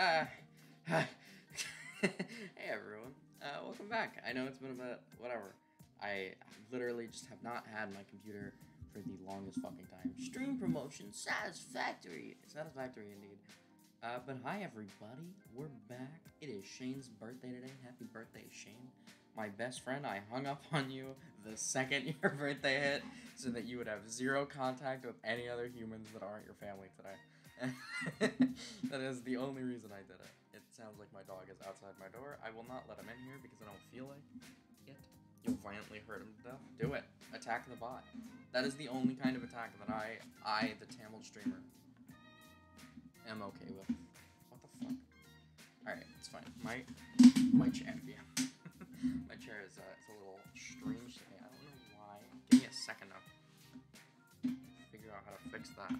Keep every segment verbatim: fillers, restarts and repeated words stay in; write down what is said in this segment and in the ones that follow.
Uh, hey everyone, uh, welcome back. I know it's been about, whatever. I literally just have not had my computer for the longest fucking time. Stream promotion, satisfactory, satisfactory indeed. Uh, but hi everybody, we're back. It is Shane's birthday today. Happy birthday, Shane. My best friend, I hung up on you the second your birthday hit so that you would have zero contact with any other humans that aren't your family today. That is the only reason I did it. It sounds like my dog is outside my door. I will not let him in here because I don't feel like it. You'll violently hurt him to death. Do it. Attack the bot. That is the only kind of attack that I, I, the Tamil streamer, am okay with. What the fuck? Alright, it's fine. My, my champion. My chair is, uh, it's a little strange to me. I don't know why. Give me a second now. Figure out how to fix that.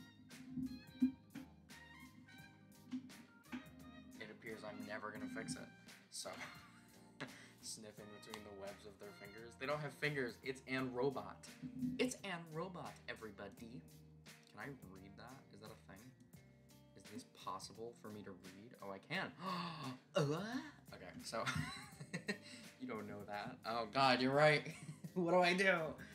It appears I'm never gonna fix it. So, sniffing between the webs of their fingers. They don't have fingers. It's An Robot. It's An Robot, everybody. Can I read that? Is that a thing? Is this possible for me to read? Oh, I can. Okay, so you don't know that. Oh God, you're right. What do I do?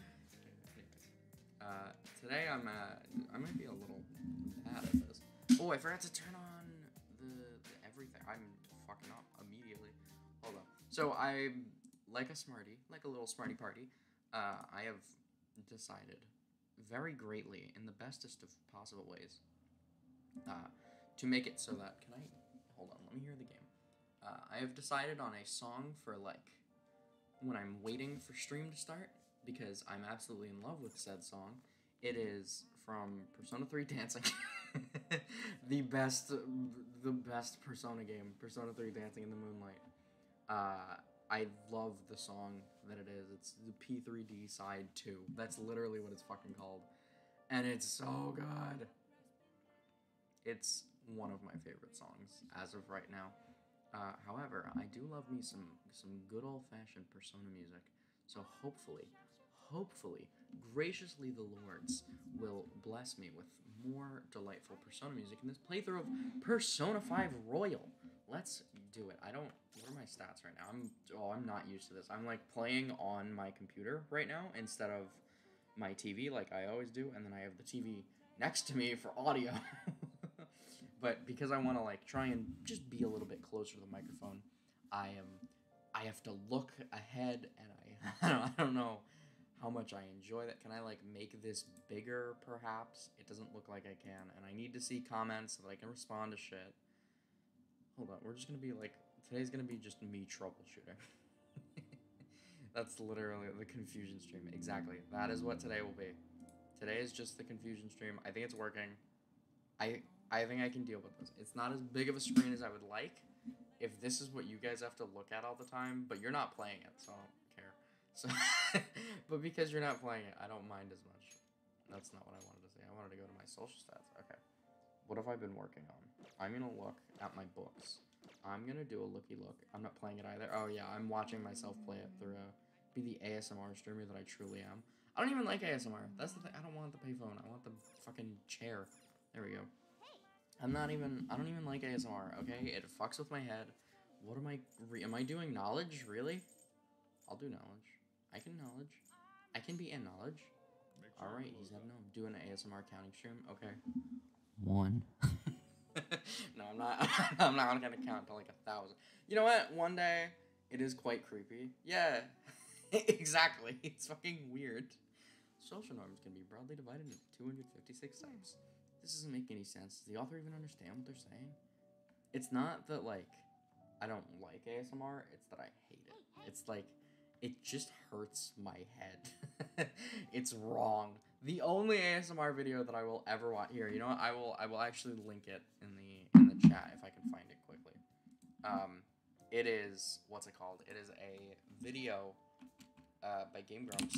Uh, today I'm uh, I might be a little bad at this. Oh, I forgot to turn on the, the everything. I'm fucking up immediately. Hold on. So I, like a smarty, like a little smarty party, uh, I have decided very greatly in the bestest of possible ways uh, to make it so that, can I, hold on, let me hear the game. Uh, I have decided on a song for like when I'm waiting for stream to start because I'm absolutely in love with said song. It is from Persona three Dancing. the best, the best Persona game, Persona three Dancing in the Moonlight. Uh, I love the song that it is. It's the P three D side two. That's literally what it's fucking called. And it's so good. It's one of my favorite songs as of right now. Uh, however, I do love me some, some good old-fashioned Persona music. So hopefully, hopefully, graciously the Lords will bless me with more delightful Persona music in this playthrough of Persona five Royal. Let's do it. I don't... What are my stats right now? I'm... Oh, I'm not used to this. I'm, like, playing on my computer right now instead of my T V like I always do, and then I have the T V next to me for audio. But because I want to, like, try and just be a little bit closer to the microphone, I am... I have to look ahead, and I... I, don't, I don't know how much I enjoy that. Can I, like, make this bigger, perhaps? It doesn't look like I can, and I need to see comments so that I can respond to shit. Hold on, we're just gonna be, like... Today's gonna be just me troubleshooting. That's literally the confusion stream. Exactly. That is what today will be. Today is just the confusion stream. I think it's working. I... I think I can deal with this. It's not as big of a screen as I would like, if this is what you guys have to look at all the time, but you're not playing it, so I don't care. So, but because you're not playing it, I don't mind as much. That's not what I wanted to say. I wanted to go to my social stats. Okay. What have I been working on? I'm going to look at my books. I'm going to do a looky look. I'm not playing it either. Oh, yeah, I'm watching myself play it through a, be the A S M R streamer that I truly am. I don't even like A S M R. That's the thing. I don't want the payphone. I want the fucking chair. There we go. I'm not even, I don't even like A S M R, okay? It fucks with my head. What am I, re am I doing knowledge, really? I'll do knowledge. I can knowledge. I can be in knowledge. Alright, he said no. I'm doing an A S M R counting stream, okay. One. No, I'm not, I'm not gonna count to like a thousand. You know what? One day, it is quite creepy. Yeah, exactly. It's fucking weird. Social norms can be broadly divided into two hundred fifty-six types. This doesn't make any sense. Does the author even understand what they're saying? It's not that, like, I don't like A S M R, it's that I hate it. It's like, it just hurts my head. It's wrong. The only A S M R video that I will ever watch, here, you know what, I will, I will actually link it in the, in the chat if I can find it quickly. Um, it is, what's it called? It is a video, uh, by Game Grumps,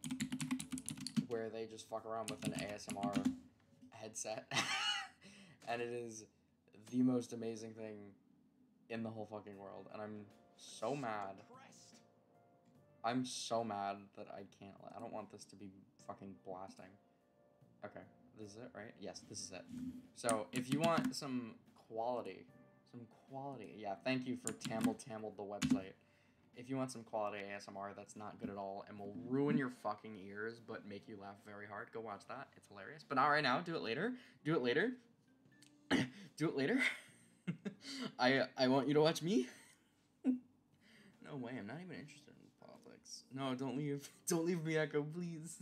where they just fuck around with an A S M R headset, and it is the most amazing thing in the whole fucking world, and I'm so mad. I'm so mad that I can't, I don't want this to be fucking blasting. Okay, this is it, right? Yes, this is it. So, if you want some quality Some quality. Yeah, thank you for Tamil Tamil the website. If you want some quality A S M R that's not good at all and will ruin your fucking ears but make you laugh very hard, go watch that. It's hilarious. But not right now. Do it later. Do it later. Do it later. I I want you to watch me. No way. I'm not even interested in politics. No, don't leave. Don't leave me, Echo, please.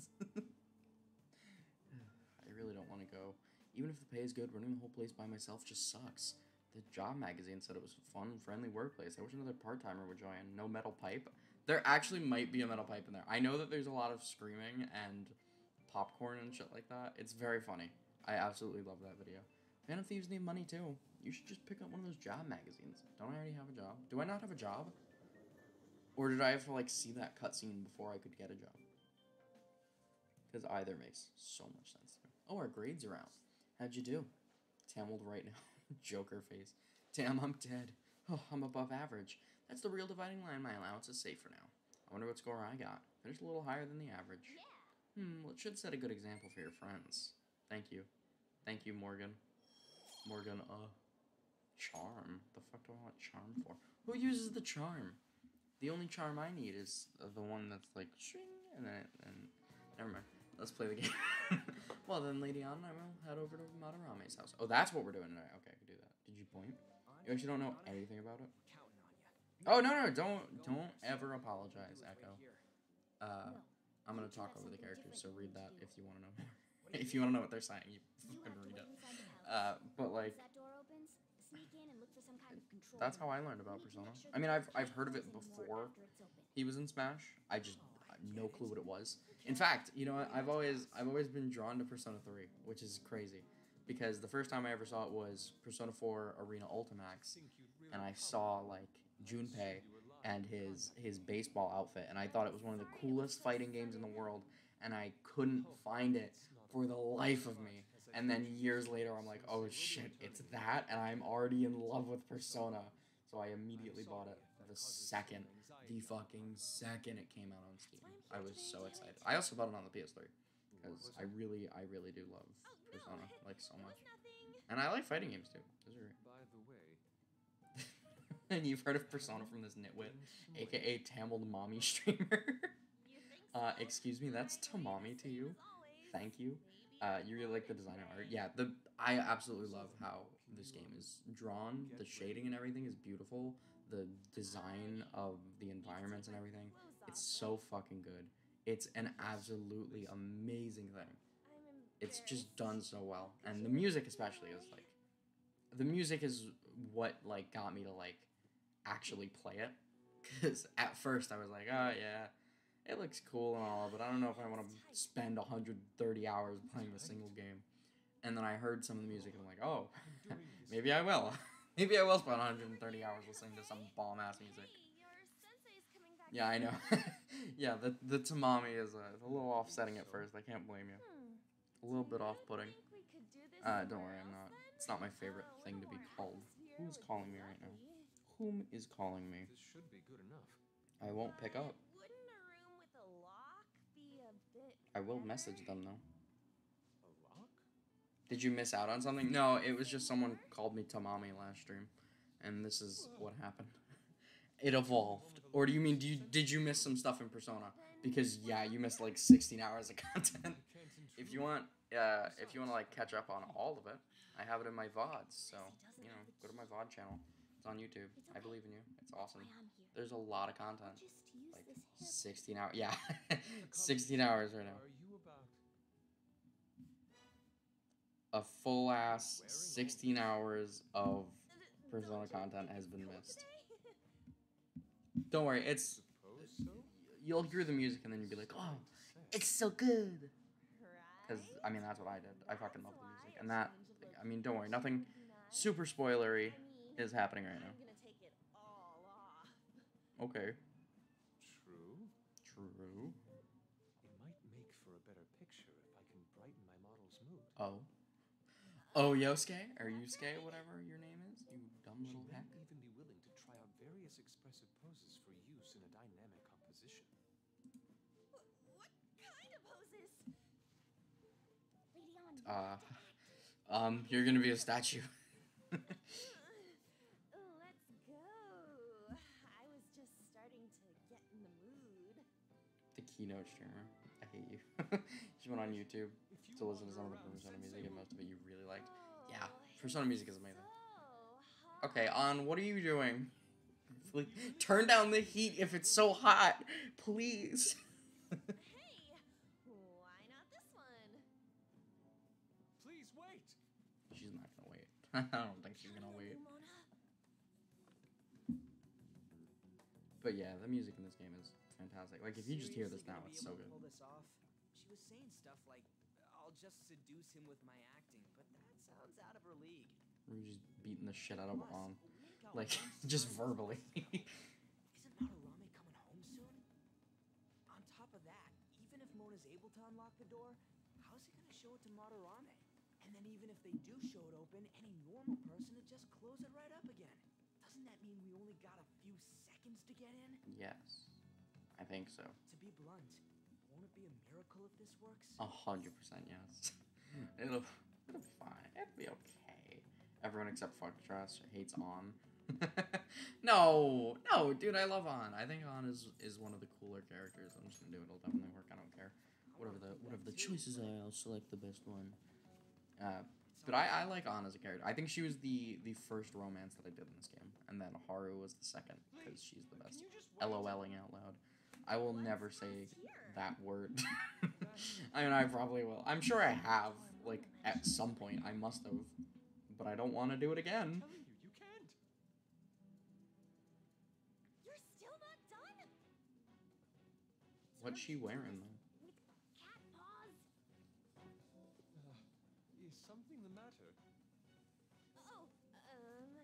I really don't want to go. Even if the pay is good, running the whole place by myself just sucks. The job magazine said it was a fun, friendly workplace. I wish another part-timer would join. No metal pipe. There actually might be a metal pipe in there. I know that there's a lot of screaming and popcorn and shit like that. It's very funny. I absolutely love that video. Fan of Thieves need money too. You should just pick up one of those job magazines. Don't I already have a job? Do I not have a job? Or did I have to, like, see that cutscene before I could get a job? Because either makes so much sense to me. Oh, our grades are out. How'd you do? Tamiled right now. Joker face. Damn, I'm dead. Oh, I'm above average. That's the real dividing line. My allowance is safe for now. I wonder what score I got. Finished a little higher than the average. Yeah. Hmm, well, it should set a good example for your friends. Thank you. Thank you, Morgan. Morgan, uh... Charm? The fuck do I want charm for? Who uses the charm? The only charm I need is the one that's like, shing, and then, and never mind. Let's play the game. Well then, Lady Anna, I will head over to Madarame's house. Oh, that's what we're doing tonight. Okay, I can do that. Did you point? You actually don't know anything about it? Oh, no, no, don't, don't ever apologize, Echo. Uh, I'm gonna talk over the characters, so read that if you want to know more. If you want to know what they're saying, you fucking read it. Uh, but like... That's how I learned about Persona. I mean, I've I've heard of it before he was in Smash. I just I have no clue what it was. In fact, you know what? I've always I've always been drawn to Persona three, which is crazy, because the first time I ever saw it was Persona four Arena Ultimax, and I saw like Junpei and his his baseball outfit, and I thought it was one of the coolest fighting games in the world, and I couldn't find it for the life of me. And then years later, I'm like, oh shit, it's that, and I'm already in love with Persona. So I immediately bought it the second, the fucking second it came out on Steam. I was so excited. I also bought it on the P S three, because I really, I really do love Persona, like, so much. And I like fighting games, too. Those are great. And you've heard of Persona from this nitwit, aka Tamil Mommy streamer. uh, excuse me, that's Tamami to you. Thank you. Uh, you really like the design and art. Yeah, the I absolutely love how this game is drawn. The shading and everything is beautiful. The design of the environments and everything, it's so fucking good. It's an absolutely amazing thing. It's just done so well. And the music especially is like... The music is what, like, got me to, like, actually play it. Because at first I was like, oh, yeah... It looks cool and all, but I don't know if I want to spend one hundred thirty hours playing a single game. And then I heard some of the music and I'm like, oh, maybe I will. Maybe I will spend one hundred thirty hours listening to some bomb-ass music. Yeah, I know. Yeah, the the Tamami is uh, a little offsetting at first. I can't blame you. A little bit off-putting. Uh, don't worry, I'm not. It's not my favorite thing to be called. Who is calling me right now? Whom is calling me? This should be good enough. I won't pick up. I will message them, though. A lock? Did you miss out on something? No, it was just someone called me Tamami last stream. And this is what happened. It evolved. Or do you mean, do you, did you miss some stuff in Persona? Because, yeah, you missed, like, sixteen hours of content. If you want, uh, if you want to, like, catch up on all of it, I have it in my V O Ds. So, you know, go to my V O D channel. It's on YouTube. I believe in you. It's awesome. There's a lot of content. Like, sixteen hours. Yeah. sixteen hours right now. A full ass sixteen hours of Persona content has been missed. Don't worry, it's... You'll hear the music and then you'll be like, oh, it's so good. Because, I mean, that's what I did. I fucking love the music. And that, I mean, don't worry, nothing super spoilery is happening right now. Okay. True. True. It might make for a better picture if I can brighten my model's mood. Oh. Oh, Yosuke? Or Yusuke, whatever your name is? You dumb little She may heck. even be willing to try out various expressive poses for use in a dynamic composition. What, what kind of poses? Lady on. Uh, um, you're gonna be a statue. keynote streamer. I hate you. She went on YouTube to listen to some of the Persona music, and most of it you really liked. Yeah, Persona music is amazing. Okay, On, what are you doing? Please, turn down the heat if it's so hot, please. Hey, why not this one? Please wait. She's not gonna wait. I don't think she's gonna wait. But yeah, the music in this game is fantastic. Like, if you just hear this now, it's so good. Pull this off? She was saying stuff like, "I'll just seduce him with my acting," but that sounds out of her league. We're just beating the shit out of Plus, On. we've got Like, one just son. verbally. Isn't Madarame coming home soon? On top of that, even if Mona's able to unlock the door, how's he gonna show it to Madarame? And then even if they do show it open, any normal person would just close it right up again. Doesn't that mean we only got a few seconds to get in? Yes, I think so. To be blunt, won't it be a miracle if this works? A hundred percent yes. It'll, it'll be fine. It'll be okay. Everyone except Fuck Trash hates On. no, no, dude, I love On. I think On is is one of the cooler characters. I'm just gonna do it. It'll definitely work. I don't care. Whatever the whatever the choices are, I'll select the best one. Uh, but I, I like On as a character. I think she was the the first romance that I did in this game, and then Haru was the second because she's the best. LOLing out loud. I will never say that word. I mean, I probably will. I'm sure I have, like, at some point. I must have. But I don't want to do it again. I'm telling you, you can't. You're still not done? What's she wearing, though? With cat paws. Uh, is something the matter? Oh, um.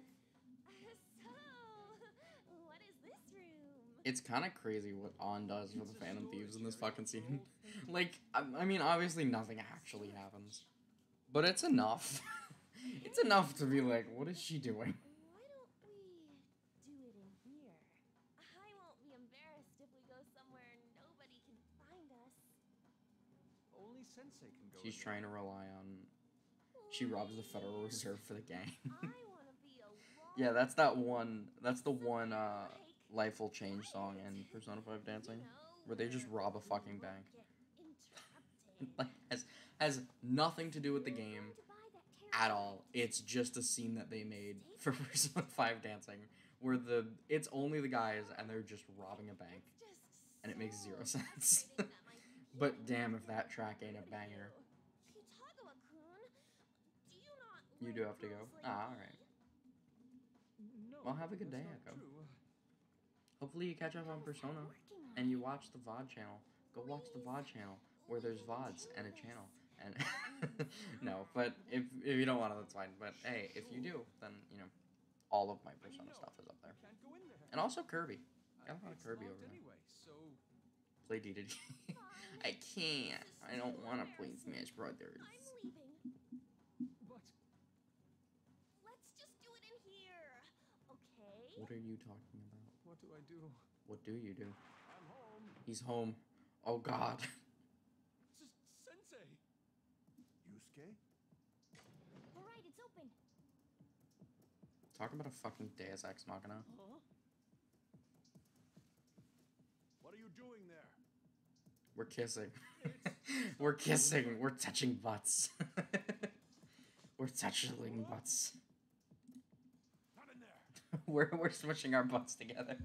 So, what is this room? It's kind of crazy what On does for the Phantom Thieves in this fucking scene. Like, I, I mean, obviously nothing actually happens. But it's enough. It's enough to be like, what is she doing? Why don't we do it in here? I won't be embarrassed if we go somewhere nobody can find us. Only Sensei can go. She's in trying to rely on... She robs the Federal Reserve for the gang. I want to be a Yeah, that's that one... That's the one, uh... Life Will Change song in Persona five Dancing. Where they just rob a fucking bank. Like, has, has nothing to do with the game at all. It's just a scene that they made for Persona five Dancing, where the it's only the guys and they're just robbing a bank, and it makes zero sense. But damn if that track ain't a banger. You do have to go? Ah, alright. No, Well, have a good that's day, not Echo. true. Hopefully you catch up on Persona, and you watch the V O D channel. Go watch the V O D channel, where there's V O Ds and a channel. And no, but if if you don't want to, that's fine. But hey, if you do, then you know, all of my Persona stuff is up there, Can't go in there. and also Kirby. Uh, Got a lot of it's Kirby locked over there. anyway, so Play D D D. I can't. I don't want to play Smash Brothers. I'm leaving. but Let's just do it in here, okay? What are you talking about? what do I do? What do you do? I'm home. He's home. Oh God. Just Sensei. Yusuke? All right, it's open. Talk about a fucking Deus Ex Machina. Huh? What are you doing there? We're kissing. We're kissing. We're touching butts. We're touching butts. Not in there. we're we're switching our butts together.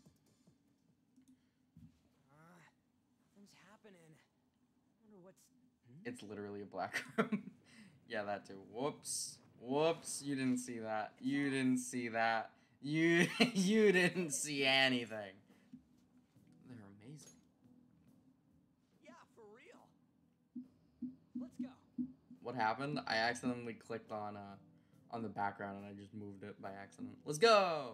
Uh, nothing's happening. Wonder what's. It's literally a black room. Yeah, that too. Whoops. Whoops. You didn't see that. You didn't see that. You you didn't see anything. They're amazing. Yeah, for real. Let's go. What happened? I accidentally clicked on uh on the background and I just moved it by accident. Let's go.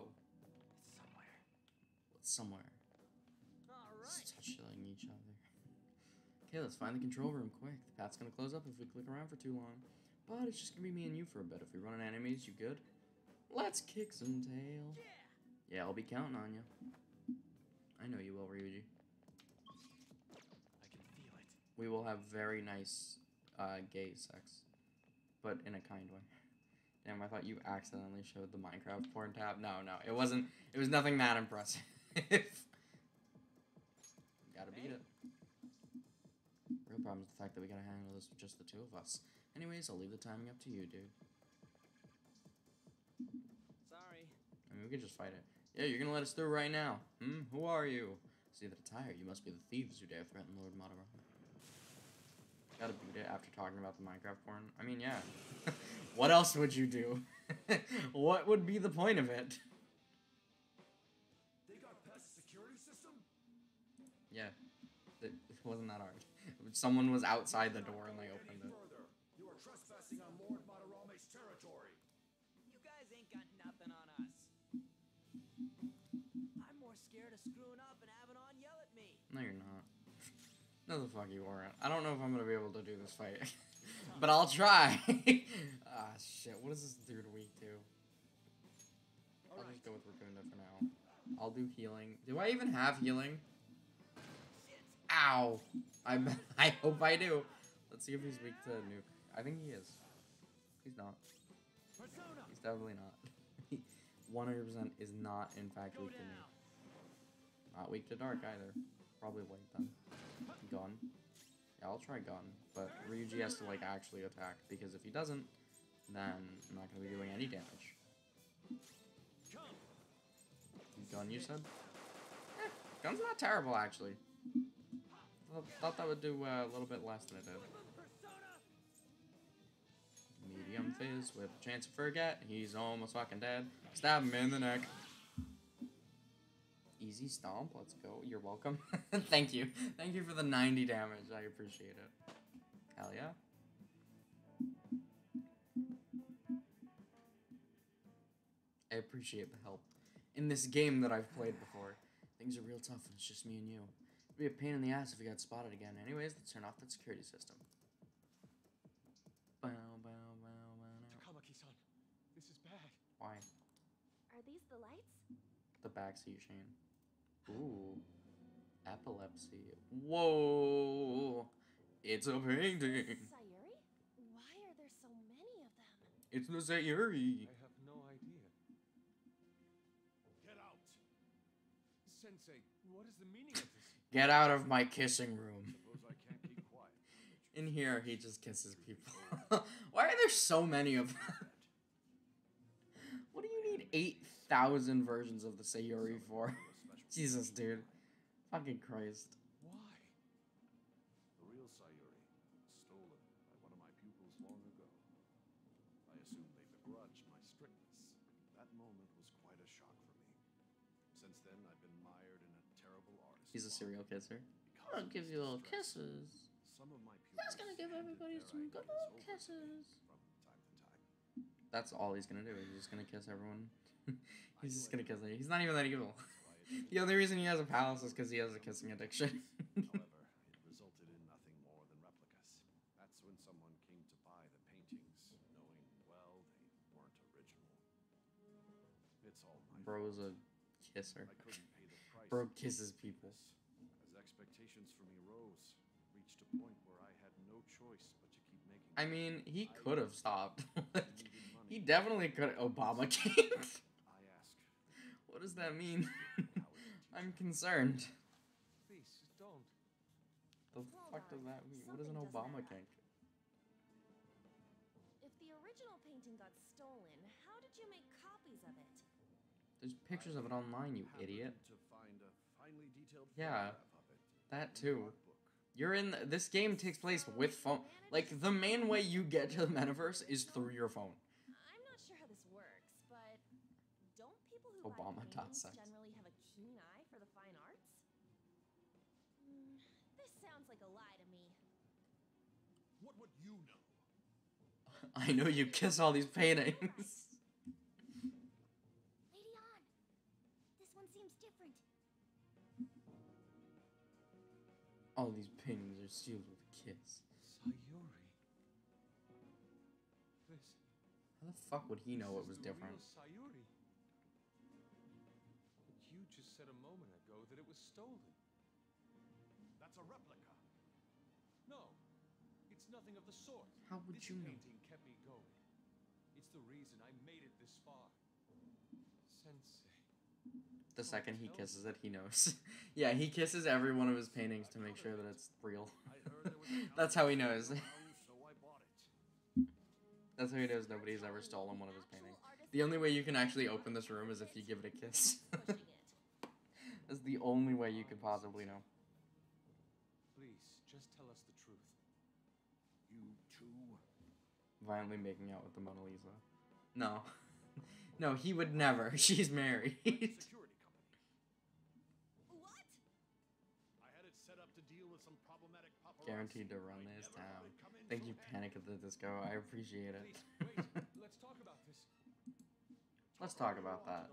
It's somewhere. It's somewhere. All It's right. touching each other. Okay, let's find the control room quick. The path's gonna close up if we click around for too long. But it's just gonna be me and you for a bit. If we run into enemies, you good? Let's kick some tail. Yeah. Yeah, I'll be counting on you. I know you will, Ryuji. I can feel it. We will have very nice uh, gay sex, but in a kind way. Damn, I thought you accidentally showed the Minecraft porn tab. No, no, it wasn't. It was nothing that impressive. Gotta beat it. problem is the fact that we gotta handle this with just the two of us. Anyways, I'll leave the timing up to you, dude. Sorry. I mean, we could just fight it. Yeah, you're gonna let us through right now. Hmm? Who are you? See that attire? You must be the thieves who dare threaten Lord Madarame. Gotta beat it after talking about the Minecraft porn. I mean, yeah. What else would you do? What would be the point of it? They got past the security system? Yeah. It wasn't that hard. Someone was outside the door and they Any opened it. further. You are trespassing on Lord Madarame's territory. You guys ain't got nothing on us. I'm more scared of screwing up and having On yell at me. No, you're not. No, the fuck you weren't. I don't know if I'm gonna be able to do this fight. But I'll try. Ah, shit. What is this third week do? I'll just go with Raccoonda for now. I'll do healing. Do I even have healing? Ow! I I hope I do. Let's see if he's weak to nuke. I think he is. He's not. Persona. He's definitely not. one hundred percent is not, in fact, weak to nuke. Not weak to dark either. Probably white then. Gun. Yeah, I'll try gun. But Ryuji has to, like, actually attack. Because if he doesn't, then I'm not going to be doing any damage. Gun, you said? Eh, gun's not terrible, actually. Th thought that would do uh, a little bit less than it did. Medium fizz with chance of forget. He's almost fucking dead. Stab him in the neck. Easy stomp. Let's go. You're welcome. Thank you. Thank you for the ninety damage. I appreciate it. Hell yeah. I appreciate the help. In this game that I've played before, things are real tough and it's just me and you. It'd be a pain in the ass if we got spotted again. Anyways, let's turn off that security system. Bow, bow, bow, bow. Takamaki-san, this is bad. Why? Are these the lights? The backseat, Shane. Ooh. Epilepsy. Whoa! It's a painting! Sayuri? Why are there so many of them? It's the Sayuri! I have no idea. Get out. Sensei, what is the meaning of this? Get out of my kissing room. Suppose I can't keep quiet. In here, he just kisses people. Why are there so many of them? What do you need eight thousand versions of the Sayuri for? Jesus, dude. Fucking Christ. Why? The real Sayuri, stolen by one of my pupils long ago. I assume they begrudged my strictness. That moment was quite a shock for me. Since then, I've been mired in a terrible artist. He's a serial kisser. Because I'll of give this you little distress, kisses. Some of my pupils He's gonna give handed everybody their some good ideas old over to me kisses. From time to time. That's all he's gonna do. He's just gonna kiss everyone. He's I just do gonna kiss everything. them. He's not even that evil. So I attended The only reason he has a palace is because he has a kissing addiction. However, it resulted in nothing more than replicas. That's when someone came to buy the paintings, knowing, well, they weren't original. It's all my Bro's a fault. kisser. I couldn't pay the price. Bro of kisses this. people. As expectations for me rose, reached a point where I had no choice but to keep making. I mean, he could have stopped. I needed money. He definitely could. Obama King. I asked. What does that mean? How it teach I'm me. concerned. Please, don't. The Hold fuck does on. that mean? What is an Something doesn't Obama add up. kink? If the original painting got stolen, how did you make copies of it? There's pictures of it online, you Happened idiot. To find a finely detailed Yeah, photograph of it that in the too. art book. You're in. The, this game takes place with phone. Like, the main way you get to the metaverse is through your phone. I'm not sure how this works, but don't people who Obama buy dot paintings sex. generally have a keen eye for the fine arts? Hmm, this sounds like a lie to me. What would you know? I know you kiss all these paintings. Lady On, this one seems different. All these paintings are sealed with a kiss. Sayuri. This. How the fuck would he know this it was is the different? Real Sayuri. But you just said a moment ago that it was stolen. That's a replica. No, it's nothing of the sort. How would This you know? painting kept me going. It's the reason I made it this far. Sensei. The second he kisses it, he knows. Yeah, he kisses every one of his paintings to make sure that it's real. That's how he knows. So I bought it. That's how he knows nobody's ever stolen one of his paintings. The only way you can actually open this room is if you give it a kiss. That's the only way you could possibly know. Please, just tell us the truth. You too. Violently making out with the Mona Lisa. No. No, he would never. She's married. Security company. What? I had it set up to deal with some problematic paparazzi. Guaranteed to run I this never town. let it come in Thank so you, handy. Panic at the Disco. I appreciate it. Please, wait. Let's talk about this. Let's talk about that.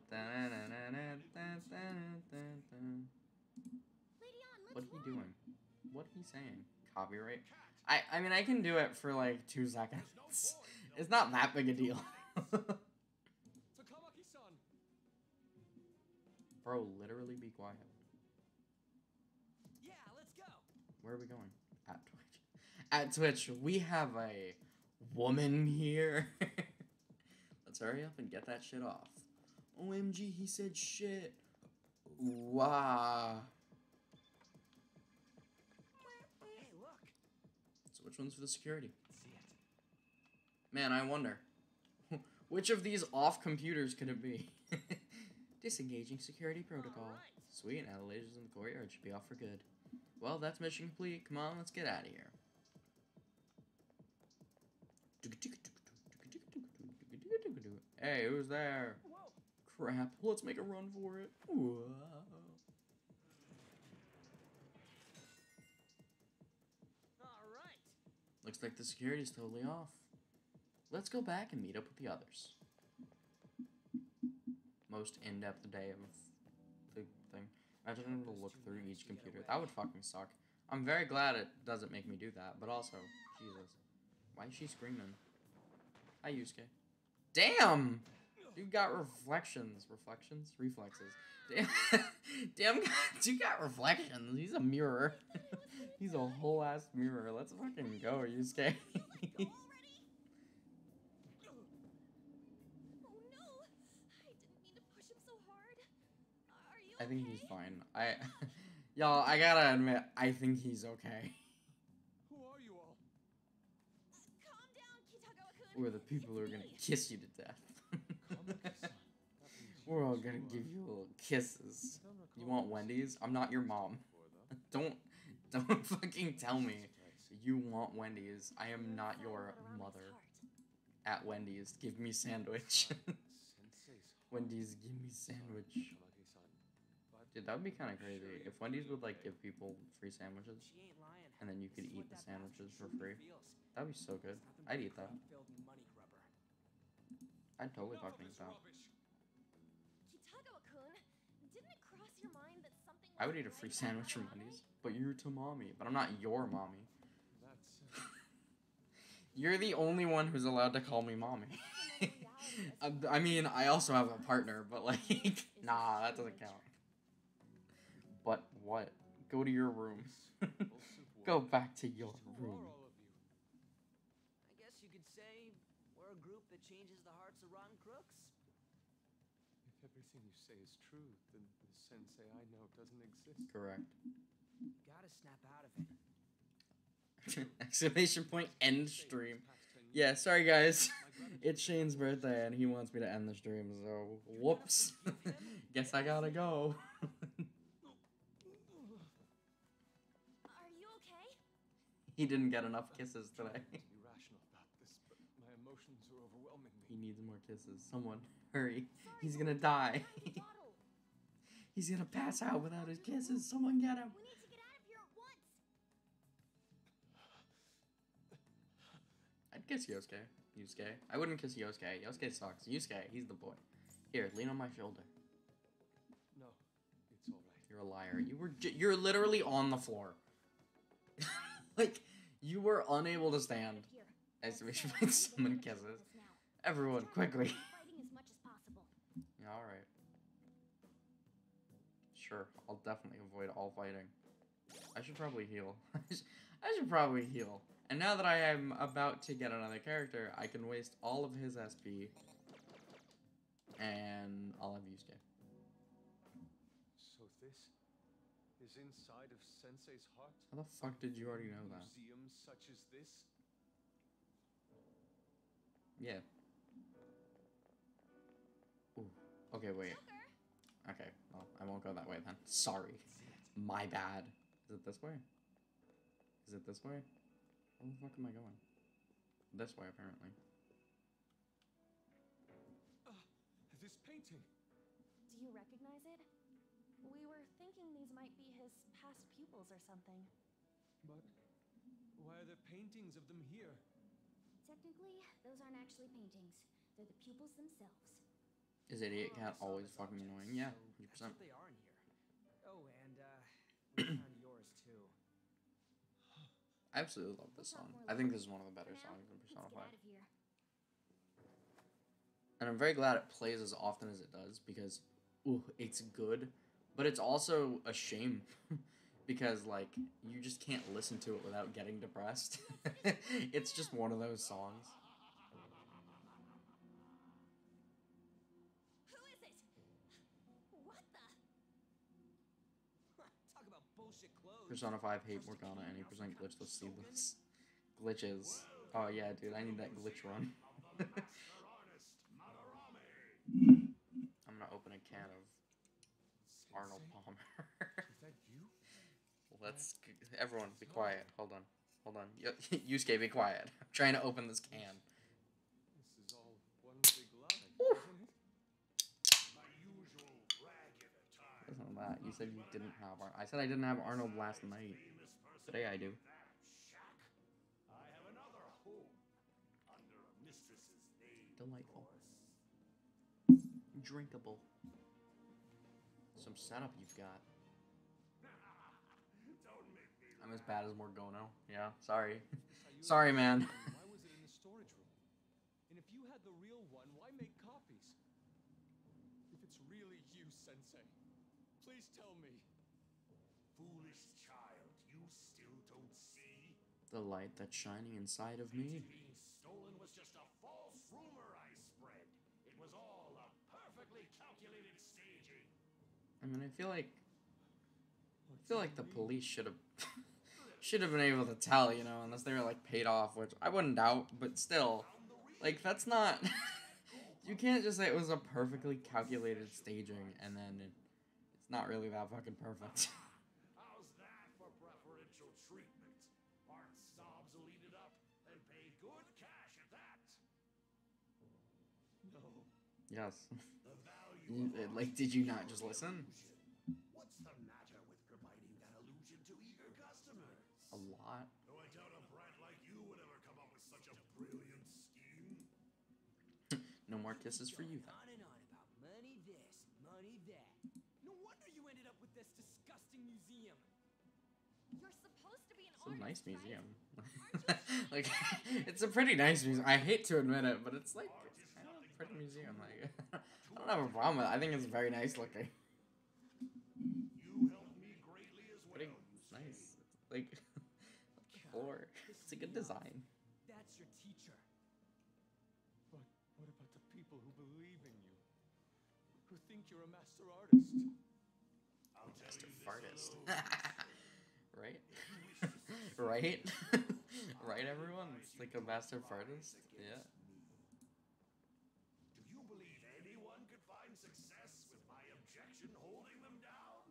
Lady on, let's What he run. doing? What he saying? Copyright? I I mean I can do it for like two seconds. It's not that big a deal. Takamaki-san. Bro, literally be quiet. Yeah, let's go. Where are we going? At Twitch. At Twitch, we have a woman here. Let's hurry up and get that shit off. O M G, he said shit. Wow. Hey, look. So which one's for the security? See it. Man, I wonder. Which of these off computers could it be? Disengaging security protocol. Alright. Sweet, now the lasers in the courtyard should be off for good. Well, that's mission complete. Come on, let's get out of here. Hey, who's there? Whoa. Crap, let's make a run for it. Whoa. All right. Looks like the security's totally off. Let's go back and meet up with the others. Most in-depth day of the thing. Imagine having to look through each computer. That would fucking suck. I'm very glad it doesn't make me do that, but also, Jesus. Why is she screaming? Hi, Yusuke. Damn! Dude got reflections. Reflections? Reflexes. Damn, damn, dude got reflections. He's a mirror. He's a whole ass mirror. Let's fucking go, Yusuke. Go already? Oh no! I didn't mean to push him so hard. Are you I think okay? he's fine. I, y'all, I gotta admit, I think he's okay. Who are you all? Calm down, Kitagawa-kun. We're the people who are gonna kiss you to death. Takamaki-san. That means We're all you gonna are- give you little kisses. I don't You recall want this Wendy's? I'm not your mom. before, though. Don't, don't fucking tell me Surprise. you want Wendy's. I am not Inside your Madarami's mother. heart. At Wendy's, give me sandwich. Sensei's Wendy's, give me sandwich. Takamaki-san. But Dude, that would be kind of I'm crazy sure if you'll Wendy's be would like okay. give people free sandwiches, She ain't lying. and then you could This is eat what the that bastard sandwiches for shooting free. feels. That'd be so good. It's nothing I'd but eat that. filled money grubber. I'd totally Enough of fucking eat this that. rubbish. Kitagawa-kun, didn't it cross your mind that something I would wasn't eat a free right sandwich from about Wendy's, but you're to mommy. But I'm not your mommy. That's uh, You're the only one who's allowed to call me mommy. I I mean, I also have a partner, but like, nah, that doesn't count. But what? Go to your room. full soup Go world. back to your Just who are room. all of you? I guess you could say we're a group that changes the hearts of rotten crooks. If everything you say is true, then the sensei I know doesn't exist. Correct. Gotta snap out of it. Exclamation point, end Say, stream. these past ten Yeah, years, sorry guys. my gratitude It's Shane's birthday and he wants me to end the stream, so whoops. Guess I gotta go. Are you okay? He didn't get enough kisses today. trying to be rational about this, but my emotions are overwhelming He me. needs more kisses. Someone, hurry. Sorry, He's but gonna we die. have the bottle. He's gonna pass out without his kisses. Someone get him. We need to get out of here at once. I'd kiss Yosuke. Yusuke. I wouldn't kiss Yosuke. Yosuke sucks. Yusuke, he's the boy. Here, lean on my shoulder. No, it's all right. You're a liar. You were j- you're literally on the floor. Like, you were unable to stand. Out of here. Let's Exclamation go. point, We need to someone handle kisses. business now. Everyone, Let's quickly. fighting as much as possible. Yeah, alright. Sure, I'll definitely avoid all fighting. I should probably heal. I should probably heal. And now that I am about to get another character, I can waste all of his S P. And I'll have Yusuke. this is inside of Sensei's heart? How the fuck did you already know that? Museums such as this? Yeah. Ooh. Okay, wait. Joker! Okay, well, I won't go that way then. Sorry. My bad. Is it this way? Is it this way? Where the fuck am I going? This way, apparently. Uh, this painting. Do you recognize it? We were thinking these might be his past pupils or something. But why are there paintings of them here? Technically, those aren't actually paintings. They're the pupils themselves. Is Idiot Oh, I Cat saw always this fucking object, annoying? Yeah, so one hundred that's percent. what they are in here. Oh, and uh, we found yours too. I absolutely love this We'll talk song. more I think later. this is one of the better For now, songs in let's Persona get five. out of here. And I'm very glad it plays as often as it does because, ooh, it's good, but it's also a shame because, like, you just can't listen to it without getting depressed. It's just one of those songs. Who is it? What the? Talk about bullshit clothes. Persona five hate Morgana any percent glitchless seedless. Glitches. Oh yeah, dude, I need that glitch run. I'm gonna open a can of Arnold Sensei? Palmer. Is that you? Let's everyone be quiet. Hold on, hold on. Y- Yusuke, be quiet. I'm trying to open this can. This is all one big lie, isn't it? My usual ragged attire. Listen to that. You said you didn't have Ar- I said I didn't have Arnold last night. Famous person Today I do. in that shack. I have another home under a mistress's name. Delightful. of course. Drinkable. Some setup you've got. Don't make me I'm as bad as Morgano. Yeah, sorry. Sayuri, Sorry, man. Why was it in the storage room? And if you had the real one, why make copies? If it's really you, Sensei, please tell me. Foolish child, you still don't see? The light that's shining inside of me. Being stolen was just a false rumor I spread. It was all a perfectly calculated staging. I mean, I feel like I feel like the police should have should have been able to tell, you know, unless they were like paid off, which I wouldn't doubt, but still, like that's not. You can't just say it was a perfectly calculated staging and then it, it's not really that fucking perfect. How's that for preferential treatment? Art snobs will eat it up and pay good cash at that. No. Yes. The value You- of uh, art like, did you is not just listen? illusion. What's the matter with providing that illusion to eager customers? A lot. Though I doubt a brat like you would ever come up with such a brilliant scheme. No more kisses for you then. On and on about money this, money that. No wonder you ended up with this disgusting museum. You're supposed to be an It's a artist, nice right? museum. Like, it's a pretty nice museum. I hate to admit it, but it's like it's kind of a pretty museum. Like, I don't have a problem with it. I think it's very nice looking. You helped me greatly as well. Pretty Yusuke. nice. Like, the floor. It's a good design. That's your teacher. But what about the people who believe in you? Who think you're a master artist? I'll tell Master you this fartist. alone. Right? If you wish to succeed, Right? Right, everyone? It's like a master fartist? Yeah. Do you believe anyone could find success with my objection holding them down?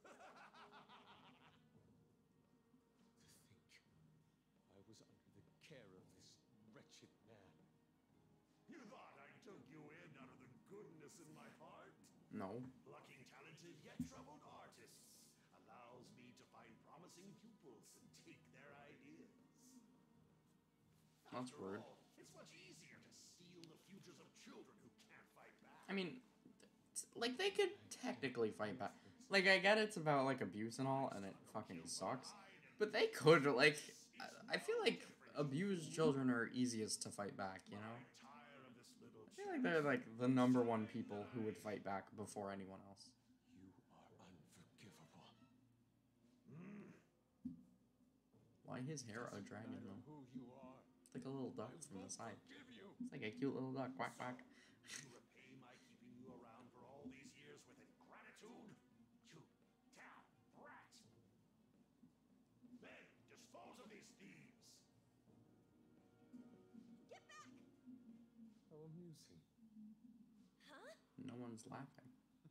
To think I was under the care of this wretched man. You thought I took you in out of the goodness in my heart? No. Plucking talented yet troubled artists allows me to find promising pupils and take their ideas. That's After rude. all, it's much easier to steal the futures of children who can't fight back. I mean, t- like, they could technically fight back. Like, I get it's about, like, abuse and all, and it fucking sucks. But they could, like, I- I feel like abused children are easiest to fight back, you know? Tire of this little I feel like they're, like, the number one people who would fight back before anyone else. You are unforgivable. Why his hair a Doesn't dragon, matter though? who you are. It's like a little duck I from the won't side. forgive you. It's like a cute little duck. Quack, quack. to repay my keeping you around for all these years with ingratitude? You losing. Huh? No one's laughing.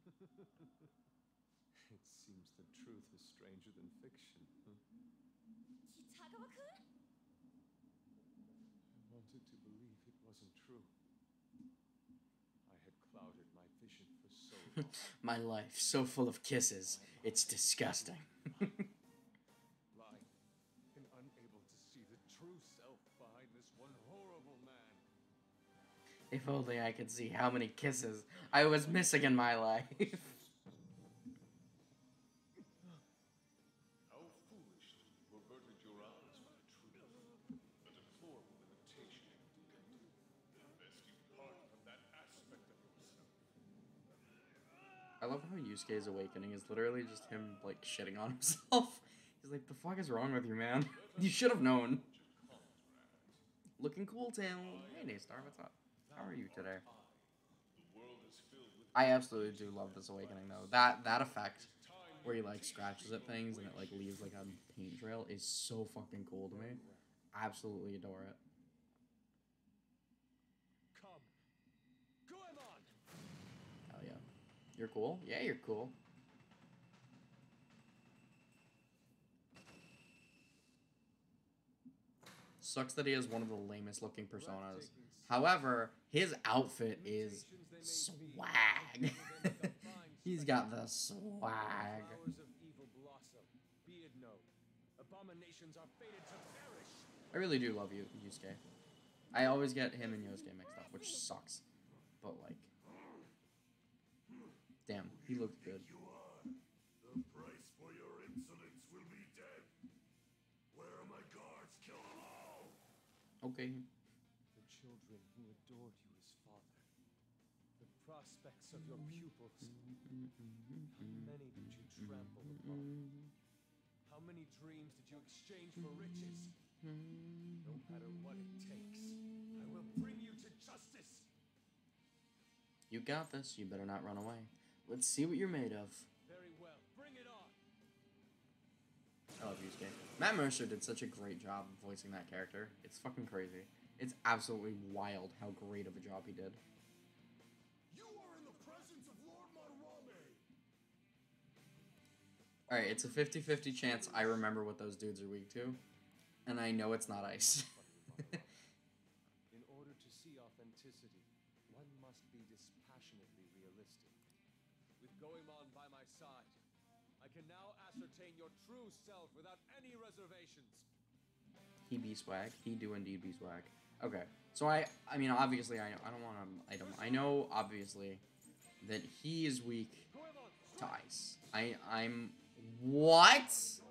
It seems the truth is stranger than fiction. Huh? Kitagawa-kun? I wanted to believe it wasn't true. I had clouded my vision for so long. My life so full of kisses. It's disgusting. Blind and unable to see the true self behind this one horrible man. If only I could see how many kisses I was missing in my life. How foolish to have averted your eyes from the truth. A deplorable imitation of detective. Unless you part from that aspect of yourself. I love how Yusuke's awakening is literally just him, like, shitting on himself. He's like, the fuck is wrong with you, man? You should have known. Looking cool, Tim. Hey, Naystar, what's up? How are you today? The world is filled with I absolutely do love this awakening, though. That that effect, where he, like, scratches at things and it, like, leaves, like, a paint trail is so fucking cool to me. Absolutely adore it. Come. Goemon! Hell yeah. You're cool? Yeah, you're cool. Sucks that he has one of the lamest looking personas. However, his outfit is swag. He's got the swag. Flowers of evil blossom. Be it known, abominations are fated to perish. I really do love you, Yusuke. I always get him and Yosuke mixed up, which sucks. But, like... Damn, he looked good. you are. The price for your insolence will be death. Where are my guards? Kill them all! Okay. The children who adored you as father. The prospects of your pupils. How many did you trample upon? How many dreams did you exchange for riches? No matter what it takes, I will bring you to justice. You got this. You better not run away. Let's see what you're made of. Very well, bring it on. I love Yusuke. Matt Mercer did such a great job voicing that character. It's fucking crazy. It's absolutely wild how great of a job he did. You are in the presence of Lord Madarame! Alright, it's a fifty fifty chance I remember what those dudes are weak to. And I know it's not ice. In order to see authenticity, one must be dispassionately realistic. With Goemon by my side, I can now ascertain your true self without any reservations. He be swag. He do indeed be swag. Okay, so I, I mean, obviously, I, I don't want to item. I know, obviously, that he is weak Goemon, to ice. I, I'm, what?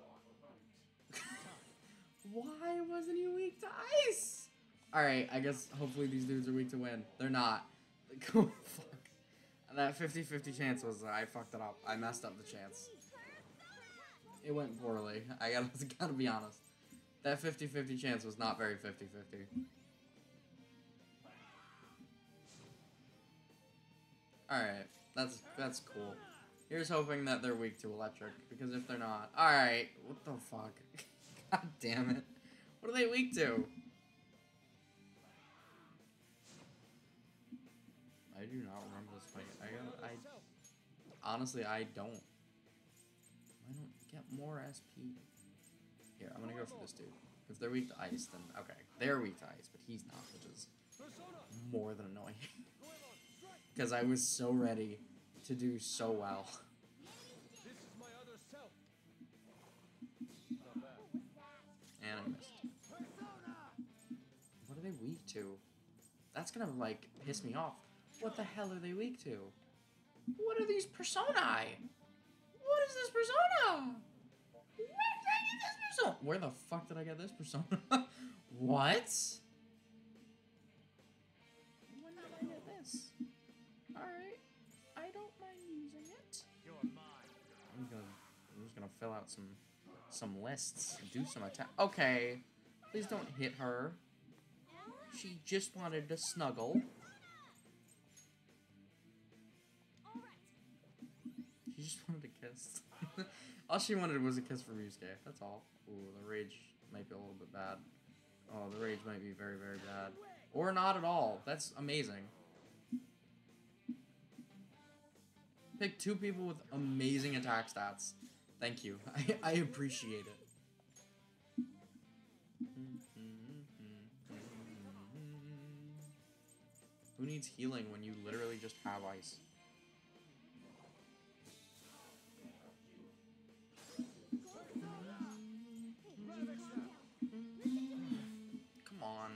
Why wasn't he weak to ice? All right, I guess hopefully these dudes are weak to wind. They're not. Go fuck. That fifty fifty chance was uh, I fucked it up. I messed up the chance. It went poorly. I gotta, gotta be honest. That fifty fifty chance was not very fifty fifty. Alright, that's that's cool. Here's hoping that they're weak to electric, because if they're not... Alright, what the fuck? God damn it. What are they weak to? I do not remember this fight. I got, I... Honestly, I don't. I don't get more S P. Here, I'm gonna go for this dude. If they're weak to ice, then... Okay, they're weak to ice, but he's not, which is more than annoying. Because I was so ready to do so well. this is my other self. Not bad. And I missed. What are they weak to? That's gonna, like, piss me off. What the hell are they weak to? What are these personae? What is this persona? Where did I get this persona? Where the fuck did I get this persona? What? When did I get this? Alright. I don't mind using it. You're mine. I'm gonna I'm just gonna fill out some some lists. Do some attack. Okay. Please don't hit her. She just wanted to snuggle. She just wanted a kiss. All she wanted was a kiss from Yusuke. That's all. Ooh, the rage might be a little bit bad. Oh, the rage might be very, very bad. Or not at all. That's amazing. Pick two people with amazing attack stats. Thank you. I, I appreciate it. Who needs healing when you literally just have ice? Come on.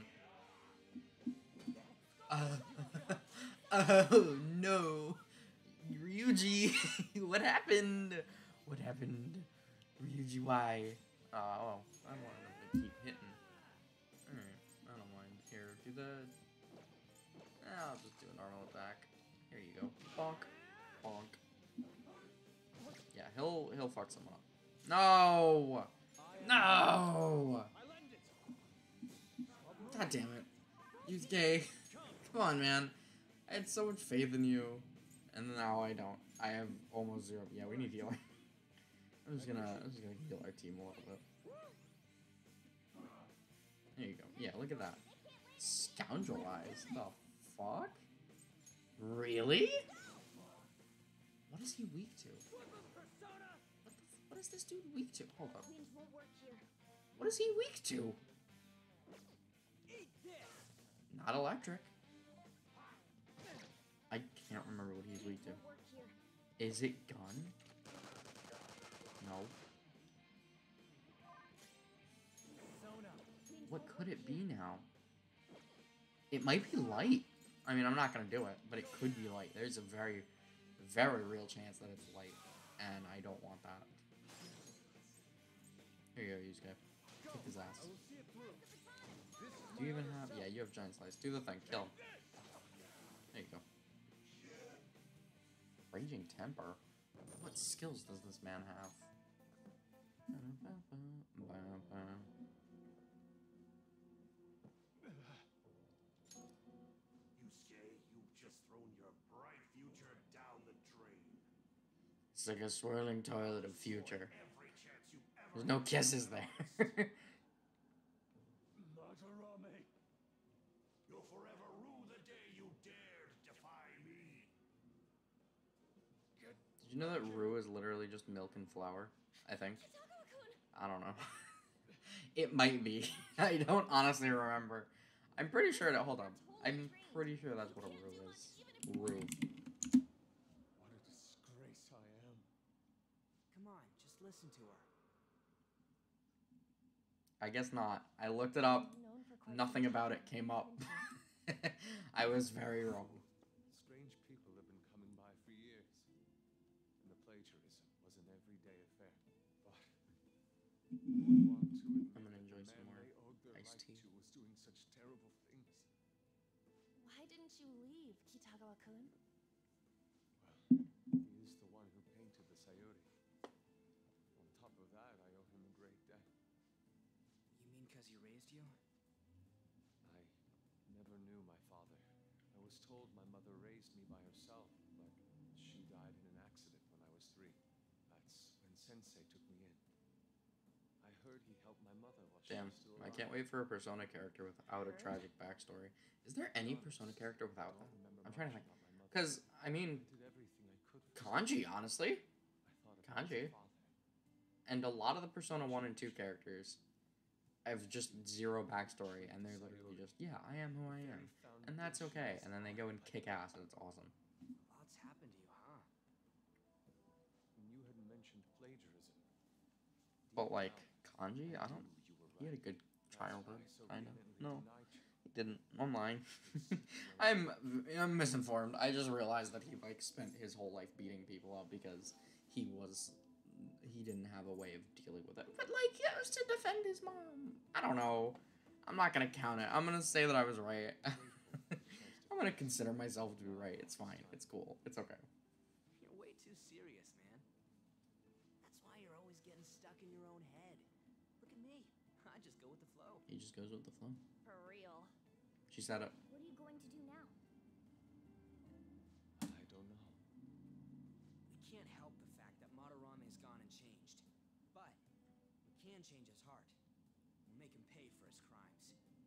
Uh, oh no. Ryuji, what happened? What happened? Ryuji, why? Uh, oh, I wanted him to keep hitting. Alright, I don't mind. Here, do the... Eh, I'll just do a normal attack. Here you go. Bonk. Bonk. Yeah, he'll he'll fuck someone up. No! No! God damn it. He's gay. Come on, man. I had so much faith in you. And now I don't. I have almost zero. Yeah, we need healing. I'm just gonna I'm just gonna heal our team a little bit. There you go. Yeah, look at that. Scoundrel eyes. The fuck? Really? What is he weak to? What the f what is this dude weak to? Hold up. What is he weak to? Not electric. I can't remember what he's weak to. Is it gun? No. What could it be now? It might be light. I mean, I'm not gonna do it, but it could be light. There's a very, very real chance that it's light, and I don't want that. Here you go, use guy. Kick his ass. Do you even have? Yeah, you have giant slice. Do the thing. Kill him. There you go. Raging temper. What skills does this man have? It's like a swirling toilet of future. There's no kisses there. Madarame, you'll forever rue the day you dared defy me. Did you know that roux is literally just milk and flour? I think. I don't know. It might be. I don't honestly remember. I'm pretty sure that. Hold on. I'm pretty sure that's what a roux is. Roux. Listen to her. I guess not. I looked it up. Nothing about it came up. I was very wrong. Strange people have been coming by for years, and the plagiarism was an everyday affair. But I'm gonna enjoy some more iced tea. Was doing such terrible things. Why didn't you leave, Kitagawa-kun? Well, he is the one who painted the Sayuri. On top of that, I owe him a great debt. You mean because he raised you? I never knew my father. I was told my mother raised me by herself, but she died in an accident when I was three. That's when Sensei took me in. I heard he helped my mother while she Damn, was still alive. I can't wait for a Persona character without a tragic backstory. Is there any Persona character without that? I'm trying to think. Because, I mean, Kanji, honestly. Kanji. And a lot of the Persona one and two characters have just zero backstory, and they're literally just, yeah, I am who I am. And that's okay. And then they go and kick ass, and it's awesome. Lots happened to you, huh? When you had mentioned plagiarism. But, like, Kanji, I don't... He had a good childhood, kind of. No, he didn't. I'm lying. I'm, I'm misinformed. I just realized that he, like, spent his whole life beating people up because he was... He didn't have a way of dealing with it. But, like, yeah, it was to defend his mom. I don't know. I'm not gonna count it. I'm gonna say that I was right. I'm gonna consider myself to be right. It's fine. It's cool. It's okay. You're way too serious, man. That's why you're always getting stuck in your own head. Look at me. I just go with the flow. He just goes with the flow. For real. She said it. What are you going to do now? I don't know. We can't help the fact that Madarame's gone and changed. But we can change his heart. We'll make him pay for his crimes.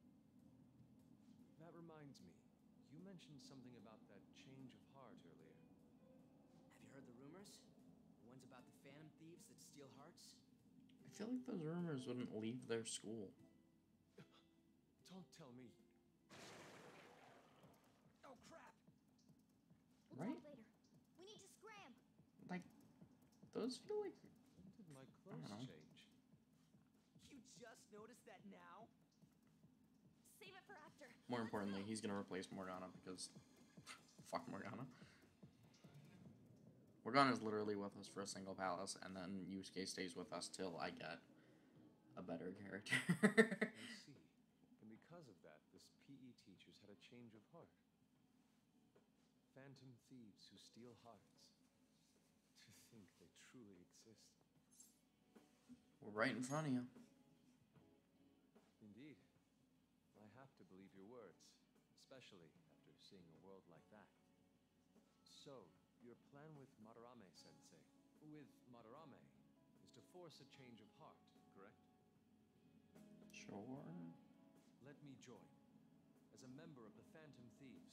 That reminds me. You mentioned something about that change of heart earlier. Have you heard the rumors? The ones about the Phantom Thieves that steal hearts? I feel like those rumors wouldn't leave their school. Don't tell me. Oh crap! We'll Right? talk later. We need to scram. Like, those feel like... When did my I clothes don't know. change? You just noticed that now? Save it for after. More Let's importantly, go. he's gonna replace Morgana because... Fuck Morgana. Morgana's literally with us for a single palace, and then Yusuke stays with us till I get a better character. I see. And because of that, this P E teacher's had a change of heart. Phantom thieves who steal hearts. To think they truly exist. We're right in front of you. Indeed. I have to believe your words, especially after seeing a world like that. So, your plan with Madarame-sensei, with Madarame, is to force a change of heart, correct? Sure. Let me join, as a member of the Phantom Thieves.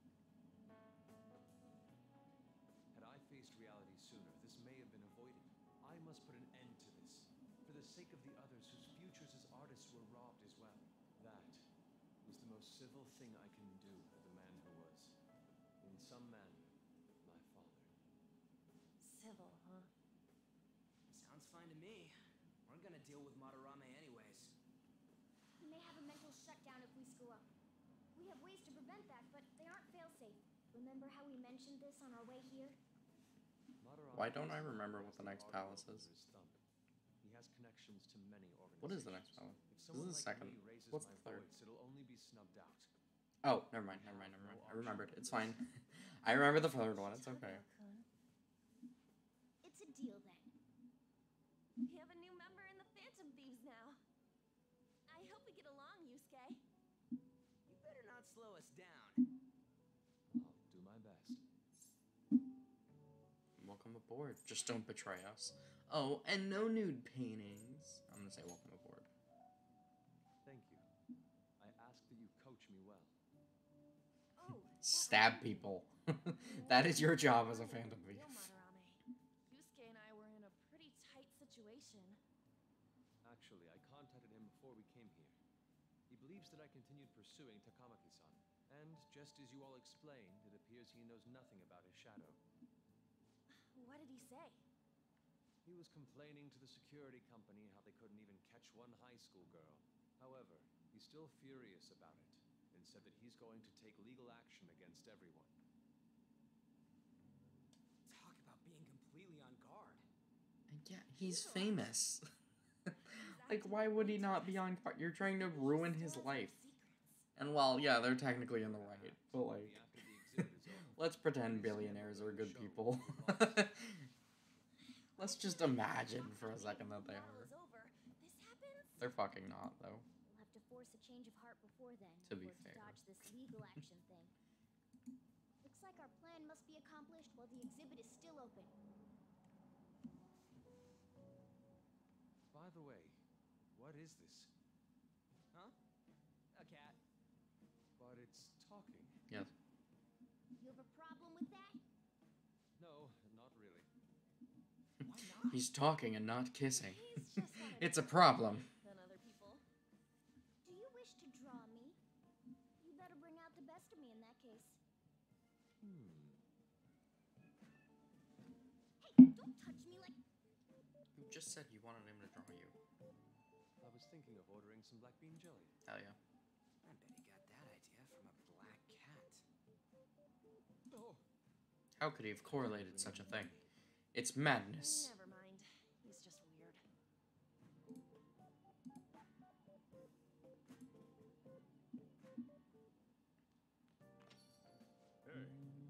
Had I faced reality sooner, this may have been avoided. I must put an end to this, for the sake of the others whose futures as artists were robbed as well. That was the most civil thing I can do for the man who was, in some manner, my father. Civil, huh? Sounds fine to me. We're gonna deal with Madarame anyways. He may have a mental shutdown if we screw up. We have ways to prevent that, but they aren't fail-safe. Remember how we mentioned this on our way here? Madarame Why don't I has remember what the the next art palace world is? under his thumb. He has connections to many organizations. What is the next palace? If This someone is the like second. me raises What's my the third? voice, it'll only be snubbed out. Oh, never mind, never mind, never mind. I remembered. It's fine. I remember the third one. It's okay. It's a deal then. We have a new member in the Phantom Thieves now. I hope we get along, Yusuke. You better not slow us down. I'll do my best. Welcome aboard. Just don't betray us. Oh, and no nude paintings. I'm gonna say welcome aboard. Thank you. I ask that you coach me well. Oh, Stab people. That is your job as a Phantom Thief. Real Madarame. Yusuke and I were in a pretty tight situation. Actually, I contacted him before we came here. He believes that I continued pursuing Takamaki-san. And just as you all explained, it appears he knows nothing about his shadow. What did he say? He was complaining to the security company how they couldn't even catch one high school girl. However, he's still furious about it and said that he's going to take legal action against everyone. Talk about being completely on guard. And yeah, he's famous. Like, why would he not be on guard? You're trying to ruin his life. And while, yeah, they're technically in the right, but like, After the exhibit is over, let's pretend billionaires are good people. Let's just imagine for a second that they Battle are. is over. This happens? They're fucking not, though. We'll have to force a change of heart before then. To be or fair. dodge this legal action thing. Looks like our plan must be accomplished while the exhibit is still open. by the way, what is this? Huh? A cat. But it's talking. Yes. You have a problem with that? No, not really. Why not? He's talking and not kissing. He's just got It's a different problem. than other people. Do you wish to draw me? You better bring out the best of me in that case. Hmm. Hey, don't touch me like... You just said you wanted him to draw you. I was thinking of ordering some black bean jelly. Hell yeah. I bet he got that idea from a black cat. Oh, How could he have correlated such a thing? It's madness. Never mind. He's just weird. Hey,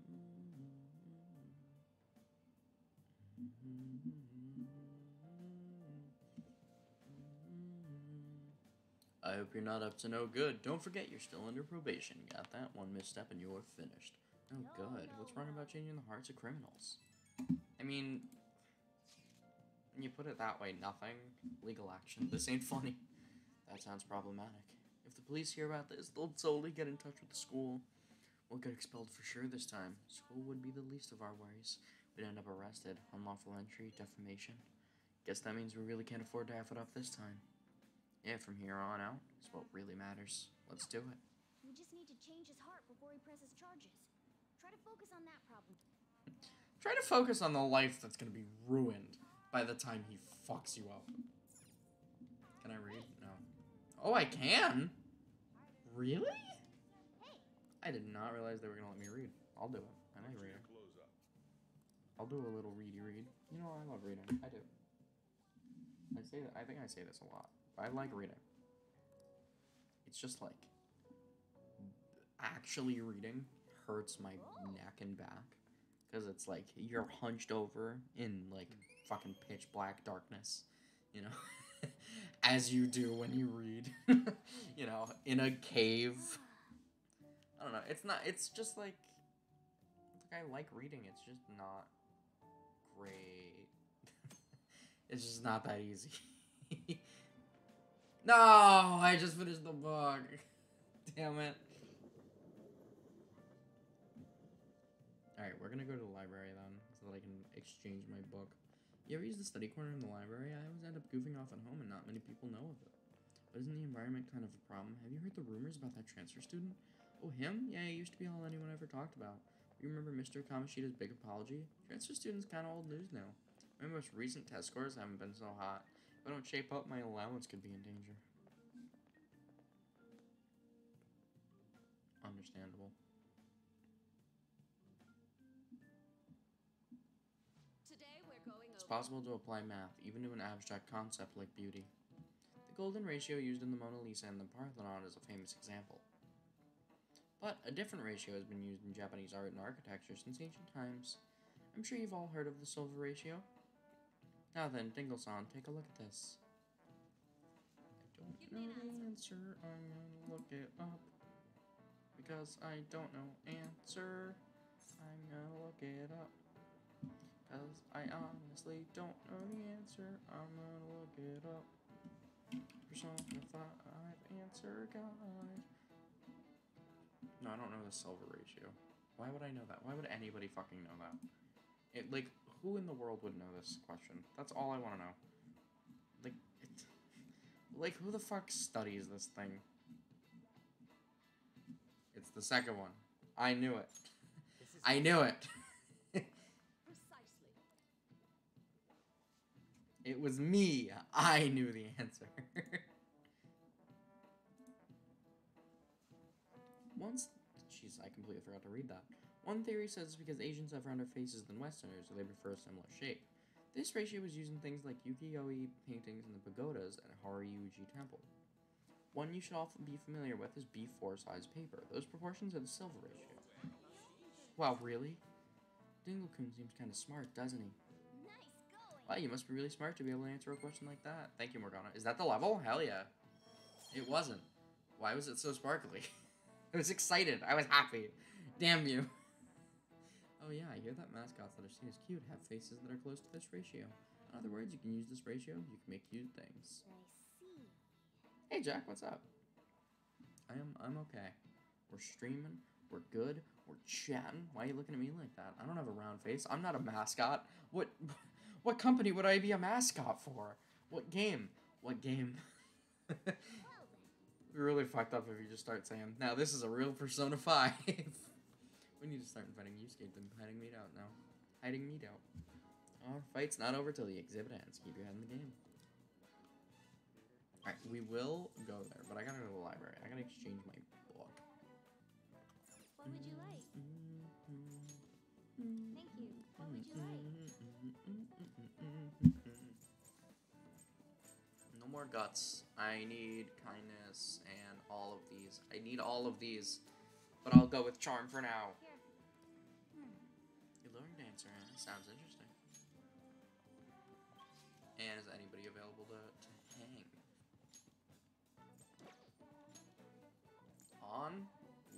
I hope you're not up to no good. Don't forget you're still under probation. Got that? One misstep and you're finished. Oh, No, good. no, What's wrong no. about changing the hearts of criminals? I mean, when you put it that way, nothing. Legal action. This ain't funny. That sounds problematic. If the police hear about this, they'll solely get in touch with the school. We'll get expelled for sure this time. School would be the least of our worries. We'd end up arrested. Unlawful entry, defamation. Guess that means we really can't afford to have it up this time. Yeah, from here on out, it's what really matters. Let's do it. We just need to change his heart before he presses charges. Try to focus on that problem. Try to focus on the life that's gonna be ruined by the time he fucks you up. Can I read? No. Oh, I can? Really? Hey, I did not realize they were gonna let me read. I'll do it. I know reading. Close up. I'll do a little ready read. You know, I love reading. I do. I say that. I think I say this a lot. I like reading. It's just like actually reading hurts my neck and back because it's like you're hunched over in like fucking pitch black darkness, you know, as you do when you read, you know, in a cave. I don't know. It's not. It's just like, like I like reading. It's just not great. It's just not that easy. No, I just finished the book. Damn it. Alright, we're gonna go to the library then, so that I can exchange my book. You ever use the study corner in the library? I always end up goofing off at home and not many people know of it. But isn't the environment kind of a problem? Have you heard the rumors about that transfer student? Oh, him? Yeah, he used to be all anyone ever talked about. You remember Mister Kamoshida's big apology? Transfer student's kind of old news now. My most recent test scores haven't been so hot. If I don't shape up, my allowance could be in danger. Understandable. Today we're going It's over. possible to apply math, even to an abstract concept like beauty. The golden ratio used in the Mona Lisa and the Parthenon is a famous example. But a different ratio has been used in Japanese art and architecture since ancient times. I'm sure you've all heard of the silver ratio. Now then, Dingle-san, take a look at this. I don't Give me know an the answer, I'm gonna look it up. Because I don't know answer, I'm gonna look it up. Because I honestly don't know the answer, I'm gonna look it up. Persona five answer guide. No, I don't know the silver ratio. Why would I know that? Why would anybody fucking know that? It, like, who in the world would know this question? That's all I want to know. Like, it, like, who the fuck studies this thing? It's the second one. I knew it. This is I knew it. Precisely. It was me. I knew the answer. Once, jeez, I completely forgot to read that. One theory says it's because Asians have rounder faces than Westerners, so they prefer a similar shape. This ratio was used in things like ukiyo-e paintings in the pagodas and Haryuji Temple. One you should also be familiar with is B four size paper. Those proportions are the silver ratio. Wow, really? Dingle-kun seems kind of smart, doesn't he? nice going. Wow, you must be really smart to be able to answer a question like that. Thank you, Morgana. Is that the level? Hell yeah. It wasn't. Why was it so sparkly? I was excited. I was happy. Damn you. Oh yeah, I hear that mascots that are seen as cute have faces that are close to this ratio. In other words, you can use this ratio, you can make cute things. I see. Hey Jack, what's up? I am I'm okay. We're streaming, we're good, we're chatting. Why are you looking at me like that? I don't have a round face. I'm not a mascot. What what company would I be a mascot for? What game? What game? Well then. We're really fucked up if you just start saying, now this is a real Persona five. We need to start inviting Yusuke to hiding meat out now. Hiding meat out. Our fight's not over till the exhibit ends. Keep your head in the game. Alright, we will go there, but I gotta go to the library. I gotta exchange my book. What would you like? Thank you. What would you like? No more guts. I need kindness and all of these. I need all of these. But I'll go with charm for now. Here. You learn dancer, huh? Sounds interesting. And is anybody available to, to hang? On?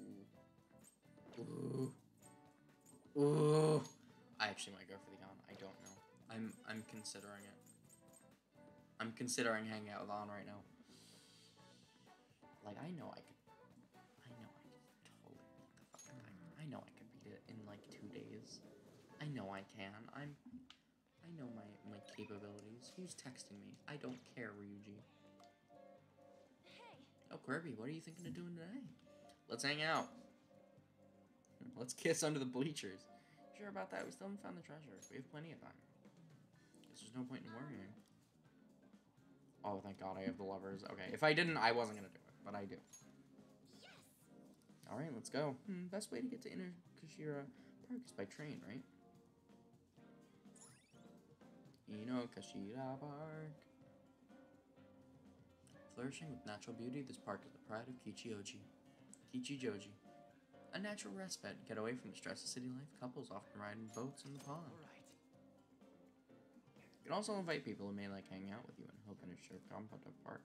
Ooh. Ooh. Ooh. I actually might go for the on. I don't know. I'm I'm considering it. I'm considering hanging out with on right now. Like I know I could I know I could totally beat the fucking thing. I know I could beat it in like two days. I know I can. I'm... I know my, my capabilities. Who's texting me? I don't care, Ryuji. Hey, Oh, Kirby, what are you thinking of doing today? Let's hang out. Let's kiss under the bleachers. Sure about that? We still haven't found the treasure. We have plenty of time. Guess there's no point in worrying. Oh, thank God I have the levers. Okay, if I didn't, I wasn't gonna do it, but I do. yes. All right, let's go. Hmm, best way to get to Inokashira Park is by train, right? Inokashira Park. Flourishing with natural beauty, this park is the pride of Kichioji. Kichijoji. A natural respite. Get away from the stress of city life. Couples often ride in boats in the pond. All right. You can also invite people who may like hanging out with you in Hokunshu Gampata Park.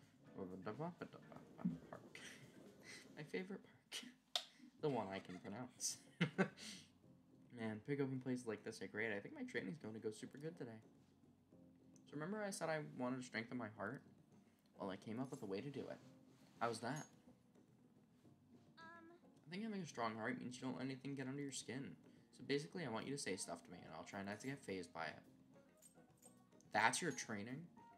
Park. My favorite park. The one I can pronounce. Man, pick open places like this are great. I think my training's going to go super good today. So remember I said I wanted to strengthen my heart? Well, I came up with a way to do it. How's that? Um, I think having a strong heart means you don't let anything get under your skin. So basically, I want you to say stuff to me, and I'll try not to get fazed by it. That's your training?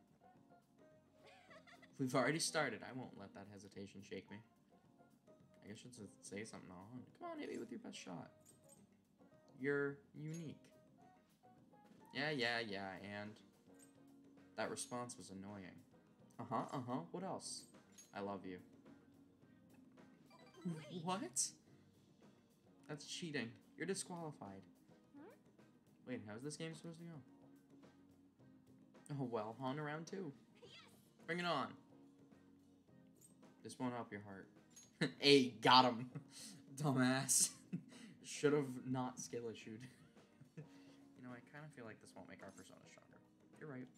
We've already started. I won't let that hesitation shake me. I guess you should say something on. Come on, hit me with your best shot. You're unique. Yeah, yeah, yeah, and... That response was annoying. Uh-huh, uh-huh, what else? I love you. wait. What? That's cheating. You're disqualified. Hmm? Wait, how's this game supposed to go? Oh, well, on around two. Yes. Bring it on. This won't help your heart. Hey, got him. Dumbass. Should have not skill issued. You know, I kind of feel like this won't make our persona stronger. You're right.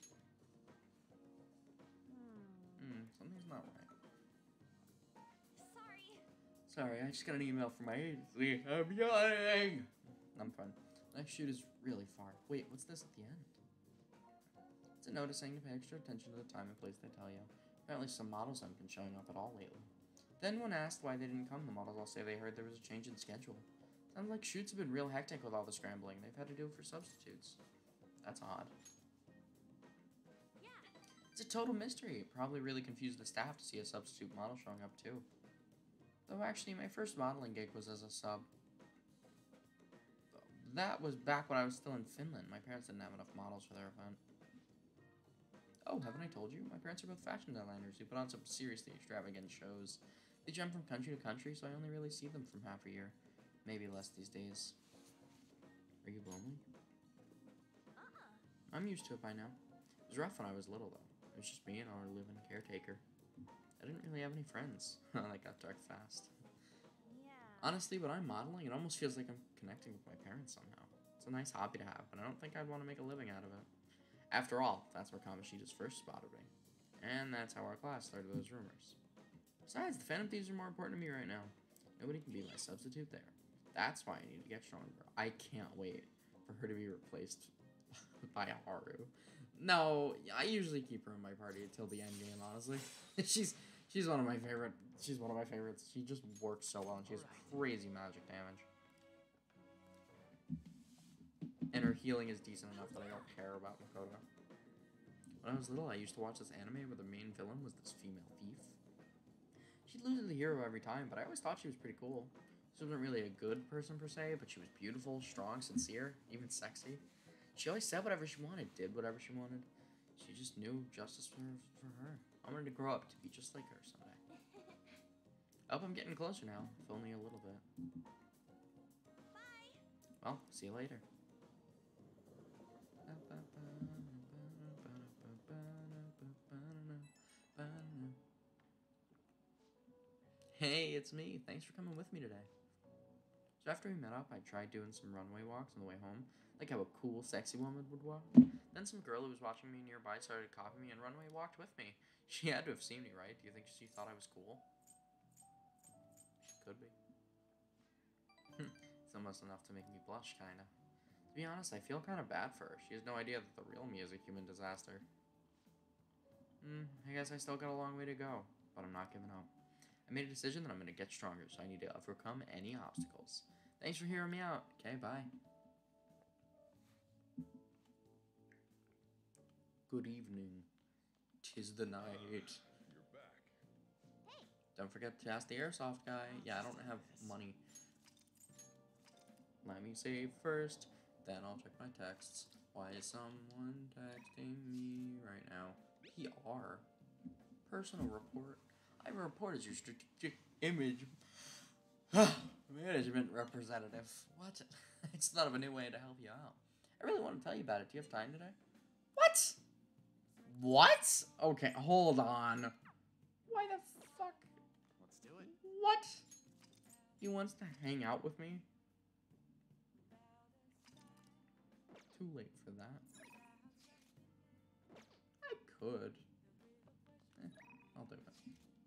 Hmm. Hmm, something's not right. Sorry. Sorry, I just got an email from my agency. I'm yawning. I'm fine. Next shoot is really far. Wait, what's this at the end? It's a notice saying to pay extra attention to the time and place they tell you. Apparently some models haven't been showing up at all lately. Then when asked why they didn't come, the models all say they heard there was a change in schedule. Sounds like shoots have been real hectic with all the scrambling they've had to do for substitutes. That's odd. Yeah. It's a total mystery. It probably really confused the staff to see a substitute model showing up too. Though actually, my first modeling gig was as a sub. That was back when I was still in Finland. My parents didn't have enough models for their event. Oh, haven't I told you? My parents are both fashion designers who put on some seriously extravagant shows. They jump from country to country, so I only really see them from half a year. Maybe less these days. Are you lonely? Uh-uh. I'm used to it by now. It was rough when I was little, though. It was just me and our live-in caretaker. I didn't really have any friends. That got dark fast. Yeah. Honestly, when I'm modeling, it almost feels like I'm connecting with my parents somehow. It's a nice hobby to have, but I don't think I'd want to make a living out of it. After all, that's where Kamoshida's first spotted me. And that's how our class started those rumors. Besides, the Phantom Thieves are more important to me right now. Nobody can be my substitute there. That's why I need to get stronger. I can't wait for her to be replaced by Haru. No, I usually keep her in my party until the end game, honestly. she's she's one of my favorite. She's one of my favorites. She just works so well, and she has crazy magic damage. And her healing is decent enough that I don't care about Makoto. When I was little, I used to watch this anime where the main villain was this female thief. She'd lose to the hero every time, but I always thought she was pretty cool. She wasn't really a good person per se, but she was beautiful, strong, sincere, even sexy. She always said whatever she wanted, did whatever she wanted. She just knew justice for, for her. I wanted to grow up to be just like her someday. I hope I'm getting closer now, if only a little bit. Bye. Well, see you later. Hey, it's me. Thanks for coming with me today. So after we met up, I tried doing some runway walks on the way home, like how a cool, sexy woman would walk. Then some girl who was watching me nearby started copying me and runway walked with me. She had to have seen me, right? Do you think she thought I was cool? She could be. It's almost enough to make me blush, kinda. To be honest, I feel kind of bad for her. She has no idea that the real me is a human disaster. Hmm, I guess I still got a long way to go, but I'm not giving up. I made a decision that I'm going to get stronger, so I need to overcome any obstacles. Thanks for hearing me out. Okay, bye. Good evening. Tis the night. You're back. Don't forget to ask the airsoft guy. Yeah, I don't have money. Let me save first, then I'll check my texts. Why is someone texting me right now? P R. Personal report. I have a report as your strategic image management representative. What? It's not of a new way to help you out. I really want to tell you about it. Do you have time today? What? What? Okay, hold on. Why the fuck? Let's do it. What? He wants to hang out with me? Too late for that. I could. Eh, I'll do it.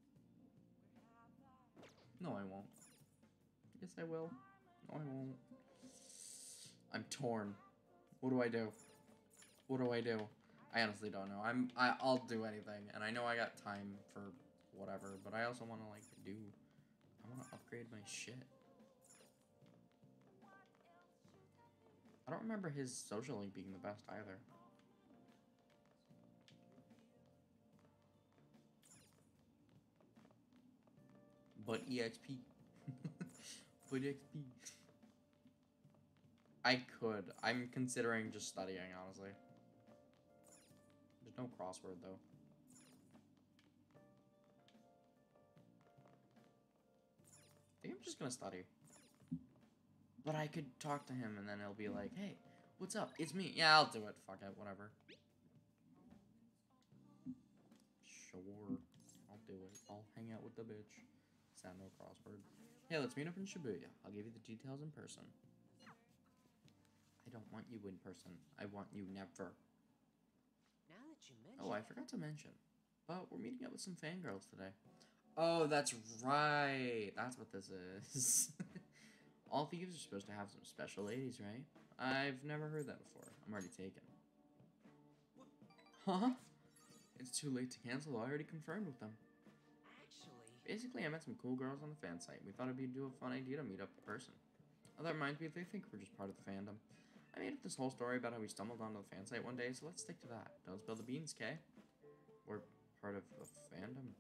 No, I won't. Yes, I will. No, I won't. I'm torn. What do I do? What do I do? I honestly don't know. I'm. I, I'll do anything, and I know I got time for whatever, but I also want to like do. I want to upgrade my shit. I don't remember his social link being the best either. But E X P. But E X P. I could. I'm considering just studying, honestly. There's no crossword, though. I think I'm just gonna study. But I could talk to him and then he'll be like, hey, what's up? It's me. Yeah, I'll do it. Fuck it. Whatever. Sure. I'll do it. I'll hang out with the bitch. Sound no crossword. Hey, let's meet up in Shibuya. I'll give you the details in person. I don't want you in person. I want you never. Now that you mention Oh, I forgot to mention. But we're meeting up with some fangirls today. Oh, that's right. That's what this is. All thieves are supposed to have some special ladies, right? I've never heard that before. I'm already taken. Huh? It's too late to cancel. I already confirmed with them. actually, Basically, I met some cool girls on the fan site. We thought it'd be a fun idea to meet up in person. Oh, that reminds me, they think we're just part of the fandom. I made up this whole story about how we stumbled onto the fan site one day, so let's stick to that. Don't spill the beans, Kay. We're part of the fandom.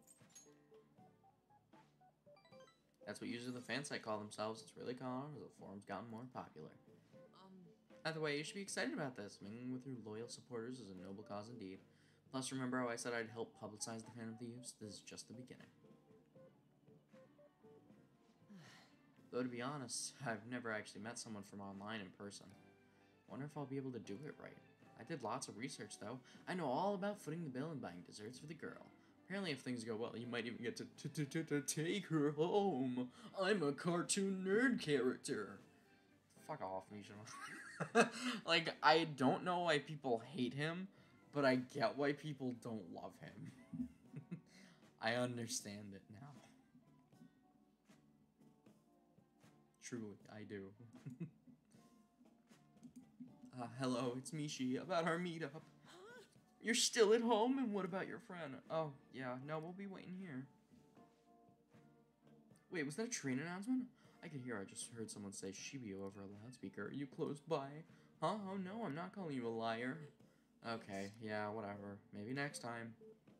That's what users of the fan site call themselves. It's really common as the forum's gotten more popular. um, Either way, you should be excited about this. Mingling with your loyal supporters is a noble cause indeed. Plus, remember how I said I'd help publicize the Phantom Thieves? This is just the beginning. Though, to be honest, I've never actually met someone from online in person. Wonder if I'll be able to do it right. I did lots of research, though. I know all about footing the bill and buying desserts for the girl. Apparently, if things go well, you might even get to, to, to, to, to take her home. I'm a cartoon nerd character. Fuck off, Mishima. Like, I don't know why people hate him, but I get why people don't love him. I understand it now. Truly, I do. uh, hello, it's Mishi, about our meetup. You're still at home, and what about your friend? Oh, yeah, no, we'll be waiting here. Wait, was that a train announcement? I could hear, I just heard someone say Shibuya over a loudspeaker. Are you close by? Huh? Oh, no, I'm not calling you a liar. Okay, yeah, whatever. Maybe next time.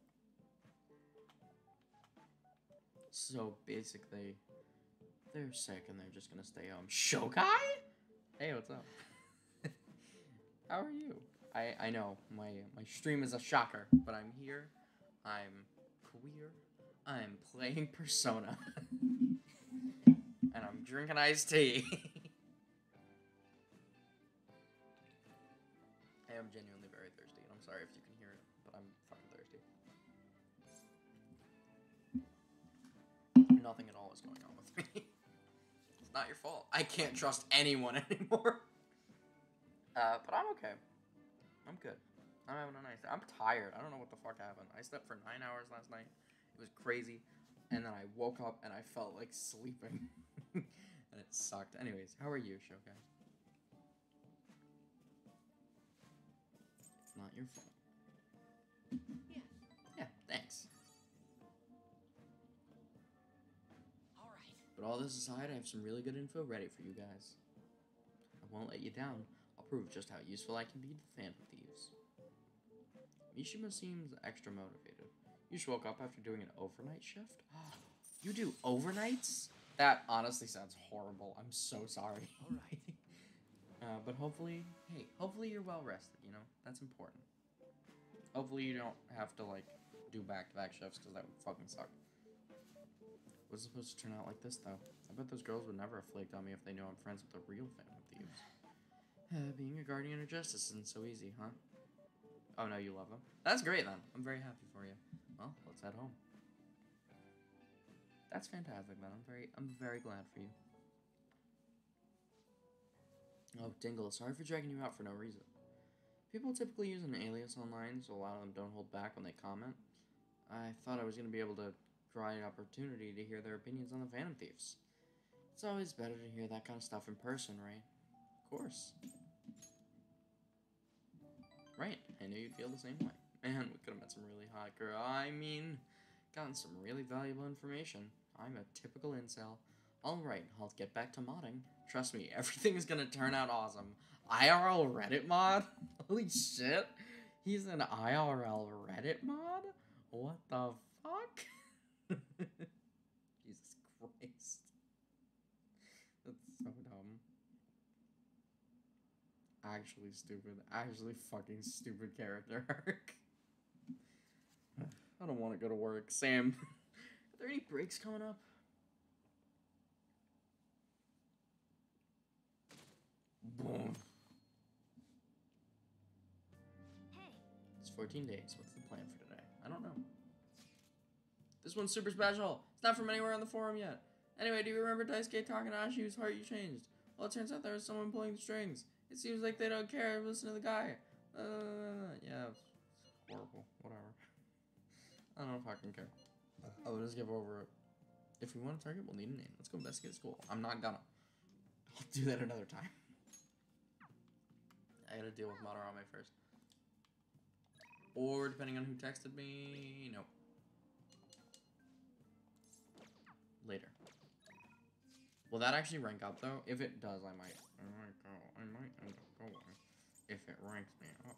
So, basically, they're sick and they're just gonna stay home. Shokai? Hey, what's up? How are you? I, I know, my, my stream is a shocker, but I'm here. I'm queer. I'm playing Persona. And I'm drinking iced tea. I am genuinely very thirsty, and I'm sorry if you can hear it, but I'm fucking thirsty. Nothing at all is going on with me. It's not your fault. I can't trust anyone anymore. Uh, but I'm okay. I'm good. I'm having a nice day. I'm tired. I don't know what the fuck happened. I slept for nine hours last night. It was crazy. And then I woke up and I felt like sleeping. And it sucked. Anyways, how are you, Shokai? It's not your fault. yeah, Yeah, thanks. all right. But all this aside, I have some really good info ready for you guys. I won't let you down. I'll prove just how useful I can be to the Phantom Thieves. Mishima seems extra motivated. You just woke up after doing an overnight shift? You do overnights? That honestly sounds horrible. I'm so sorry. Alright. uh, but hopefully, hey, hopefully you're well rested, you know? That's important. Hopefully you don't have to, like, do back-to-back shifts, because that would fucking suck. Was it supposed to turn out like this, though? I bet those girls would never have flaked on me if they knew I'm friends with the real Phantom Thieves. Uh, being a guardian of justice isn't so easy, huh? Oh, no, you love them? That's great, then. I'm very happy for you. Well, let's head home. That's fantastic, man. I'm very, I'm very glad for you. Oh, Dingle, sorry for dragging you out for no reason. People typically use an alias online, so a lot of them don't hold back when they comment. I thought I was going to be able to provide an opportunity to hear their opinions on the Phantom Thieves. It's always better to hear that kind of stuff in person, right? Of course. Right, I knew you'd feel the same way. Man, we could have met some really hot girl. I mean, gotten some really valuable information. I'm a typical incel. Alright, I'll get back to modding. Trust me, everything is gonna turn out awesome. I R L Reddit mod? Holy shit. He's an I R L Reddit mod? What the fuck? Jesus Christ. That's so dumb. Actually stupid. Actually fucking stupid character arc. I don't want to go to work. Sam, are there any breaks coming up? Boom. Hey, It's fourteen days. What's the plan for today? I don't know. This one's super special. It's not from anywhere on the forum yet. Anyway, do you remember Daisuke Takanashi whose heart you changed? Well, it turns out there was someone pulling the strings. It seems like they don't care. Listen to the guy. Uh, yeah, it's horrible. Whatever. I don't fucking care. I'll just give over it. If we want a target, we'll need a name. Let's go investigate school. I'm not gonna. I'll do that another time. I gotta deal with Madarame first. Or, depending on who texted me, no. Later. Will that actually rank up, though? If it does, I might. I might go. I might end up going. If it ranks me up.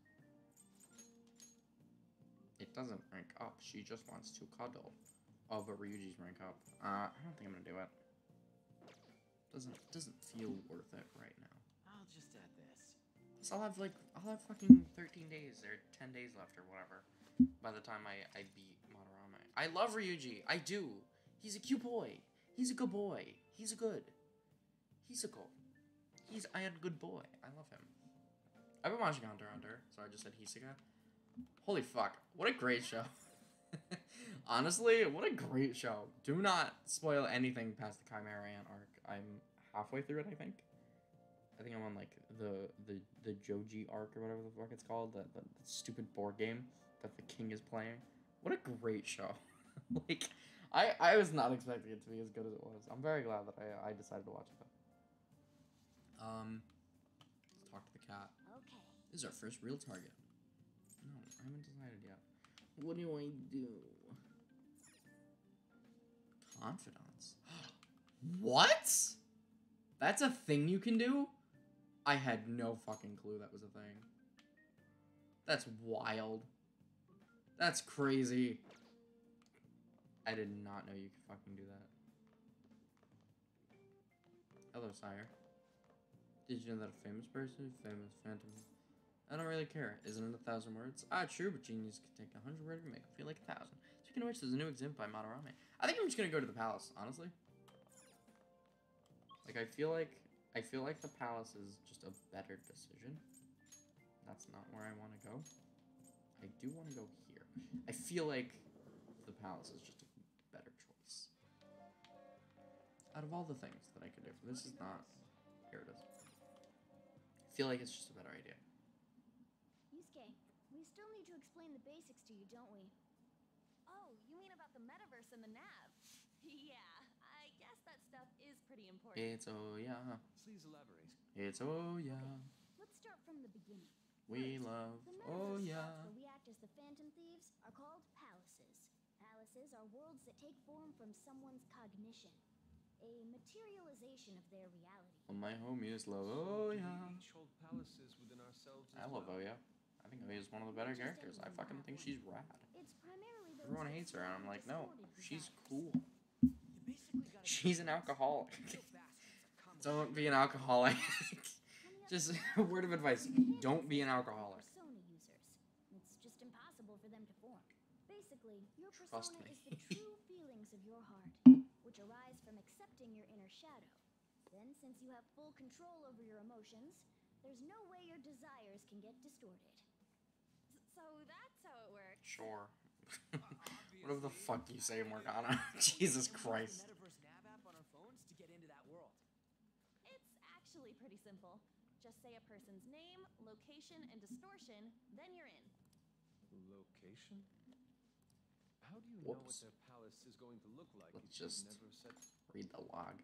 It doesn't rank up. She just wants to cuddle. Oh, but Ryuji's rank up. Uh, I don't think I'm gonna do it. Doesn't doesn't feel worth it right now. I'll just add this. So I'll have like I'll have fucking thirteen days or ten days left or whatever. By the time I I beat Madarame. I love Ryuji. I do. He's a cute boy. He's a good boy. He's a good. He's a good. He's I had a good boy. I love him. I've been watching Hunter x Hunter, so I just said Hisoka. Holy fuck. What a great show. Honestly, what a great show. Do not spoil anything past the Chimera Ant arc. I'm halfway through it, I think. I think I'm on, like, the the, the Joji arc or whatever the fuck it's called. The, the, the stupid board game that the king is playing. What a great show. Like, I, I was not expecting it to be as good as it was. I'm very glad that I, I decided to watch it, though. Um, let's talk to the cat. okay. This is our first real target. No, I haven't decided yet. What do I do? Confidants. What? That's a thing you can do? I had no fucking clue that was a thing. That's wild. That's crazy. I did not know you could fucking do that. Hello, sire. Did you know that a famous person, famous phantom... I don't really care. Isn't it a thousand words? Ah, true, but genius could take a hundred words and make it feel like a thousand. Speaking of which, there's a new exhibit by Madarame. I think I'm just gonna go to the palace, honestly. Like, I feel like... I feel like the palace is just a better decision. That's not where I want to go. I do want to go here. I feel like the palace is just a better choice. Out of all the things that I could do. This is not... Here it is. I feel like it's just a better idea. Yusuke, we still need to explain the basics to you, don't we? Oh, you mean about the metaverse and the nav? Yeah, I guess that stuff is pretty important. It's oh yeah. Please elaborate. It's oh yeah. Let's start from the beginning. We love The oh metaverse yeah. spots where we act as the Phantom Thieves are called palaces. Palaces are worlds that take form from someone's cognition, a materialization of their reality. Well, my homies love oh Do we yeah. each hold palaces within ourselves I as love well? oh yeah. I think Amiya's one of the better characters. I fucking think she's rad. It's primarily those Everyone with hates her, and I'm like, no, distorted she's desires. cool. You basically gotta She's an alcoholic. real bastards that come Don't with be an alcoholic. Many Just others a word of advice. hit Don't be an as alcoholic. Persona users. It's just impossible for them to form. Basically, your Trust persona me. is the true feelings of your heart, which arise from accepting your inner shadow. Then, since you have full control over your emotions, there's no way your desires can get distorted. So that's how it works. Sure. Whatever the fuck you say, Morgana. Jesus Christ. The Metaverse Nav app on our phones to get into that world. It's actually pretty simple. Just say a person's name, location, and distortion, then you're in. Location? How do you know what Whoops. their palace is going to look like Let's if you've just- never set... Read the log.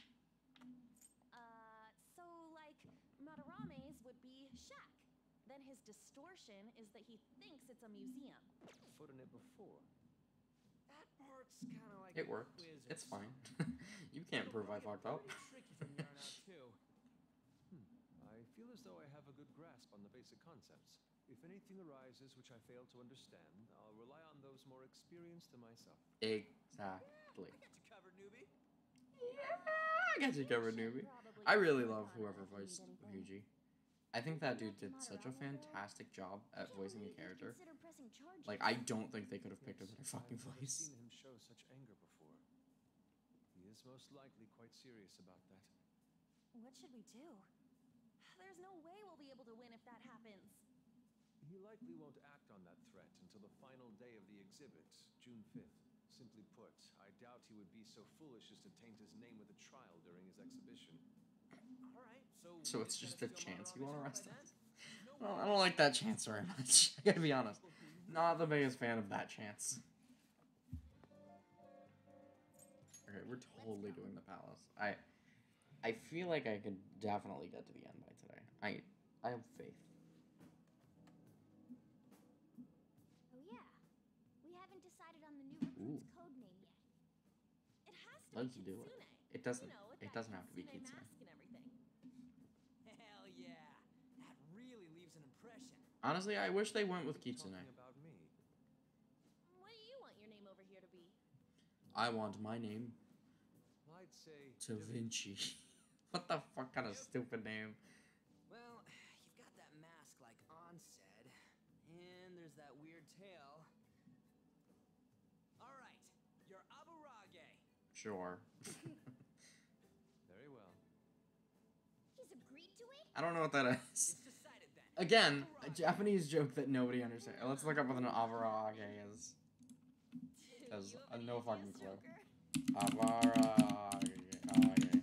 Uh, so like Madarame's would be shack. Then his distortion is that he thinks it's a museum. foot in it before? That part's kind of like It a worked. quiz or It's fine. something. You can't It'll prove I probably get fucked up. pretty tricky from here on out too. Hmm. I feel as though I have a good grasp on the basic concepts. If anything arises which I fail to understand, I'll rely on those more experienced than myself. Exactly. I got you covered, newbie. Yeah, I got you covered, newbie. I really love whoever voiced Ryuji. I think that dude did such a fantastic job at voicing a character. Like, I don't think they could have picked a better fucking I've never voice. seen him show such anger before. He is most likely quite serious about that. What should we do? There's no way we'll be able to win if that happens. He likely won't act on that threat until the final day of the exhibit, June fifth. Simply put, I doubt he would be so foolish as to taint his name with a trial during his exhibition. All right, so. So it's we're just gonna a steal chance you Madarame's want to heart arrest by us. then? No Well, way. I don't like that chance very much. I gotta be honest. Not the biggest fan of that chance. Okay, we're totally doing the palace. I I feel like I could definitely get to the end by today. I I have faith. Oh yeah, we haven't decided on the new recruit's code name yet. It has to Let's be do it. Kitsune. It doesn't. You know, with It that doesn't have to be Kitsune Kitsune. mask and everything. Hell yeah, that really leaves an impression. Honestly, I wish they went with Kitsune. Talking about me. What do you want your name over here to be? I want my name I'd say Da Vinci. What the fuck kind of stupid name? Well, you've got that mask like On said, and there's that weird tail. All right, you're Aburage. Sure. Very well. He's agreed to it? I don't know what that is. It's decided then. Again, a Aburage. Japanese joke that nobody understands. Let's look up what an avarage is. Do As you uh, have any no fucking ideas, clue. Joker? Avarage. Okay.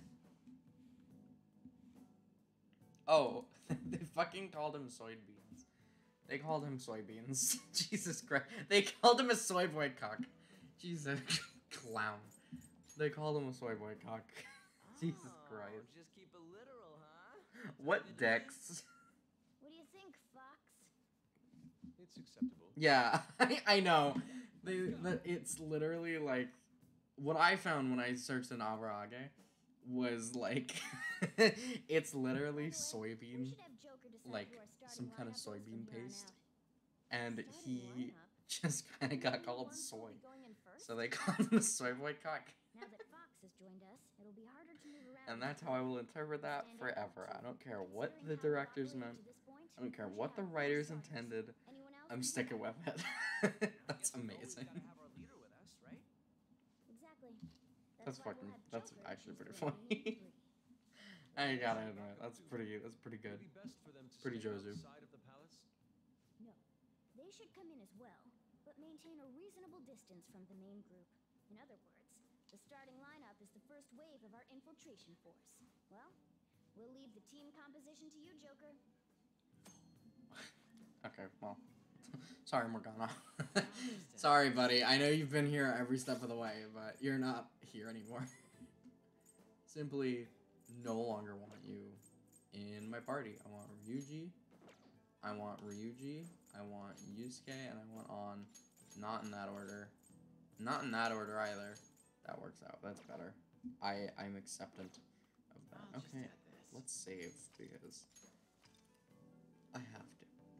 Oh, they fucking called him soybeans. They called him soybeans. Jesus Christ. They called him a soy boy cock. Jesus. Clown. They called him a soy boy cock. Jesus Oh, Christ. Just keep it literal, huh? What Dex? What do you think, Fox? It's acceptable. Yeah, I, I know. They, the, it's literally like what I found when I searched an avarage was like it's literally By the way, we soybean, should have Joker decide like, who our starting some kind of lineup is from soybean here on paste. out. and Starting he lineup? just kind of got Maybe called one soy, will be going in first? so they called him a soy boy cock, Now that Fox has joined us, it'll be harder to move around. and that's how I will interpret that forever. I don't care what the directors meant. I don't care what the writers intended. I'm sticking with it. That's Guess we know we've amazing. gotta have our leader with us, right? Exactly. That's why we'll fucking- have that's Joker actually choose pretty the remaining funny. three. I gotta admit, that's pretty. That's pretty good. Would it be best for them to Pretty stay Jozu. outside of the palace? No, they should come in as well, but maintain a reasonable distance from the main group. In other words, the starting lineup is the first wave of our infiltration force. Well, we'll leave the team composition to you, Joker. Okay, well, sorry, Morgana. Sorry, buddy. I know you've been here every step of the way, but you're not here anymore. Simply no longer want you in my party. I want Ryuji. I want Ryuji. I want Yusuke, and I want On. Not in that order. Not in that order either. That works out. That's better. I I'm acceptant of that. Okay, let's save because I have to.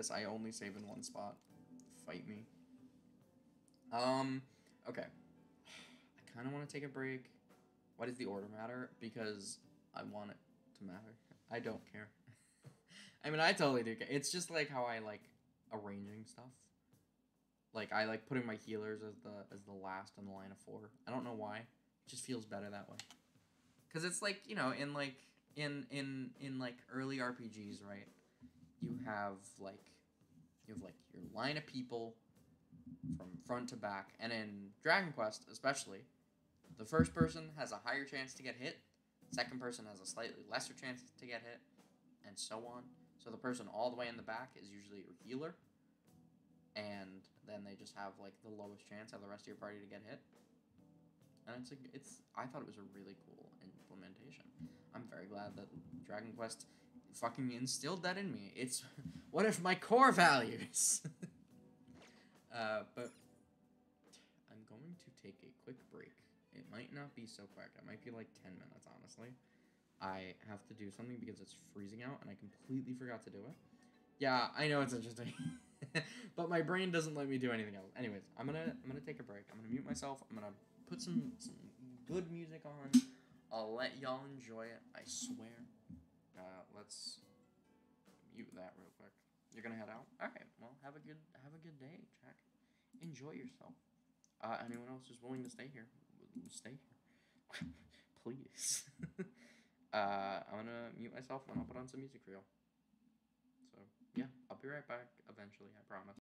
Yes, I only save in one spot. Fight me. Um, okay. I kind of want to take a break. Why does the order matter? Because I want it to matter. I don't care. I mean, I totally do care. It's just like how I like arranging stuff. Like, I like putting my healers as the as the last in the line of four. I don't know why. It just feels better that way. Because it's like, you know, in like, in, in, in like early R P Gs, right? You have like, you have like your line of people from front to back. And in Dragon Quest, especially, the first person has a higher chance to get hit. Second person has a slightly lesser chance to get hit. And so on. So the person all the way in the back is usually your healer. And then they just have like the lowest chance of the rest of your party to get hit. And it's, a, it's I thought it was a really cool implementation. I'm very glad that Dragon Quest fucking instilled that in me. It's one of my core values. uh, but I'm going to take a quick break. It might not be so quick. It might be like ten minutes, honestly. I have to do something because it's freezing out and I completely forgot to do it. Yeah, I know it's interesting. But my brain doesn't let me do anything else. Anyways, I'm gonna I'm gonna take a break. I'm gonna mute myself. I'm gonna put some some good music on. I'll let y'all enjoy it. I swear. Uh, let's mute that real quick. You're gonna head out? Alright, well have a good have a good day, Jack. Enjoy yourself. Uh, anyone else who's willing to stay here, stay here. Please. uh, I'm gonna mute myself and I'll put on some music for y'all. So, yeah, I'll be right back eventually, I promise.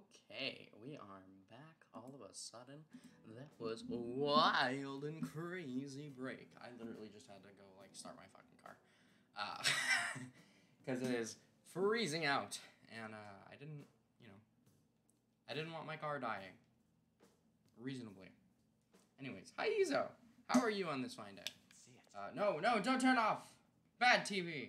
Okay, we are back all of a sudden. That was a wild and crazy break. I literally just had to go, like, start my fucking car. Uh, because it is freezing out. And, uh, I didn't, you know, I didn't want my car dying. Reasonably. Anyways, hi Izo! How are you on this fine day? See it. Uh, no, no, don't turn off! Bad T V!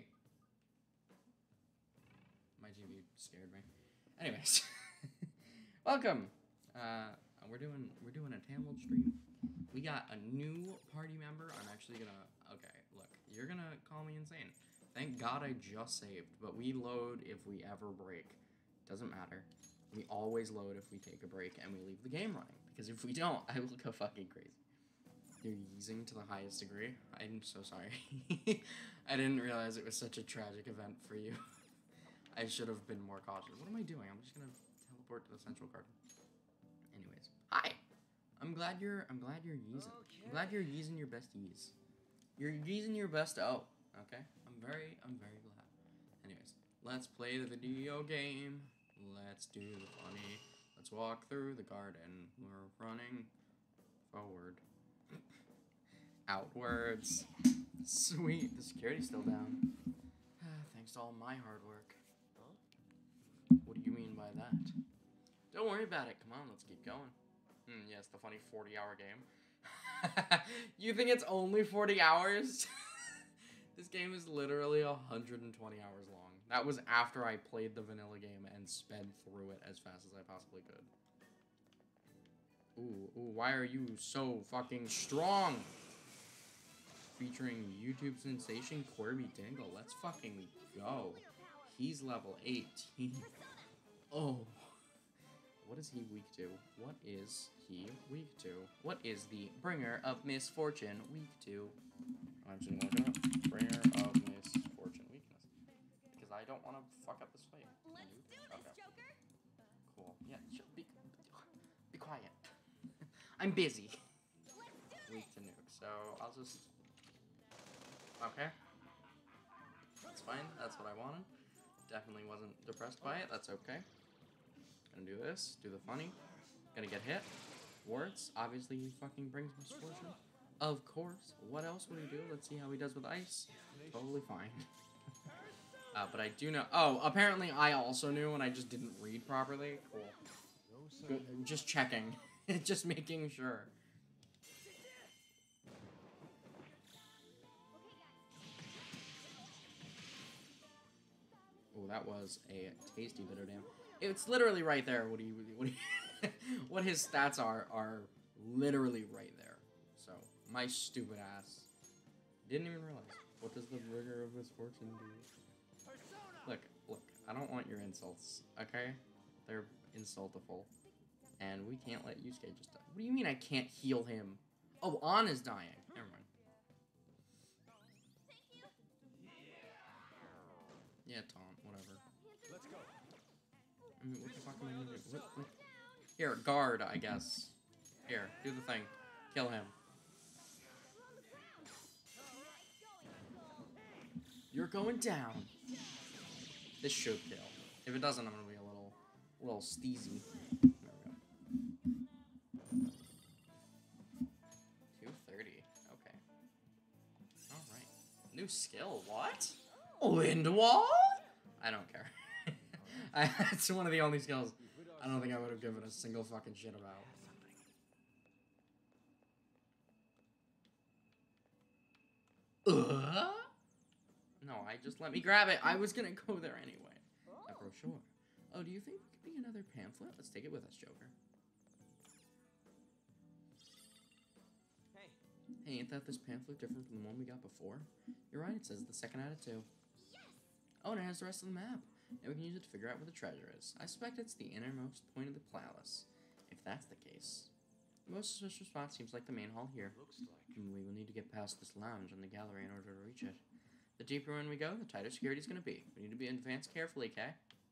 My T V scared me. Anyways, welcome. Uh, we're doing we're doing a Tamworld stream. We got a new party member. I'm actually gonna. Okay, look, you're gonna call me insane. Thank God I just saved, but we load if we ever break. Doesn't matter. We always load if we take a break and we leave the game running. Because if we don't, I will go fucking crazy. You're using to the highest degree. I'm so sorry. I didn't realize it was such a tragic event for you. I should have been more cautious. What am I doing? I'm just gonna teleport to the central garden. Anyways, hi. I'm glad you're. I'm glad you're using. Okay. I'm glad you're using your best ease. You're using your best O. Okay. I'm very. I'm very glad. Anyways, let's play the video game. Let's do the funny. Let's walk through the garden. We're running forward. Outwards. Sweet. The security's still down. Thanks to all my hard work. What do you mean by that? Don't worry about it. Come on, let's get going. Hmm, yes, the funny forty hour game. You think it's only forty hours? This game is literally one hundred twenty hours long. That was after I played the vanilla game and sped through it as fast as I possibly could. Ooh, ooh, why are you so fucking strong? Featuring YouTube sensation Corby Dingle. Let's fucking go. He's level eighteen. Oh. What is he weak to? What is he weak to? What is the bringer of misfortune weak to? I'm just gonna look it up. Bringer of misfortune weakness. Because I don't want to fuck up this fight. Let's do this, Okay. Joker. Cool. Yeah, sh- be, be quiet. I'm busy. Let's do Weak to nuke. So I'll just... Okay. That's fine. That's what I wanted. Definitely wasn't depressed by it. That's okay. Gonna do this. Do the funny. Gonna get hit. Wards. Obviously he fucking brings misfortune. Of course. What else would he do? Let's see how he does with ice. Totally fine. uh, but I do know... Oh, apparently I also knew and I just didn't read properly. Cool. Good. Just checking. Just making sure. Oh, that was a tasty bit of damage. It's literally right there. What he, what he, what his stats are are literally right there. So my stupid ass didn't even realize. What does the rigor of misfortune do? Look, look. I don't want your insults. Okay, they're insultful, and we can't let Yusuke just die. What do you mean I can't heal him? Oh, An is dying. Never mind. Yeah, taunt, whatever. Let's go. I mean, what the fuck am I gonna do? What, what? Here, guard, I guess. Here, do the thing. Kill him. You're going down. This should kill. If it doesn't, I'm gonna be a little, little steezy. There we go. two thirty. Okay. All right. New skill. What? Wind wall? I don't care. I, it's one of the only skills I don't think I would have given a single fucking shit about. Uh? No, I just let me grab it. I was gonna go there anyway. A brochure. Oh, do you think we could be another pamphlet? Let's take it with us, Joker. Hey, Hey, ain't that this pamphlet different from the one we got before? You're right, it says the second out of two. Yes. Oh, and it has the rest of the map. And we can use it to figure out where the treasure is. I suspect it's the innermost point of the palace. If that's the case. The most suspicious spot seems like the main hall here. Looks like. And we will need to get past this lounge and the gallery in order to reach it. The deeper in we go, the tighter security is going to be. We need to be advanced carefully, okay?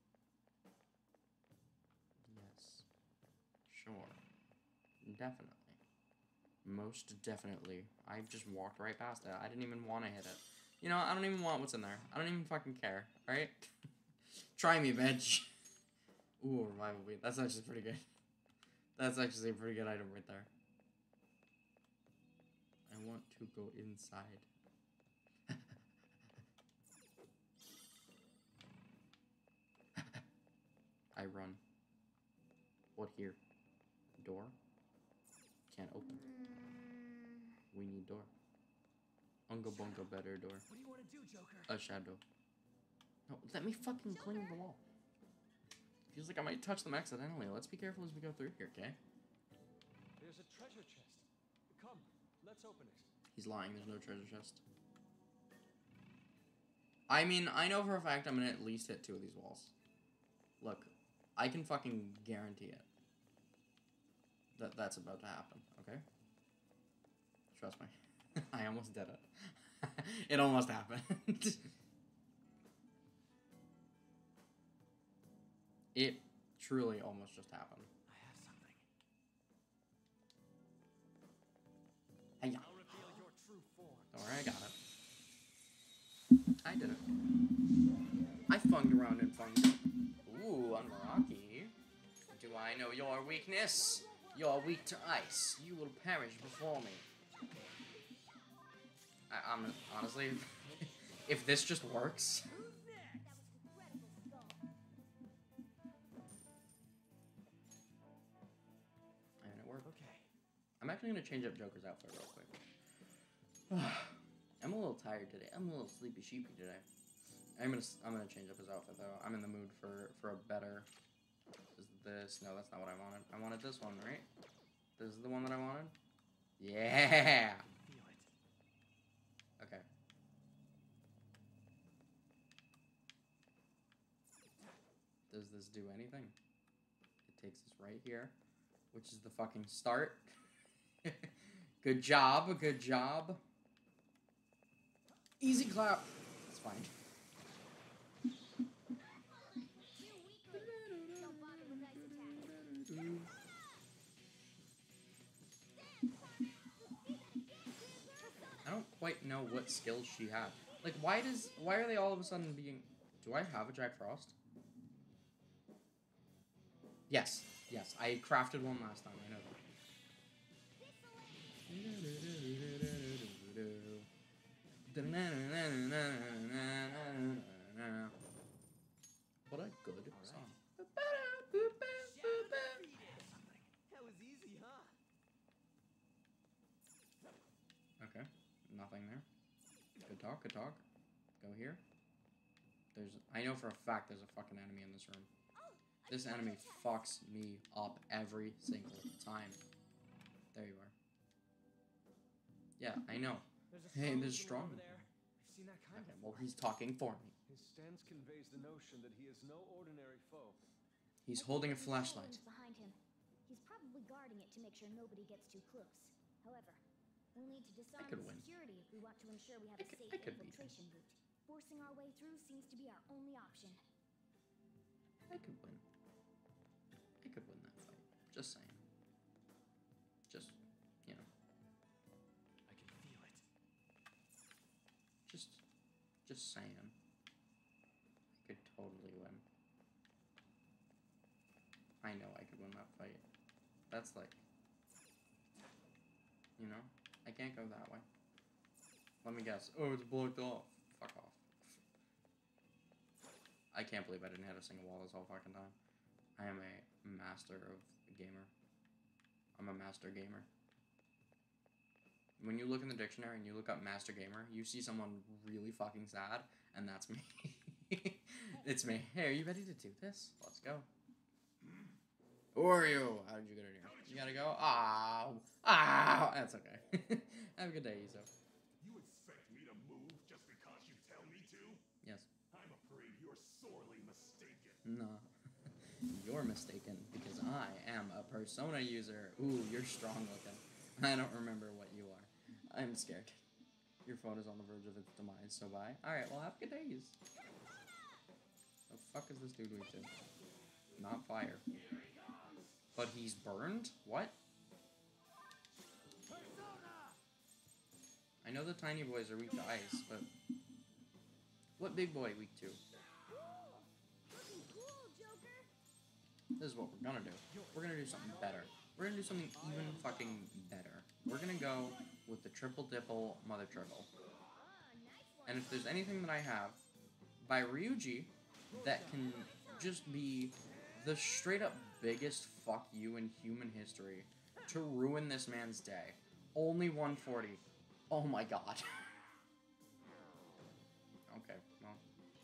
Yes. Sure. Definitely. Most definitely. I just walked right past it. I didn't even want to hit it. You know, I don't even want what's in there. I don't even fucking care, right? Try me, bitch. Ooh, revival beat. That's actually pretty good. That's actually a pretty good item right there. I want to go inside. I run. What here? Door? Can't open. We need door. Unga bunga better door. What do you want to do, Joker? A shadow. No, let me fucking clean the wall. Feels like I might touch them accidentally. Let's be careful as we go through here, okay? There's a treasure chest. Come, let's open it. He's lying. There's no treasure chest. I mean, I know for a fact I'm gonna at least hit two of these walls. Look, I can fucking guarantee it. That that's about to happen, okay? Trust me. I almost did it. It almost happened. It truly almost just happened. I have something. Hey-ya. I'll reveal your true form. Don't worry, I got it. I did it. I funged around and funged. Ooh, Unmeraki. Do I know your weakness? You're weak to ice. You will perish before me. I, I'm honestly, if this just works. And it worked. Okay. I'm actually gonna change up Joker's outfit real quick. I'm a little tired today. I'm a little sleepy sheepy today. I'm gonna I'm gonna change up his outfit though. I'm in the mood for for a better. Is this? No, that's not what I wanted. I wanted this one, right? This is the one that I wanted. Yeah. Feel it. Okay. Does this do anything? It takes us right here, which is the fucking start. Good job. Good job. Easy clap. It's fine. I don't quite know what skills she had. Like, why does why are they all of a sudden being? Do I have a Jack Frost? Yes, yes. I crafted one last time. I know that. What a good song. That was easy, huh? Okay, nothing there. Good talk, good talk. Go here. There's, I know for a fact there's a fucking enemy in this room. This enemy fucks me up every single time. There you are. Yeah, I know. There's a Hey, strong there's looking strong. over there. I've seen that kind Okay, before. well, he's talking for me. His stance conveys the notion that he is no ordinary foe. He's I holding a think there's flashlight. silence behind him. He's probably guarding it to make sure nobody gets too close. However, we'll need to disarm could the win. security if we want to ensure we have I a could- safe I could beat him. infiltration route. Forcing our way through seems to be our only option. I could win. I could win that fight. Just saying. Just, you know, I can feel it. just, just saying. I could totally win. I know I could win that fight. That's like, you know, I can't go that way. Let me guess. Oh, it's blocked off. Fuck off. I can't believe I didn't hit a single wall this whole fucking time. I am a master of gamer. I'm a master gamer. When you look in the dictionary and you look up master gamer, you see someone really fucking sad, and that's me. It's me. Hey, are you ready to do this? Let's go. Who are you? How did you get in here? You gotta go? Ow. Ow. That's okay. Have a good day, Iso. You expect me to move just because you tell me to? Yes. I'm afraid you're sorely mistaken. No. You're mistaken, because I am a Persona user. Ooh, you're strong looking. I don't remember what you are. I'm scared. Your phone is on the verge of its demise, so bye. Alright, well, have a good day. The fuck is this dude weak to? Not fire. But he's burned? What? I know the tiny boys are weak to ice, but... What big boy weak to? Looking cool, Joker. this is what we're gonna do. We're gonna do something better. We're gonna do something even fucking better. We're gonna go with the Triple Dipple Mother Triple. And if there's anything that I have by Ryuji that can just be the straight up biggest fuck you in human history to ruin this man's day. Only one forty. Oh my god. Okay, well.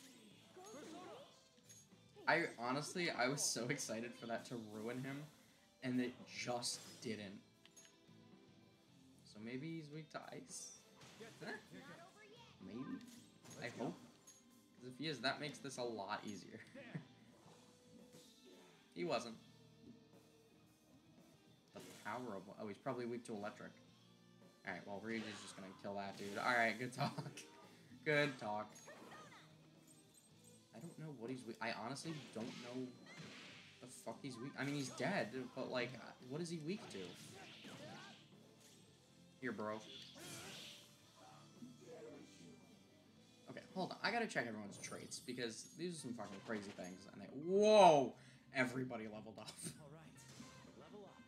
I honestly, I was so excited for that to ruin him, and it just didn't. So maybe he's weak to ice? Eh, maybe. I hope. Because if he is, that makes this a lot easier. He wasn't. The power of... Oh, he's probably weak to electric. Alright, well, Ryuji's just gonna kill that dude. Alright, good talk. Good talk. I don't know what he's weak... I honestly don't know the fuck he's weak... I mean, he's dead, but, like, what is he weak to? Here, bro. Okay, hold on. I gotta check everyone's traits, because these are some fucking crazy things, and they... Whoa! Everybody leveled up. Alright, level up.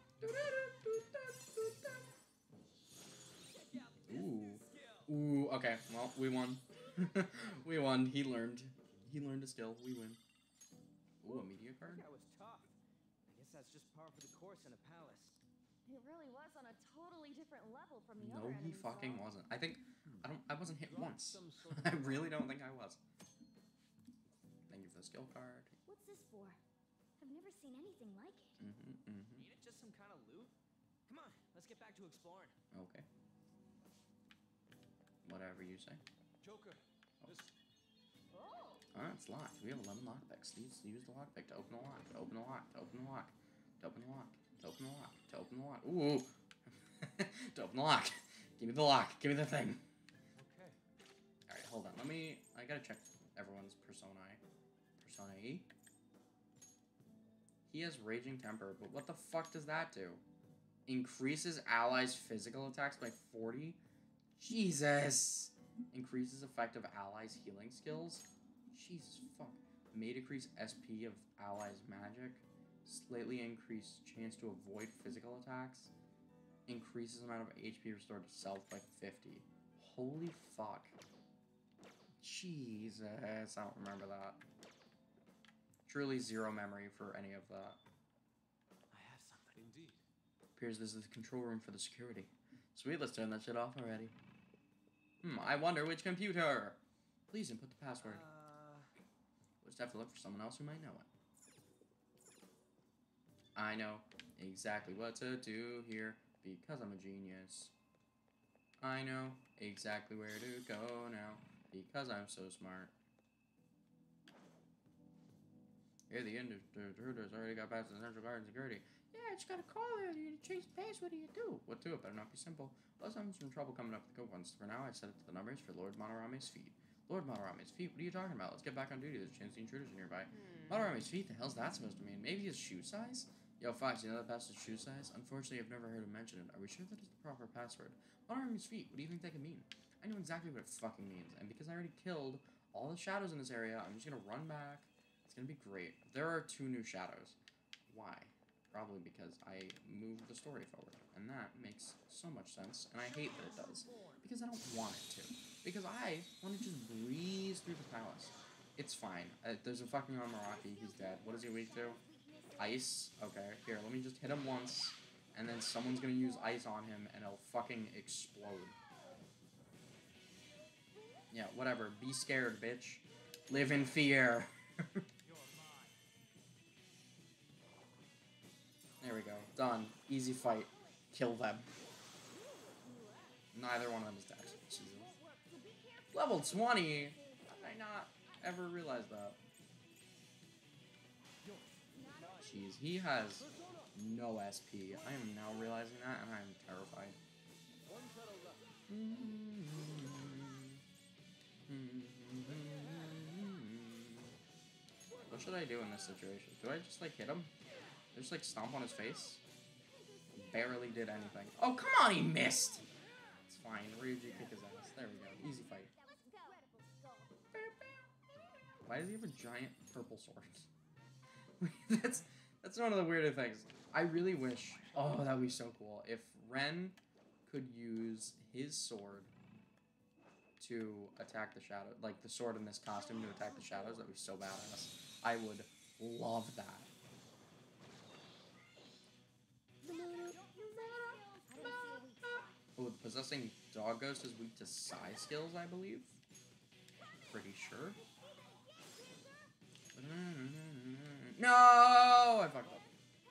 Ooh. Ooh, okay. Well, we won. We won. He learned. He learned a skill. We win. Ooh, a media card? That was tough. I guess that's just par for the course in a palace. It really was on a totally different level from the No, other he enemies, fucking though. wasn't. I think... I don't... I wasn't hit once. Some sort of I really don't think I was. Thank you for the skill card. What's this for? I've never seen anything like it. Mm-hmm, mm-hmm. Ain't it just some kind of loot? Come on, let's get back to exploring. Okay. Whatever you say. Joker, Oh. this Oh, Ah, it's locked. We have eleven lockpicks. Use, use the lockpick to open the lock. To open the lock. To open the lock. To open the lock. To open the lock. To open the lock. Ooh. To open the lock. Give me the lock. Give me the thing. okay. Alright, hold on. Let me... I gotta check everyone's personae. Personae? He has Raging Temper, but what the fuck does that do? Increases allies' physical attacks by forty? Jesus! Increases effective allies' healing skills? Jesus fuck. May decrease S P of allies' magic. Slightly increase chance to avoid physical attacks. Increases amount of H P restored to self by fifty. Holy fuck. Jesus, I don't remember that. Truly zero memory for any of that. I have something. Indeed. Appears this is the control room for the security. Sweet, let's turn that shit off already. Hmm, I wonder which computer. Please input the password. Uh, We'll just have to look for someone else who might know it. I know exactly what to do here because I'm a genius. I know exactly where to go now because I'm so smart. Here, the intruder's already got past the central guard and security. Yeah, I just got a call there. You change the pace. What do you do? What to it? Better not be simple. Plus, I'm having some trouble coming up with the good ones. For now, I set it to the numbers for Lord Monorame's feet. Lord Monorame's feet? What are you talking about? Let's get back on duty. There's a chance the intruders are nearby. hmm. Monorame's feet? The hell's that supposed to mean? Maybe his shoe size? Yo, Fox, you know that past his shoe size? Unfortunately, I've never heard him mention it. Are we sure that is the proper password? Monorame's feet? What do you think that could mean? I know exactly what it fucking means. And because I already killed all the shadows in this area, I'm just gonna run back. It's gonna be great. There are two new shadows. Why? Probably because I moved the story forward. And that makes so much sense. And I hate that it does. Because I don't want it to. Because I want to just breeze through the palace. It's fine. Uh, there's a fucking Armoraki. He's dead. What is he weak to? Ice? Okay. Here, let me just hit him once. And then someone's gonna use ice on him and he'll fucking explode. Yeah, whatever. Be scared, bitch. Live in fear. There we go. Done. Easy fight. Kill them. Neither one of them is dead. Jesus. Level twenty? How did I not ever realize that? Jeez, he has no S P. I am now realizing that, and I am terrified. What should I do in this situation? Do I just, like, hit him? Just, like, stomp on his face? Barely did anything. Oh, come on, he missed! It's fine. Ryuji kick his ass. There we go. Easy fight. Why does he have a giant purple sword? that's that's That's one of the weirder things. I really wish. Oh, that would be so cool if Ren could use his sword to attack the shadow, like the sword in this costume to attack the shadows. That'd be so badass. I would love that. Oh, the possessing dog ghost is weak to psi skills, I believe. Pretty sure. No, I fucked up.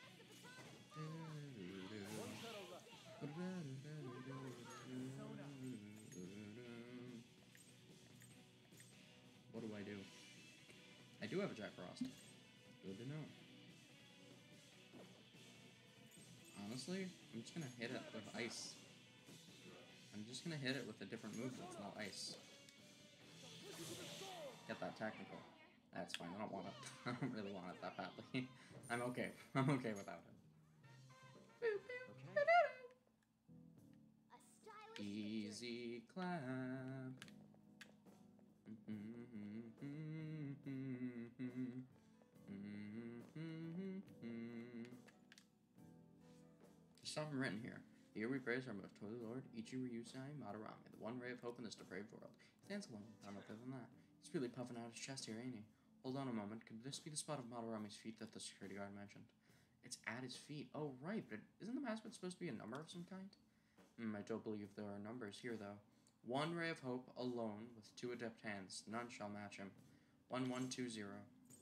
What do I do? I do have a Jack Frost. Good to know. Honestly, I'm just gonna hit it with ice. I'm just gonna hit it with a different move that's not ice. Get that technical. That's fine. I don't want it. I don't really want it that badly. I'm okay. I'm okay without it. A stylish Easy clap. There's something written here. Here we praise our most holy Lord, Ichi-Ryusai Madarame, the one ray of hope in this depraved world. He stands alone. I'm other than that. He's really puffing out his chest here, ain't he? Hold on a moment. Could this be the spot of Madarame's feet that the security guard mentioned? It's at his feet. Oh, right, but isn't the mascot supposed to be a number of some kind? Hmm, I don't believe there are numbers here, though. One ray of hope alone with two adept hands. None shall match him. One one two zero.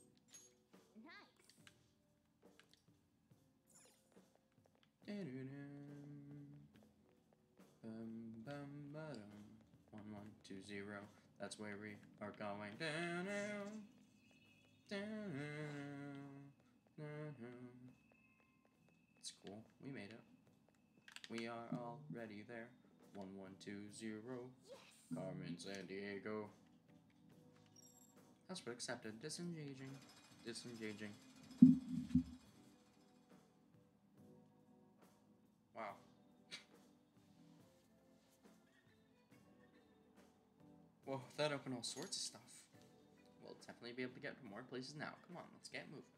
Bum, bum, ba-dum. One one two zero. That's where we are going. Down, down, down, down. It's cool. We made it. We are already there. One one two zero. Yes. Carmen San Diego. Password accepted. Disengaging. Disengaging. Wow. Well, that opened all sorts of stuff. We'll definitely be able to get to more places now. Come on, let's get moving.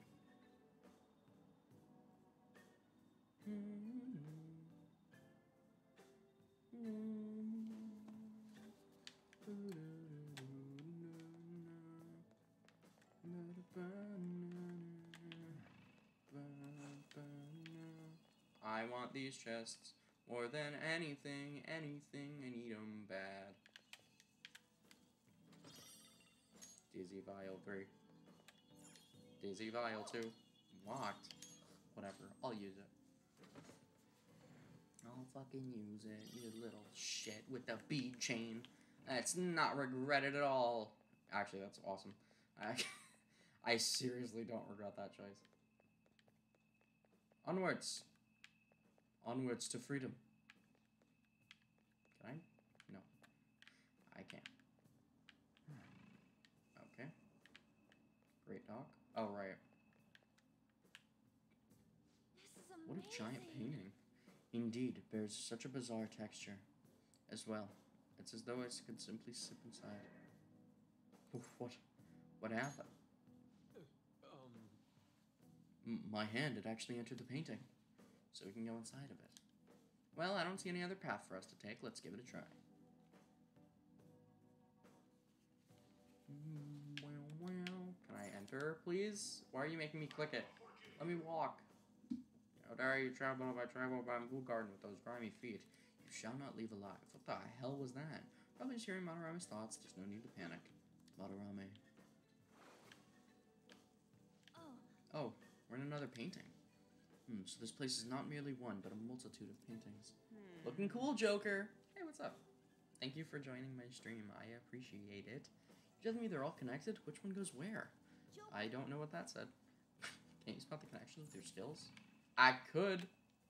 I want these chests more than anything, anything. I need them bad. Dizzy Vial three. Dizzy Vial two. Locked. Whatever. I'll use it. I'll fucking use it, you little shit with the bead chain. That's not regretted at all. Actually, that's awesome. I, I seriously don't regret that choice. Onwards. Onwards to freedom. Can I? No. I can't. Okay. Great dog. Oh, right. This is amazing. What a giant painting. Indeed, it bears such a bizarre texture. As well. It's as though I could simply sip inside. Oof, what? What happened? Um, M my hand had actually entered the painting. So we can go inside of it. Well, I don't see any other path for us to take. Let's give it a try. Mm, well, well. Can I enter, please? Why are you making me click it? Let me walk. How dare you travel by travel bamboo garden with those grimy feet? You shall not leave alive. What the hell was that? Probably just hearing Madarame's thoughts. There's no need to panic. Madarame. Oh. Oh, we're in another painting. Hmm, so this place is not merely one, but a multitude of paintings. Hmm. Looking cool, Joker! Hey, what's up? Thank you for joining my stream. I appreciate it. You telling me they're all connected? Which one goes where? Joker. I don't know what that said. Can't you spot the connections with your skills? I could.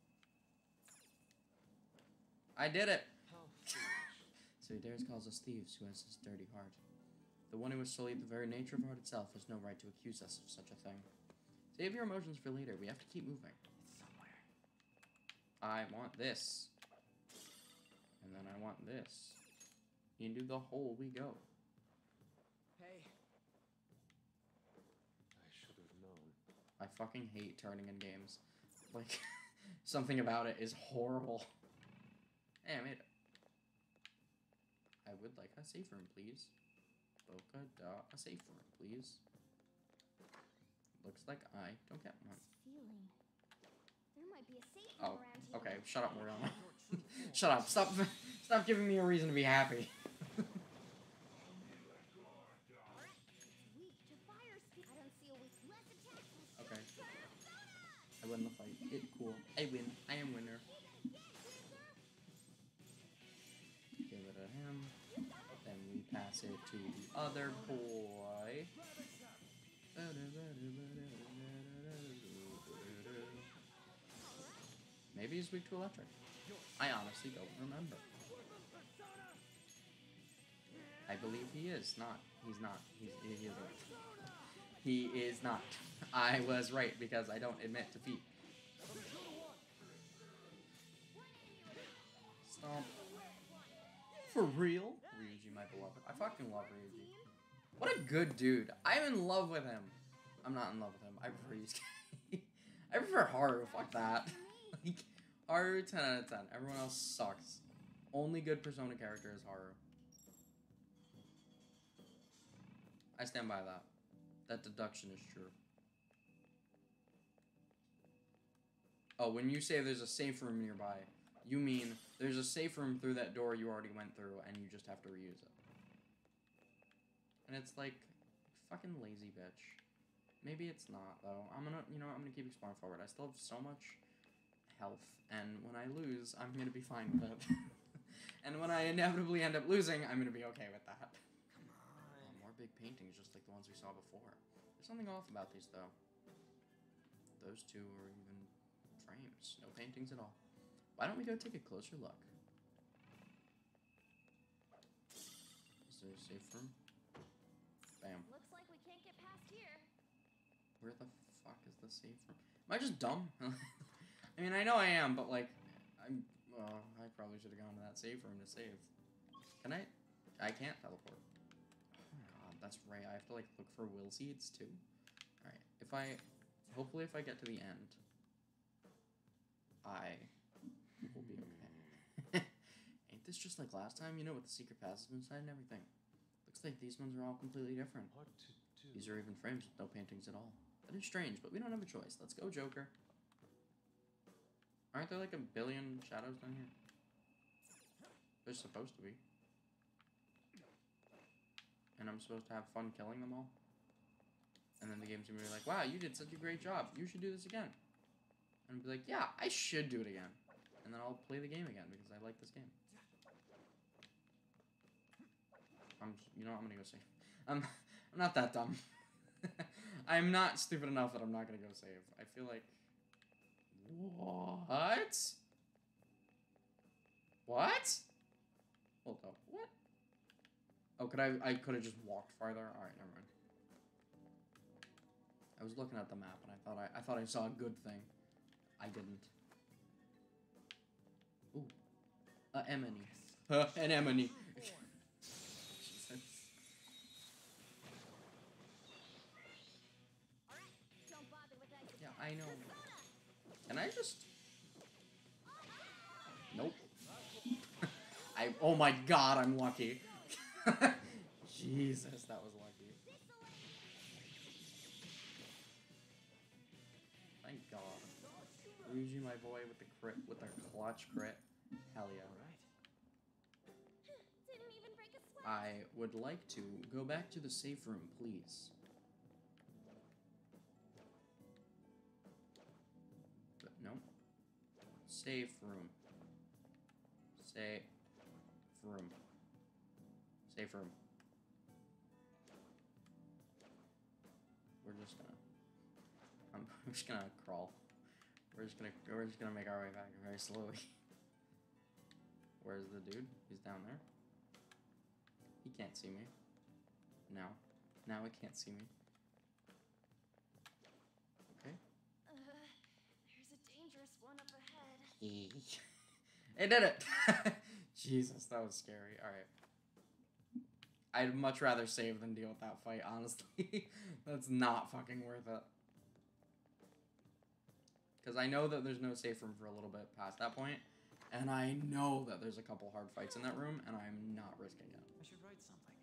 I did it! how foolish. So he dares calls us thieves who has this dirty heart. The one who has sullied the very nature of art itself has no right to accuse us of such a thing. Save your emotions for later. We have to keep moving. It's somewhere. I want this. And then I want this. Into the hole we go. Hey, I should have known. I fucking hate turning in games. Like, something about it is horrible. Hey, I made it. I would like a safe room, please. Polka dot, a safe room, please. Looks like I don't get one. Feeling. There might be a safe Oh, room around here. okay. Shut up, Morgana. Shut up. Stop. Stop giving me a reason to be happy. Weak to fire speed. I don't see a weak. Less attacks. Okay. I win the fight. It cool. I win. I am winner. Give it to him. Then we pass it to the other boy. Maybe he's weak to electric. I honestly don't remember. I believe he is not. He's not. He's, he isn't. He is not. I was right because I don't admit defeat. Stomp. For real? Ryuji, my beloved. I fucking love Ryuji. What a good dude. I'm in love with him. I'm not in love with him. I prefer Yusuke. I prefer Haru. Fuck that. Like, Haru, ten out of ten. Everyone else sucks. Only good Persona character is Haru. I stand by that. That deduction is true. Oh, when you say there's a safe room nearby, you mean there's a safe room through that door you already went through and you just have to reuse it. And it's like, fucking lazy bitch. Maybe it's not, though. I'm gonna, you know, I'm gonna keep exploring forward. I still have so much health, and when I lose, I'm gonna be fine with it. And when I inevitably end up losing, I'm gonna be okay with that. Come on. Oh, more big paintings, just like the ones we saw before. There's something off about these, though. Those two are even frames. No paintings at all. Why don't we go take a closer look? Is there a safe room? Bam. Looks like we can't get past here. Where the fuck is the safe room? Am I just dumb? I mean, I know I am, but like, I'm. Well, I probably should have gone to that safe room to save. Can I? I can't teleport. Oh god, that's right. I have to like look for will seeds too. All right. If I, hopefully, if I get to the end, I will be okay. Ain't this just like last time? You know, with the secret passes inside and everything. Looks like these ones are all completely different. What to do? These are even frames with no paintings at all. That is strange, but we don't have a choice. Let's go, Joker. Aren't there like a billion shadows down here? There's supposed to be. And I'm supposed to have fun killing them all? And then the game's gonna be like, wow, you did such a great job. You should do this again. And I'll be like, yeah, I should do it again. And then I'll play the game again because I like this game. I'm, you know what, I'm gonna go save. I'm, I'm not that dumb. I'm not stupid enough that I'm not gonna go save. I feel like... What? What? Hold up. What? Oh, could I... I could have just walked farther? Alright, never mind. I was looking at the map and I thought I, I thought I saw a good thing. I didn't. Ooh. A Emily. Uh, an Emily. Yeah, I know. Can I just... Nope. I... Oh my god, I'm lucky. Jesus, that was lucky. Thank God. Ryuji, my boy, with the crit, with the clutch crit. Hell yeah. Didn't even break a sweat. I would like to go back to the safe room, please. But no. Safe room. Safe room. Safe room. We're just gonna. I'm just gonna crawl. We're just gonna. We're just gonna make our way back very slowly. Where's the dude? He's down there. He can't see me. Now. Now he can't see me. Okay. Uh, there's a dangerous one up ahead. It did it! Jesus, that was scary. Alright. I'd much rather save than deal with that fight, honestly. That's not fucking worth it. Because I know that there's no safe room for a little bit past that point, and I know that there's a couple hard fights in that room, and I'm not risking it. I should write something.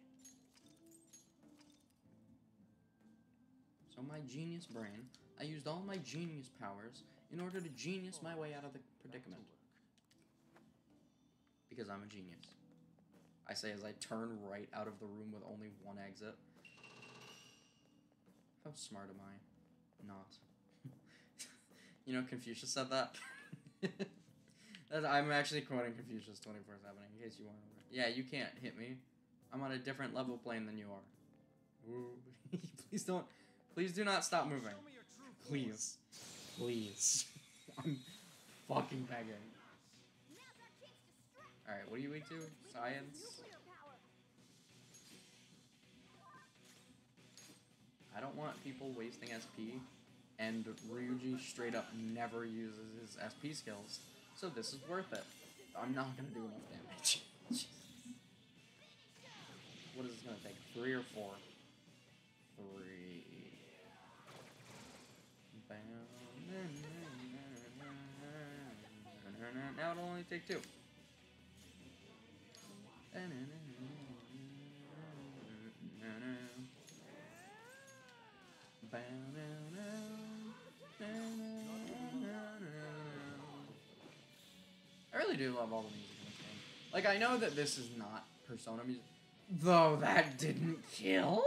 So my genius brain, I used all my genius powers in order to genius my way out of the predicament. Because I'm a genius. I say as I turn right out of the room with only one exit. How smart am I? Not. You know, Confucius said that. That's, I'm actually quoting Confucius twenty-four seven, in case you weren't aware. Yeah, you can't hit me. I'm on a different level plane than you are. Ooh. Please don't. Please do not stop moving. Please. Please. I'm fucking begging. Alright, what are you weak to? Science? I don't want people wasting S P, and Ryuji straight up never uses his S P skills, so this is worth it. I'm not gonna do enough damage. What is this gonna take? Three or four? Three. Now it'll only take two. I really do love all the music in this game. Like, I know that this is not Persona music. Though that didn't kill?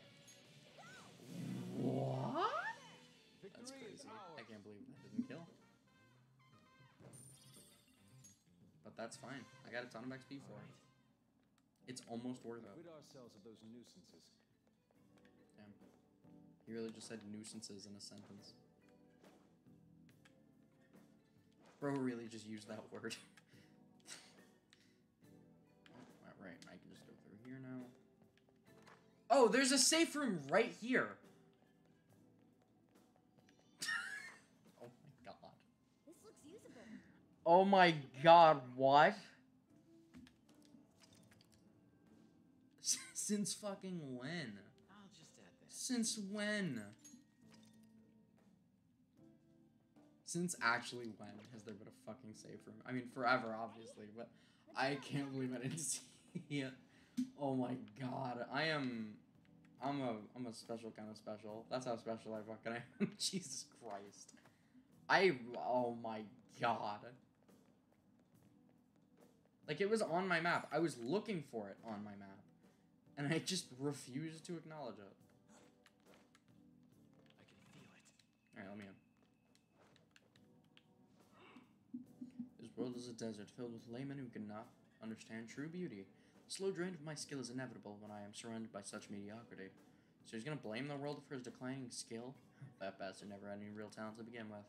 What? That's crazy. I can't believe that didn't kill. But that's fine. I got a ton of X P for it. It's almost worth it. Rid ourselves of those nuisances. Damn. He really just said nuisances in a sentence. Bro really just used that word. Oh, right, I can just go through here now. Oh, there's a safe room right here. Oh my god. This looks usable. Oh my god, what? Since fucking when? I'll just add this. Since when? Since actually when has there been a fucking safe room? I mean, forever, obviously, but I can't believe I didn't see it. Oh my god, I am, I'm a, I'm a special kind of special. That's how special I fucking am. Jesus Christ. I, oh my god. Like, it was on my map. I was looking for it on my map. And I just refused to acknowledge it. I can feel it. Alright, let me in. This world is a desert filled with laymen who cannot understand true beauty. The slow drain of my skill is inevitable when I am surrounded by such mediocrity. So he's gonna blame the world for his declining skill? That bastard never had any real talent to begin with.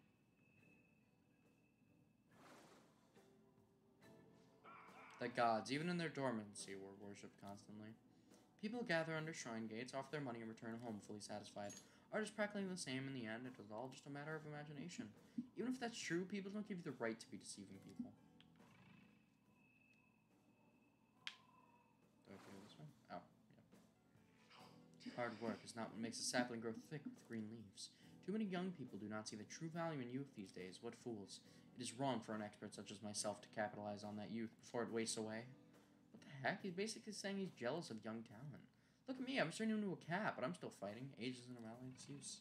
The gods, even in their dormancy, were worshipped constantly. People gather under shrine gates, offer their money, and return home fully satisfied. Art is practically the same in the end. It is all just a matter of imagination. Even if that's true, people don't give you the right to be deceiving people. Do I go this way? Oh, yeah. Hard work is not what makes a sapling grow thick with green leaves. Too many young people do not see the true value in youth these days. What fools. It is wrong for an expert such as myself to capitalize on that youth before it wastes away. What the heck? He's basically saying he's jealous of young talent. Look at me, I'm turning into a cat, but I'm still fighting. Age isn't a valid excuse.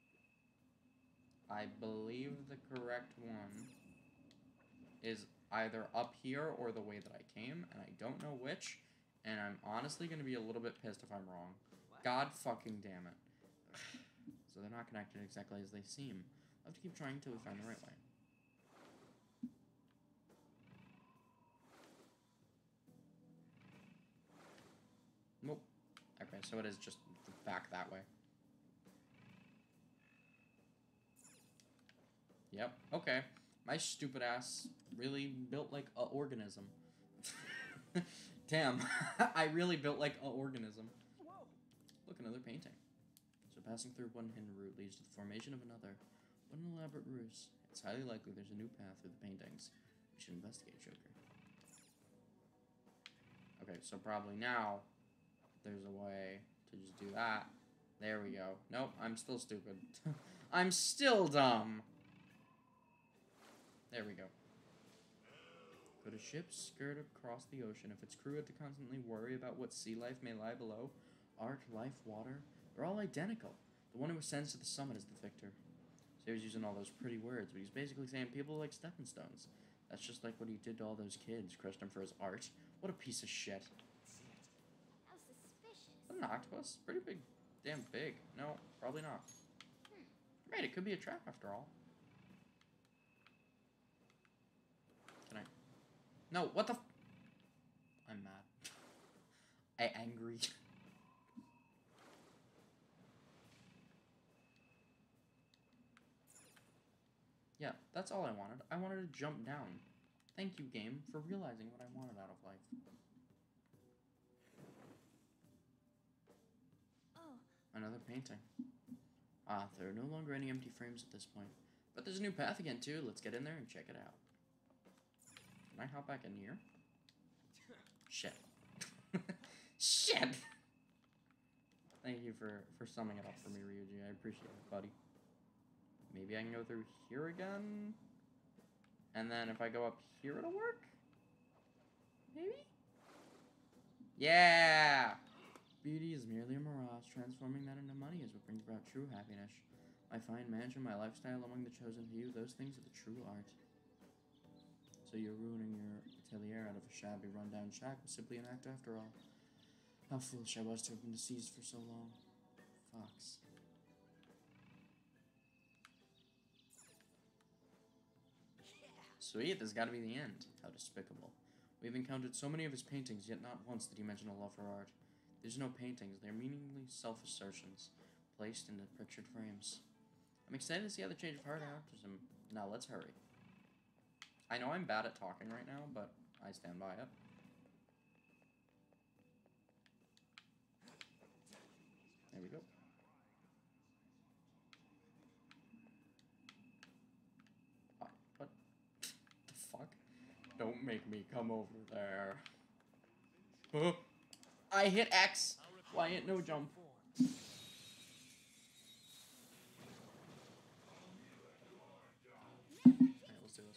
I believe the correct one is either up here or the way that I came, and I don't know which, and I'm honestly going to be a little bit pissed if I'm wrong. God fucking damn it. So they're not connected exactly as they seem. I'll have to keep trying until we find the right way. Nope. Okay, so it is just back that way. Yep, okay. My stupid ass really built like a organism. Damn, I really built like a organism. Whoa. Look, another painting. So passing through one hidden route leads to the formation of another. What an elaborate ruse. It's highly likely there's a new path through the paintings. We should investigate, Joker. Okay, so probably now there's a way to just do that. There we go. Nope, I'm still stupid. I'm still dumb. There we go. Could a ship skirt across the ocean if its crew had to constantly worry about what sea life may lie below? Art, life, water, they're all identical. The one who ascends to the summit is the victor. So he was using all those pretty words, but he's basically saying people are like stepping stones. That's just like what he did to all those kids, crushed them for his art. What a piece of shit. How suspicious. An octopus? Pretty big. Damn big. No, probably not. Hmm. Right, it could be a trap after all. Can I? No, what the f- I'm mad. I angry. Yeah, that's all I wanted. I wanted to jump down. Thank you, game, for realizing what I wanted out of life. Oh, Another painting. Ah, there are no longer any empty frames at this point. But there's a new path again, too. Let's get in there and check it out. Can I hop back in here? Shit. Shit! Thank you for, for summing it up for me, Ryuji. I appreciate it, buddy. Maybe I can go through here again? And then if I go up here, it'll work? Maybe? Yeah! Beauty is merely a mirage. Transforming that into money is what brings about true happiness. My fine mansion, my lifestyle among the chosen few, those things are the true art. So you're ruining your atelier out of a shabby, rundown shack was simply an act after all. How foolish I was to have been deceased for so long. Fox. Sweet, this has got to be the end. How despicable. We've encountered so many of his paintings, yet not once did he mention a love for art. These are no paintings, they're meaningly self-assertions, placed into pictured frames. I'm excited to see how the change of heart alters him. Now let's hurry. I know I'm bad at talking right now, but I stand by it. There we go. Uh, what the fuck? Don't make me come over there. Huh? I hit X. Why ain't no jump? Alright, let's do this.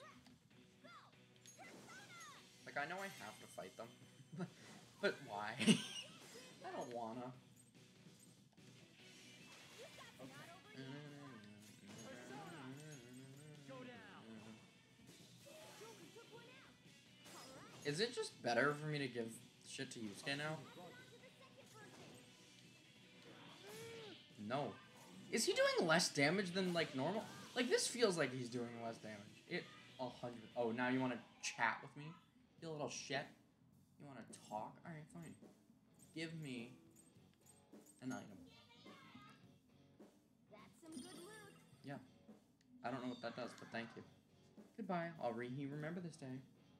Like, I know I have to fight them. But why? I don't wanna. Is it just better for me to give shit to Yusuke now? No. Is he doing less damage than, like, normal? Like, this feels like he's doing less damage. It, a hundred. Oh, now you want to chat with me? You little shit. You want to talk? Alright, fine. Give me an item. that's some good loot. Yeah. I don't know what that does, but thank you. Goodbye. I'll re-he remember this day.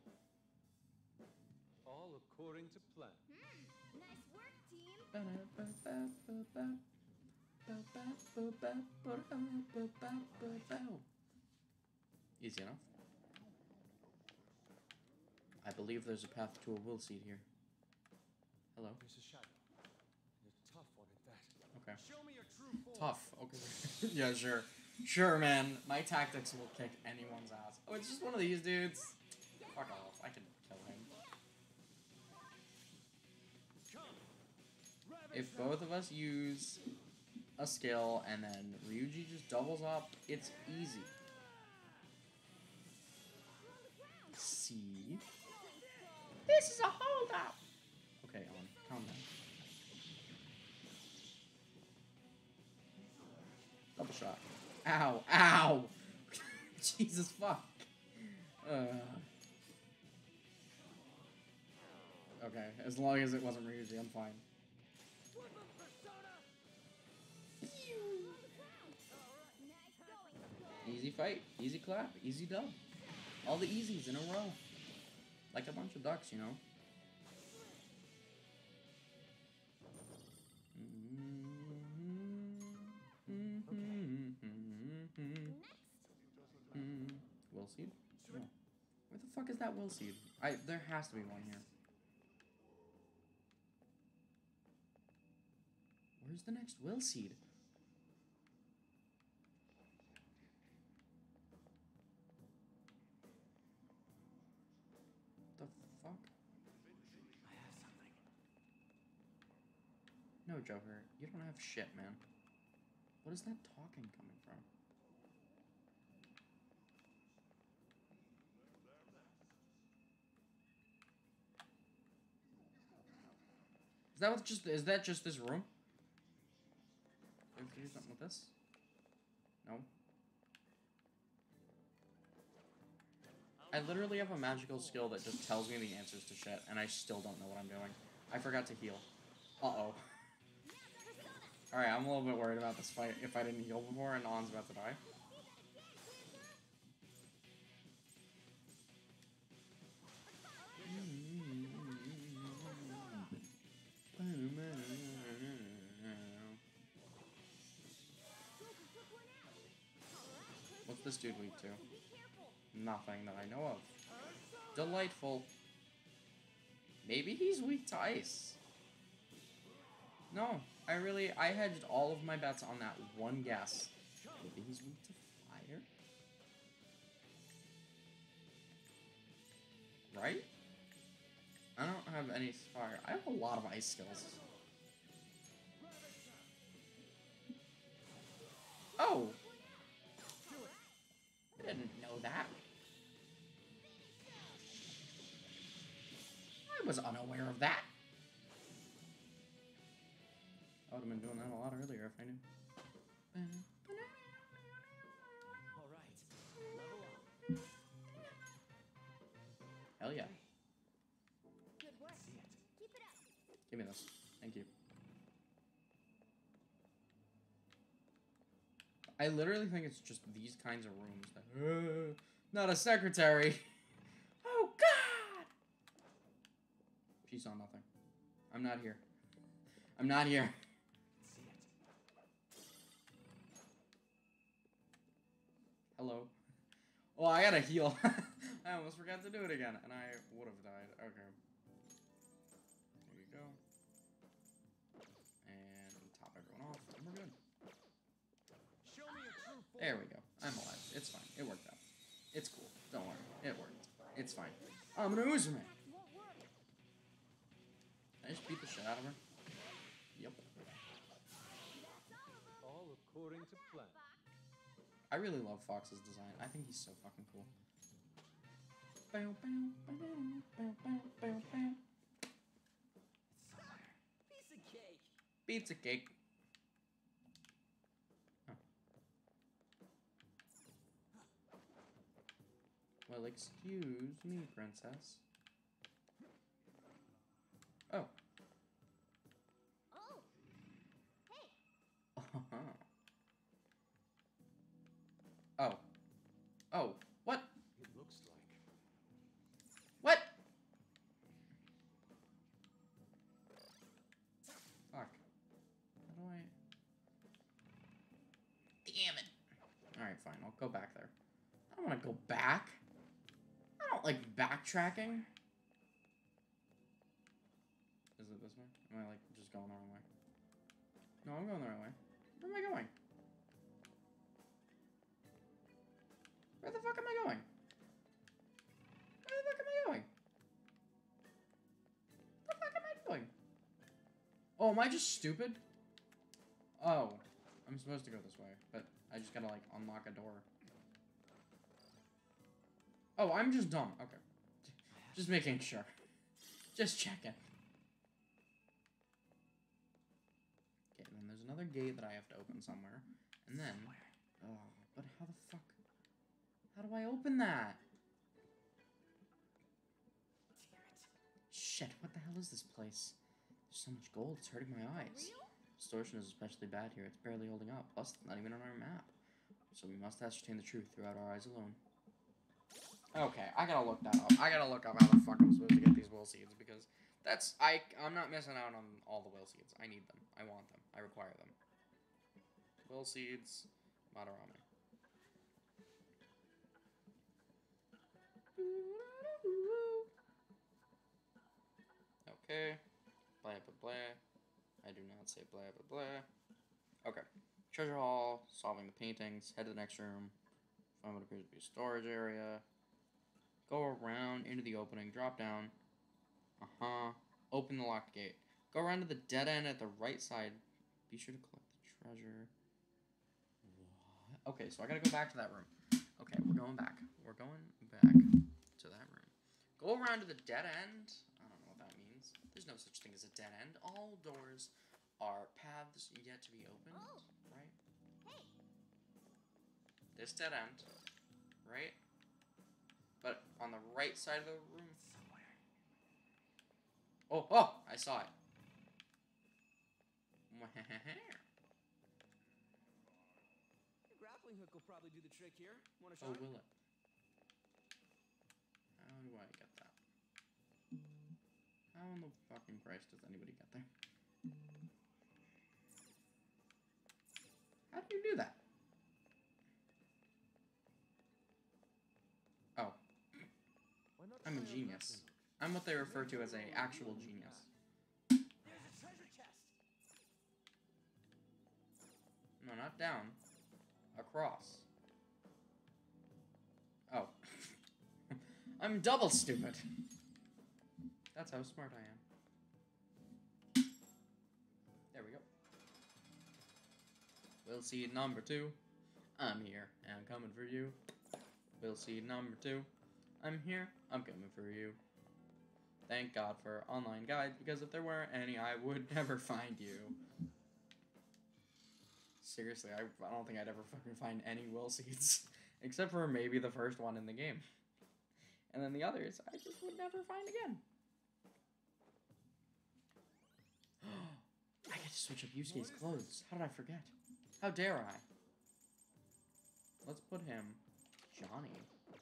All according to plan. Hmm, nice work, team. Easy enough. I believe there's a path to a will seed here. Hello. There's a shadow. And a tough one at that. Okay. Show me your true form. Tough. Okay. Yeah, sure. Sure, man. My tactics will kick anyone's ass. Oh, it's just one of these dudes. Fuck off. I can kill him. If both of us use a skill and then Ryuji just doubles up, it's easy. See? This is a holdup! Okay, on. Calm down. Double shot. Ow! Ow! Jesus fuck. Uh. Okay, as long as it wasn't Ryuji, I'm fine. Easy fight, easy clap, easy dub. All the easies in a row. Like a bunch of ducks, you know? Will seed? No. Where the fuck is that will seed? I there has to be one here. Where's the next will seed? No, Joker, you don't have shit, man. What is that talking coming from? Is that what just is that just this room? Can we do something with this? No. I literally have a magical skill that just tells me the answers to shit, and I still don't know what I'm doing. I forgot to heal. Uh-oh. Alright, I'm a little bit worried about this fight if I didn't heal before and On's about to die. What's this dude weak to? Nothing that I know of. Delightful. Maybe he's weak to ice. No, I really, I hedged all of my bets on that one guess. Maybe he's weak to fire? Right? I don't have any fire. I have a lot of ice skills. Oh! I didn't know that. I was unaware of that. I would have been doing that a lot earlier if I knew. All right, level up. Hell yeah. Good work. See it. Keep it up. Give me this. Thank you. I literally think it's just these kinds of rooms that... Uh, not a secretary. Oh, God! She saw nothing. I'm not here. I'm not here. See it. Hello. Oh, I gotta heal. I almost forgot to do it again, and I would have died. Okay. There you go. And top everyone off, and we're good. Show me a true form. There we go. I'm alive. It's fine. It worked out. It's cool. Don't worry. It worked. It's fine. I'm an Uzurman. Won't work. I just beat the shit out of her. Yep. All according to plan. I really love Fox's design. I think he's so fucking cool. Bow, bow, bow, bow, bow, bow, bow. It's somewhere. Piece of cake. Pizza cake. Oh. Well, excuse me, princess. Oh. Oh. Hey. Uh-huh. Oh. Oh. What? It looks like. What? Fuck. How do I... Damn it. Alright, fine. I'll go back there. I don't want to go back. I don't like backtracking. Is it this way? Am I, like, just going the wrong way? No, I'm going the right way. Where am I going? Where the fuck am I going? Where the fuck am I going? What the fuck am I doing? Oh, am I just stupid? Oh, I'm supposed to go this way, but I just gotta, like, unlock a door. Oh, I'm just dumb. Okay. Just making sure. Just checking. Okay, then there's another gate that I have to open somewhere. And then... Oh, but how the fuck... How do I open that? Damn it. Shit, what the hell is this place? There's so much gold, it's hurting my eyes. Distortion is especially bad here, it's barely holding up. Plus, it's not even on our map. So we must ascertain the truth throughout our eyes alone. Okay, I gotta look that up. I gotta look up how the fuck I'm supposed to get these will seeds, because that's... I, I'm not missing out on all the will seeds. I need them. I want them. I require them. Will seeds, Madarame. Okay. Blah, blah, blah. I do not say blah, blah, blah. Okay. Treasure hall, solving the paintings, head to the next room, find what appears to be a storage area, go around into the opening, drop down, uh-huh, open the locked gate, Go around to the dead end at the right side. Be sure to collect the treasure. What? Okay, so I gotta go back to that room. Okay, we're going back. We're going back to that room. Go around to the dead end. I don't know what that means. There's no such thing as a dead end. All doors are paths yet to be opened, Oh. right? Hey, This dead end, right? But on the right side of the room. Somewhere. Oh, oh, I saw it. The grappling hook will probably do the trick here. Want a Oh, shot? will it? How do I get that? How in the fucking Christ does anybody get there? How do you do that? Oh, Why not I'm a try our genius. grappling hook? I'm what they refer to as a actual genius. There's a treasure chest. No, not down. Across. Oh. I'm double stupid. That's how smart I am. There we go. We'll see number two. I'm here, and I'm coming for you. We'll see number two. I'm here, I'm coming for you. Thank God for online guides, because if there weren't any, I would never find you. Seriously, I, I don't think I'd ever fucking find any will seeds. Except for maybe the first one in the game. And then the others, I just would never find again. I get to switch up Yusuke's clothes. How did I forget? How dare I? Let's put him Johnny.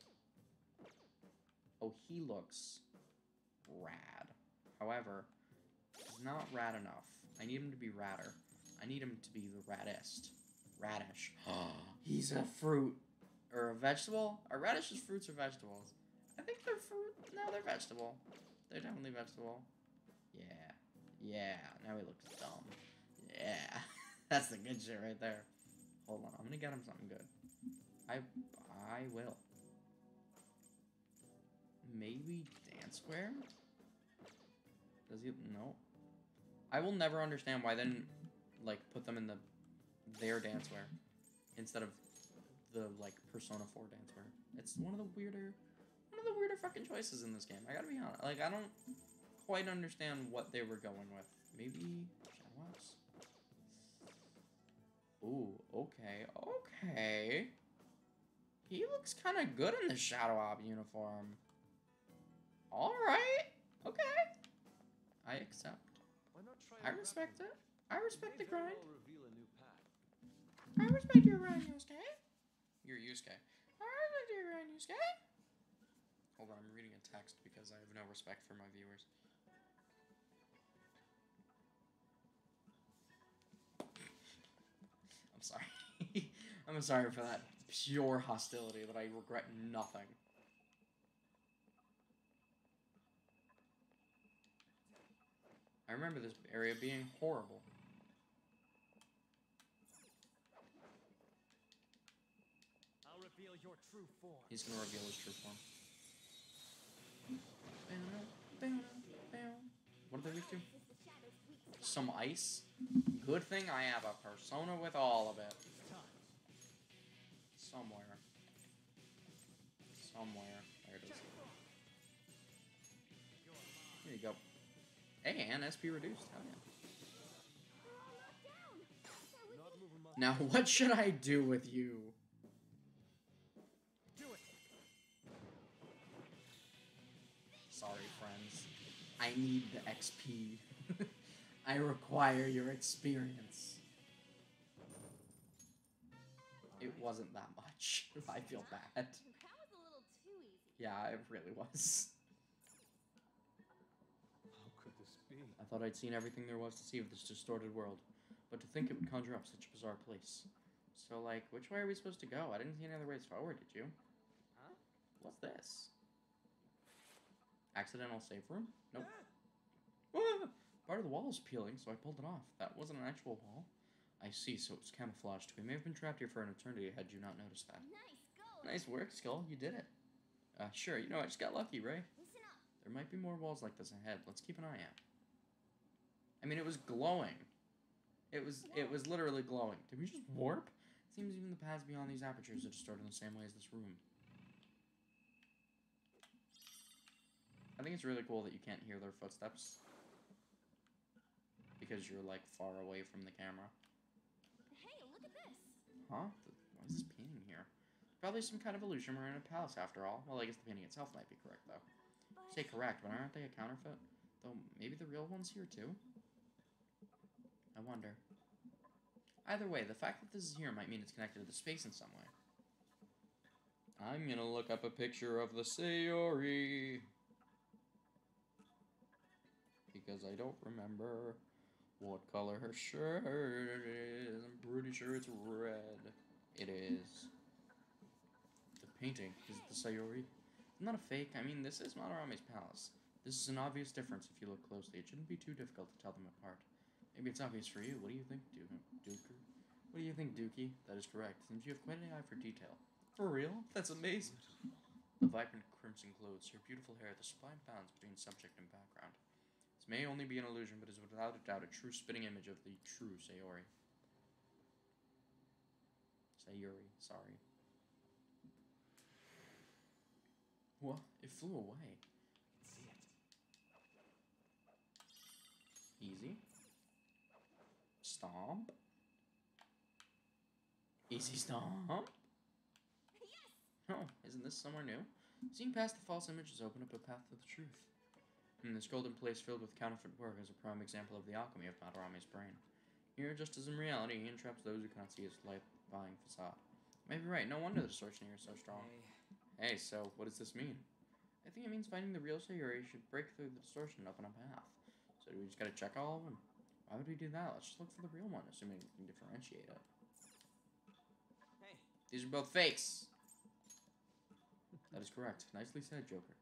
Oh, he looks rad. However, he's not rad enough. I need him to be radder. I need him to be the raddest. Radish. He's a fruit. Or a vegetable? Are radishes fruits or vegetables? I think they're fruit. No, they're vegetable. They're definitely vegetable. Yeah. Yeah. Now he looks dumb. Yeah. That's the good shit right there. Hold on. I'm gonna get him something good. I I will. Maybe dancewear? Does he? No. I will never understand why they didn't, like, put them in the their dancewear instead of the, like, Persona four dancewear. It's one of the weirder, one of the weirder fucking choices in this game. I gotta be honest. Like, I don't quite understand what they were going with. Maybe Shadow Ops? Ooh, okay, okay. He looks kind of good in the Shadow Op uniform. Alright, okay. I accept. Why not try I our respect grappling it. I hook? respect the It may very grind. well reveal a new path. I respect your grind, Yusuke. You're Yusuke. I respect your grind, Yusuke. Hold on, I'm reading a text because I have no respect for my viewers. I'm sorry. I'm sorry for that pure hostility that I regret nothing. I remember this area being horrible. I'll reveal your true form. He's gonna reveal his true form. What did they do? Some ice? Good thing I have a persona with all of it. Somewhere. Somewhere. There it is. Here you go. Hey, and S P reduced. Hell yeah. Not moving much. Now, what should I do with you? Do it. Sorry, friends. I need the X P. I require your experience. It wasn't that much. I feel bad. That was a little too easy. Yeah, it really was. How could this be? I thought I'd seen everything there was to see of this distorted world, but to think it would conjure up such a bizarre place. So, like, which way are we supposed to go? I didn't see any other ways forward, did you? Huh? What's this? Accidental safe room? Nope. Ah! Part of the wall is peeling, so I pulled it off. That wasn't an actual wall. I see, so it's camouflaged. We may have been trapped here for an eternity had you not noticed that. Nice go. Nice work, Skull. You did it. Uh, sure, you know, I just got lucky, right? Listen up. There might be more walls like this ahead. Let's keep an eye out. I mean, it was glowing. It was it was literally glowing. Did we just warp? It seems even the paths beyond these apertures are distorted in the same way as this room. I think it's really cool that you can't hear their footsteps. Because you're, like, far away from the camera. Hey, look at this. Huh? What is this painting here? Probably some kind of illusion. We're in a palace after all. Well, I guess the painting itself might be correct, though. But Say correct, but aren't they a counterfeit? Though, maybe the real one's here, too? I wonder. Either way, the fact that this is here might mean it's connected to the space in some way. I'm gonna look up a picture of the Sayori. Because I don't remember what color her shirt is. I'm pretty sure it's red. It is. The painting. Is it the Sayori? It's not a fake. I mean, this is Madarame's palace. This is an obvious difference if you look closely. It shouldn't be too difficult to tell them apart. Maybe it's obvious for you. What do you think, du Duker? What do you think, Dookie? That is correct. Seems you have quite an eye for detail. For real? That's amazing. The vibrant crimson clothes, her beautiful hair, the sublime balance between subject and background. This may only be an illusion, but is without a doubt a true spitting image of the true Sayori. Sayori, sorry. What? It flew away. See it. Easy. Stomp. Easy stomp. yes. Oh, isn't this somewhere new? Seeing past the false images open up a path to the truth. And this golden place filled with counterfeit work is a prime example of the alchemy of Madarame's brain. Here, just as in reality, he entraps those who cannot see his light-buying facade. Maybe right, no wonder the distortion here is so strong. Hey. Hey, so what does this mean? I think it means finding the real Sayori should break through the distortion and open a path. So do we just gotta check all of them? Why would we do that? Let's just look for the real one, assuming we can differentiate it. Hey, These are both fakes! That is correct. Nicely said, Joker.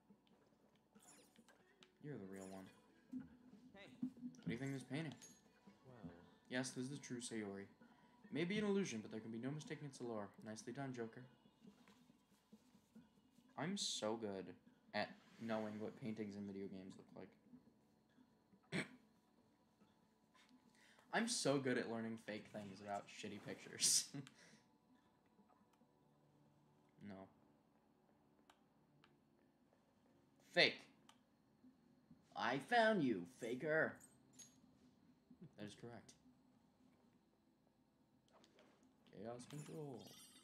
You're the real one. hey. What do you think of this painting? Well, Yes, this is the true Sayori. It may be an illusion, but there can be no mistaking its allure. Nicely done, Joker. I'm so good at knowing what paintings in video games look like. I'm so good at learning fake things about shitty pictures. No. Fake. I found you, faker. That is correct. Chaos control.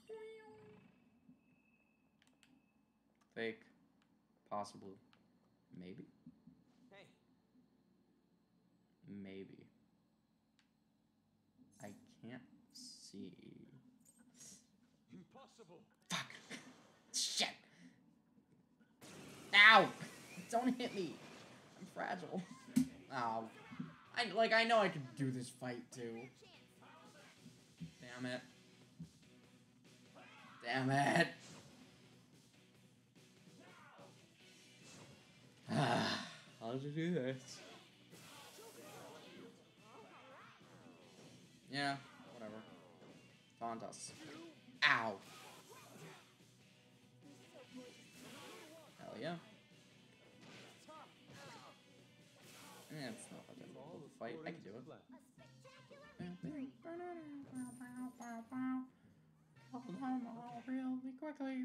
Fake. Possible. Maybe. Hey. Maybe. I can't see. impossible. Fuck. Shit. Ow! Don't hit me. I'm fragile. Ow. I like I know I could do this fight too. Damn it. Damn it. Ah, how did you do this? Yeah, whatever. Taunt us. Ow. Hell yeah. Eh, it's not that difficult of a fight. I can do it. A spectacular victory. Really quickly.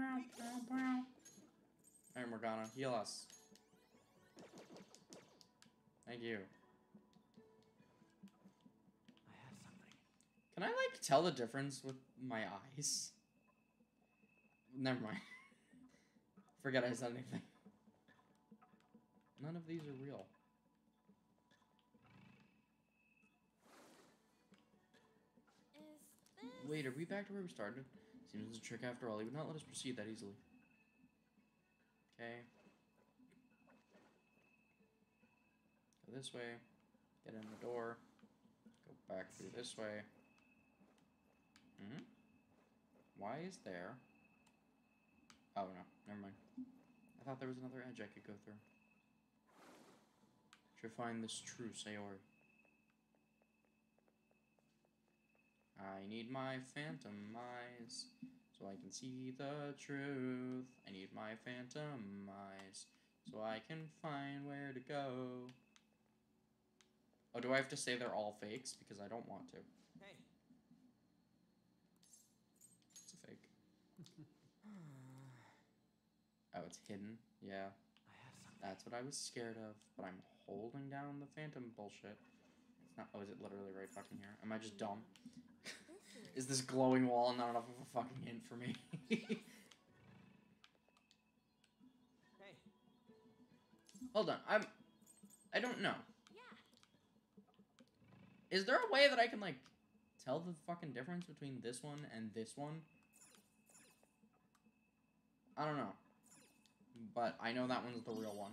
Alright, Morgana, heal us. Thank you. I have something. Can I, like, tell the difference with my eyes? Never mind. Forget I said anything. None of these are real. Is this? Wait, are we back to where we started? Seems it's a trick after all. He would not let us proceed that easily. Okay. Go this way. Get in the door. Go back through this way. Hmm? Why is there... Oh, no. Never mind. I thought there was another edge I could go through. Should find this true Sayori. I need my phantom eyes so I can see the truth. I need my phantom eyes so I can find where to go. Oh, do I have to say they're all fakes? Because I don't want to. Hey. It's a fake. Oh, it's hidden? Yeah. I have something. That's what I was scared of, but I'm holding down the phantom bullshit. It's not. Oh, is it literally right fucking here? Am I just dumb? Is this glowing wall not enough of a fucking hint for me? Hey. Hold on, I'm... I don't know. Yeah. Is there a way that I can, like, tell the fucking difference between this one and this one? I don't know. But I know that one's the real one.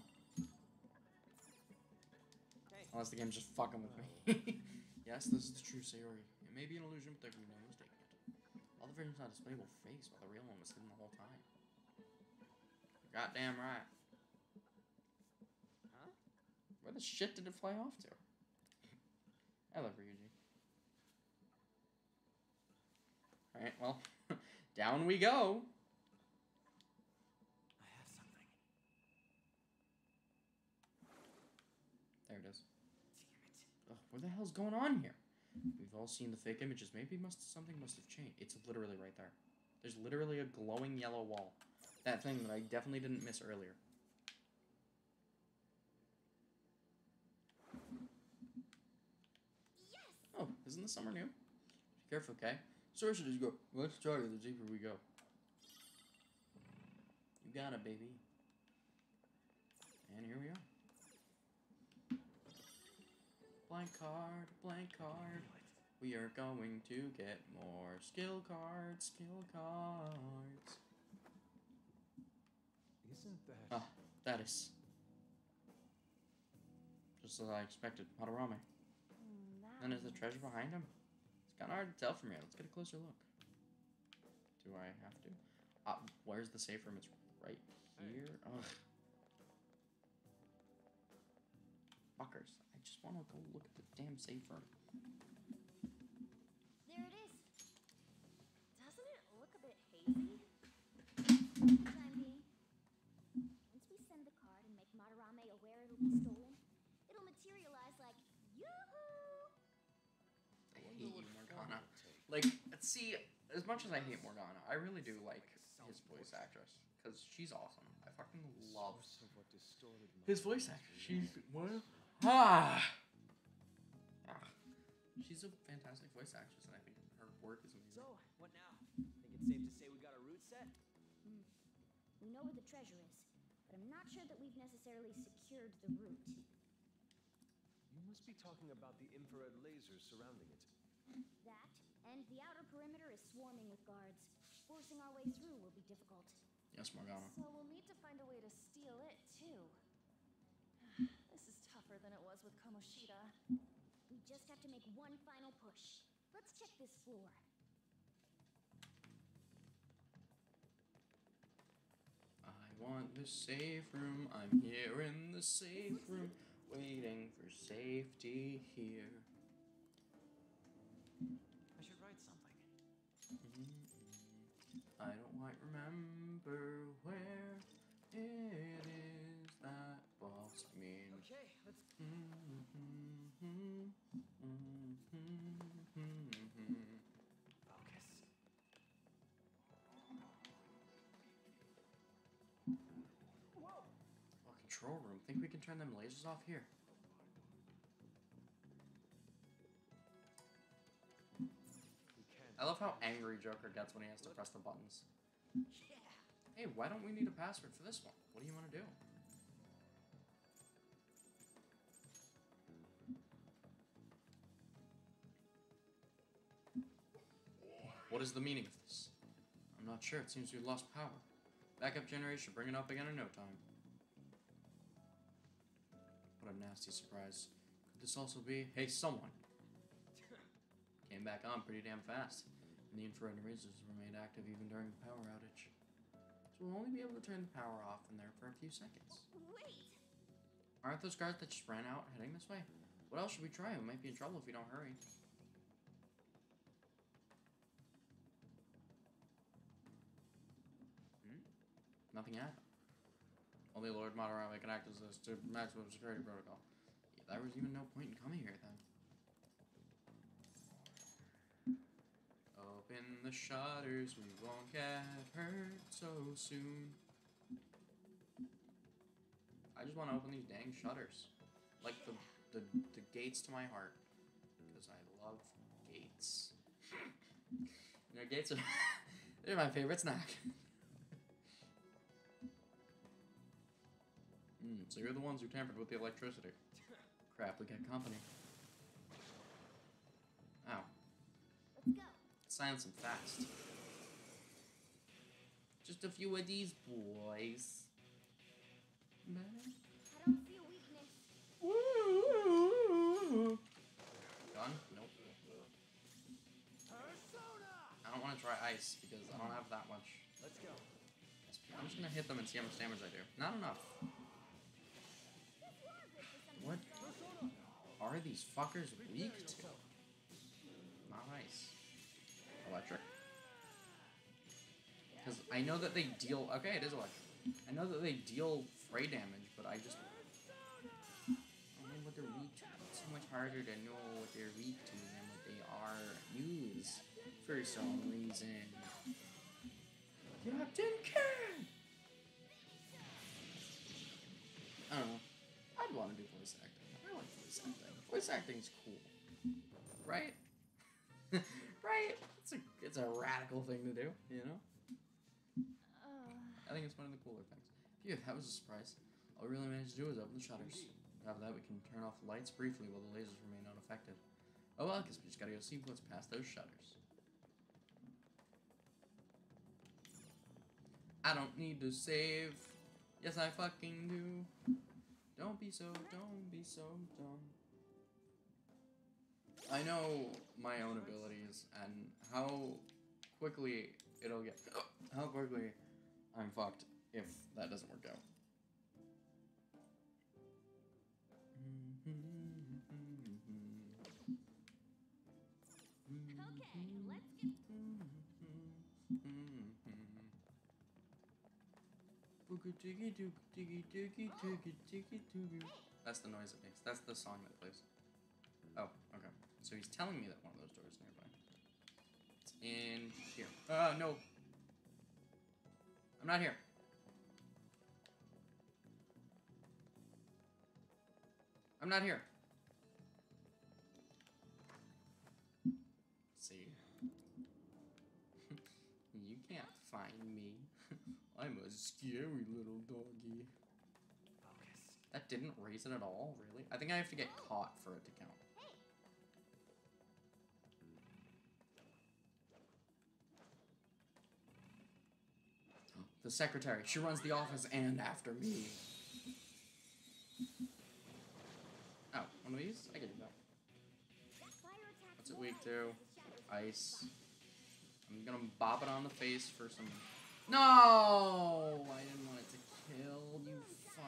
Hey. Unless the game's just fucking with me. Yes, this is the true Sayori. It may be an illusion, but there can be no mistaking it. All the versions on display will face, while the real one was hidden the whole time. Goddamn right. Huh? Where the shit did it fly off to? I love Ryuji. Alright, well, down we go. I have something. There it is. Damn it. Ugh, what the hell's going on here? We've all seen the fake images. Maybe must something must have changed. It's literally right there. There's literally a glowing yellow wall. That thing that I definitely didn't miss earlier. Yes. Oh, isn't this somewhere new? Be careful, okay? So should just go. Let's try it. The deeper we go. You got it, baby. And here we are. Blank card, blank card. We are going to get more skill cards, skill cards. Isn't that... Ah, that is. Just as I expected. Madarame. Mm, that Then is the means- treasure behind him? It's kind of hard to tell from here. Let's get a closer look. Do I have to? Uh, where's the safe room? It's right here. Ugh. Fuckers. I just want to go look at the damn safe room. There it is. Doesn't it look a bit hazy? For the time being. Once we send the card and make Madarame aware it'll be stolen, it'll materialize like yoo-hoo! I hate you, Morgana. Like, see, as much as I hate Morgana, I really do like his voice actress. Because she's awesome. I fucking love Source of what distorted my his voice vision actress. She's, is- what? Ah! Ah. She's a fantastic voice actress, and I think her work is amazing. So, what now? Think it's safe to say we got a route set? Hmm. We know where the treasure is, but I'm not sure that we've necessarily secured the route. You must be talking about the infrared lasers surrounding it. That, and the outer perimeter is swarming with guards. Forcing our way through will be difficult. Yes, Morgana. So we'll need to find a way to steal it, too. This is tougher than it was with Kamoshida. We just have to make one final push. Let's check this floor. I want the safe room. I'm here in the safe room, waiting for safety here. I should write something. I don't quite remember where it is that boss means. Okay, let's... Focus. Whoa! Oh, control room. Think we can turn them lasers off here? We can't. I love how angry Joker gets when he has to press the buttons. Yeah! Hey, why don't we need a password for this one? What do you want to do? What is the meaning of this? I'm not sure. It seems we lost power. Backup generation. Bring it up again in no time. What a nasty surprise. Could this also be... Hey, someone. Came back on pretty damn fast. And the infrared lasers remained active even during the power outage. So we'll only be able to turn the power off in there for a few seconds. Wait! Aren't those guards that just ran out heading this way? What else should we try? We might be in trouble if we don't hurry. Hmm? Nothing happened. Only Lord Madarame can act as this to maximum security protocol. there was even no point in coming here then. Open the shutters, we won't get hurt so soon. I just want to open these dang shutters. Like the, the, the gates to my heart. Because I love gates. You know, gates are they're my favorite snack. Mm, so you're the ones who tampered with the electricity. Crap, we got company. Ow. Let's go. Silence them fast. Just a few of these boys. I don't see a weakness. Gun? Nope. I don't want to try ice because I don't have that much. Let's go. I'm just gonna hit them and see how much damage I do. Not enough. What are these fuckers weak to? Not ice. Electric? Because I know that they deal... Okay, it is electric. I know that they deal fray damage, but I just... I don't know what they're weak to. It's so much harder to know what they're weak to than what they are used for some reason. Captain Can! I don't know. I'd want to do voice acting. I like voice acting. Voice acting's cool. Right? Right? It's a, it's a radical thing to do, you know? I think it's one of the cooler things. Phew, that was a surprise. All we really managed to do was open the shutters. After that, we can turn off the lights briefly while the lasers remain unaffected. Oh well, I guess we just gotta go see what's past those shutters. I don't need to save. Yes, I fucking do. Don't be so, don't be so dumb. I know my own abilities and how quickly it'll get... How quickly I'm fucked if that doesn't work out. That's the noise it makes. That's the song that plays. Oh, okay. So he's telling me that one of those doors is nearby. It's in here. Oh, no. I'm not here. I'm not here. See? You can't find me. I'm a scary little doggy. Focus. That didn't raise it at all, really? I think I have to get caught for it to count. The secretary. She runs the office and after me. Oh, one of these? I can do that. What's it weak to? Ice. I'm gonna bop it on the face for some... No! I didn't want it to kill, you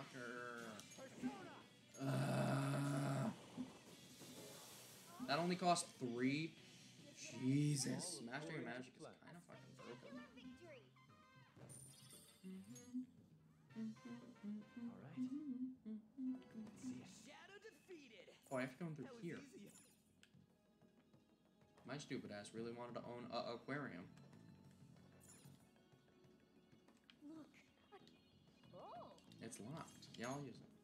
fucker. Uh, that only cost three? Jesus. Mastering of Magic is kind of fucking broken. Shadow defeated. Oh, I have to go in through That was here. easy. My stupid ass really wanted to own a aquarium. Look. Oh. It's locked. Yeah, I'll use it.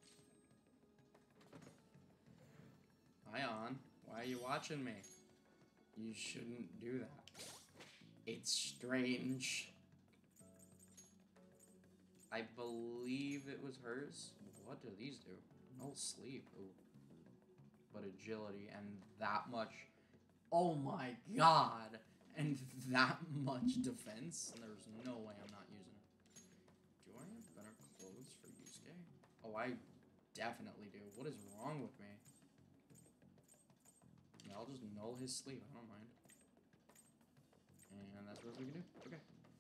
Ion, why are you watching me? You shouldn't do that. It's strange. I believe it was hers. What do these do? No sleep. Ooh. But agility and that much. Oh my god! And that much defense? There's no way I'm not using it. Do I have better clothes for Yusuke? Oh, I definitely do. What is wrong with me? Yeah, I'll just null his sleep. I don't mind. And that's what we can do. Okay.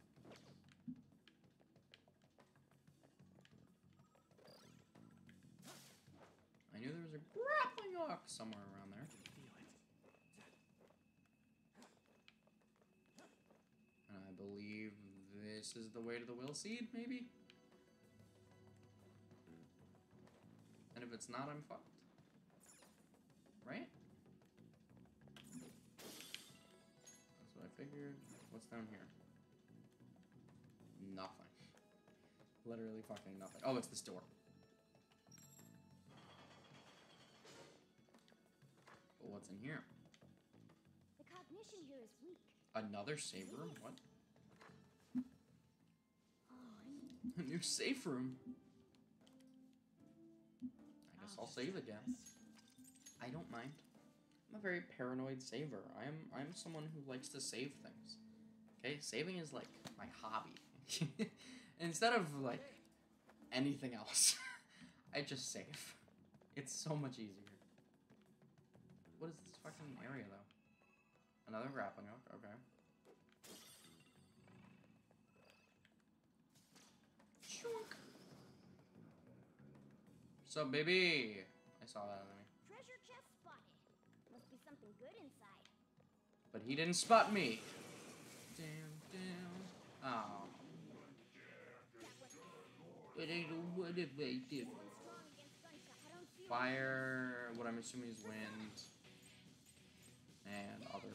I knew there was a grappling hook somewhere around there. And I believe this is the way to the will seed, maybe? And if it's not, I'm fucked. here. What's down here? Nothing. Literally fucking nothing. Oh, it's this door. But what's in here? The cognition here is weak. Another save room? What? Oh, A new safe room. I guess I'll save again. I don't mind. I'm a very paranoid saver. I am I'm someone who likes to save things. Okay, saving is like my hobby. Instead of like anything else, I just save. It's so much easier. What is this fucking area though? Another grappling hook, okay. Shunk. So baby, I saw that enemy. treasure chest spotted. Must be something good inside. But he didn't spot me. Down, down. Oh. It ain't what if they do. One strong against gunshot. I don't feel Fire, what I'm assuming is wind. And other.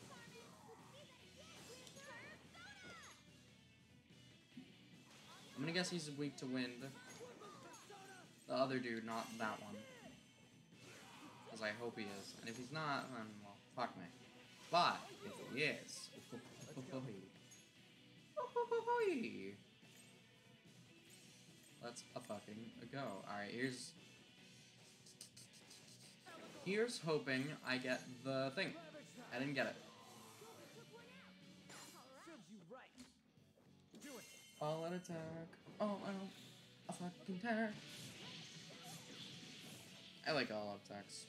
I'm gonna guess he's weak to wind. The other dude, not that one. Because I hope he is. And if he's not, then, well, fuck me. But, if he is... Let's a fucking go. Alright, here's... Here's hoping I get the thing. I didn't get it. Serves you right. Do it. All out attack. All out. A fucking attack. I like all out attacks.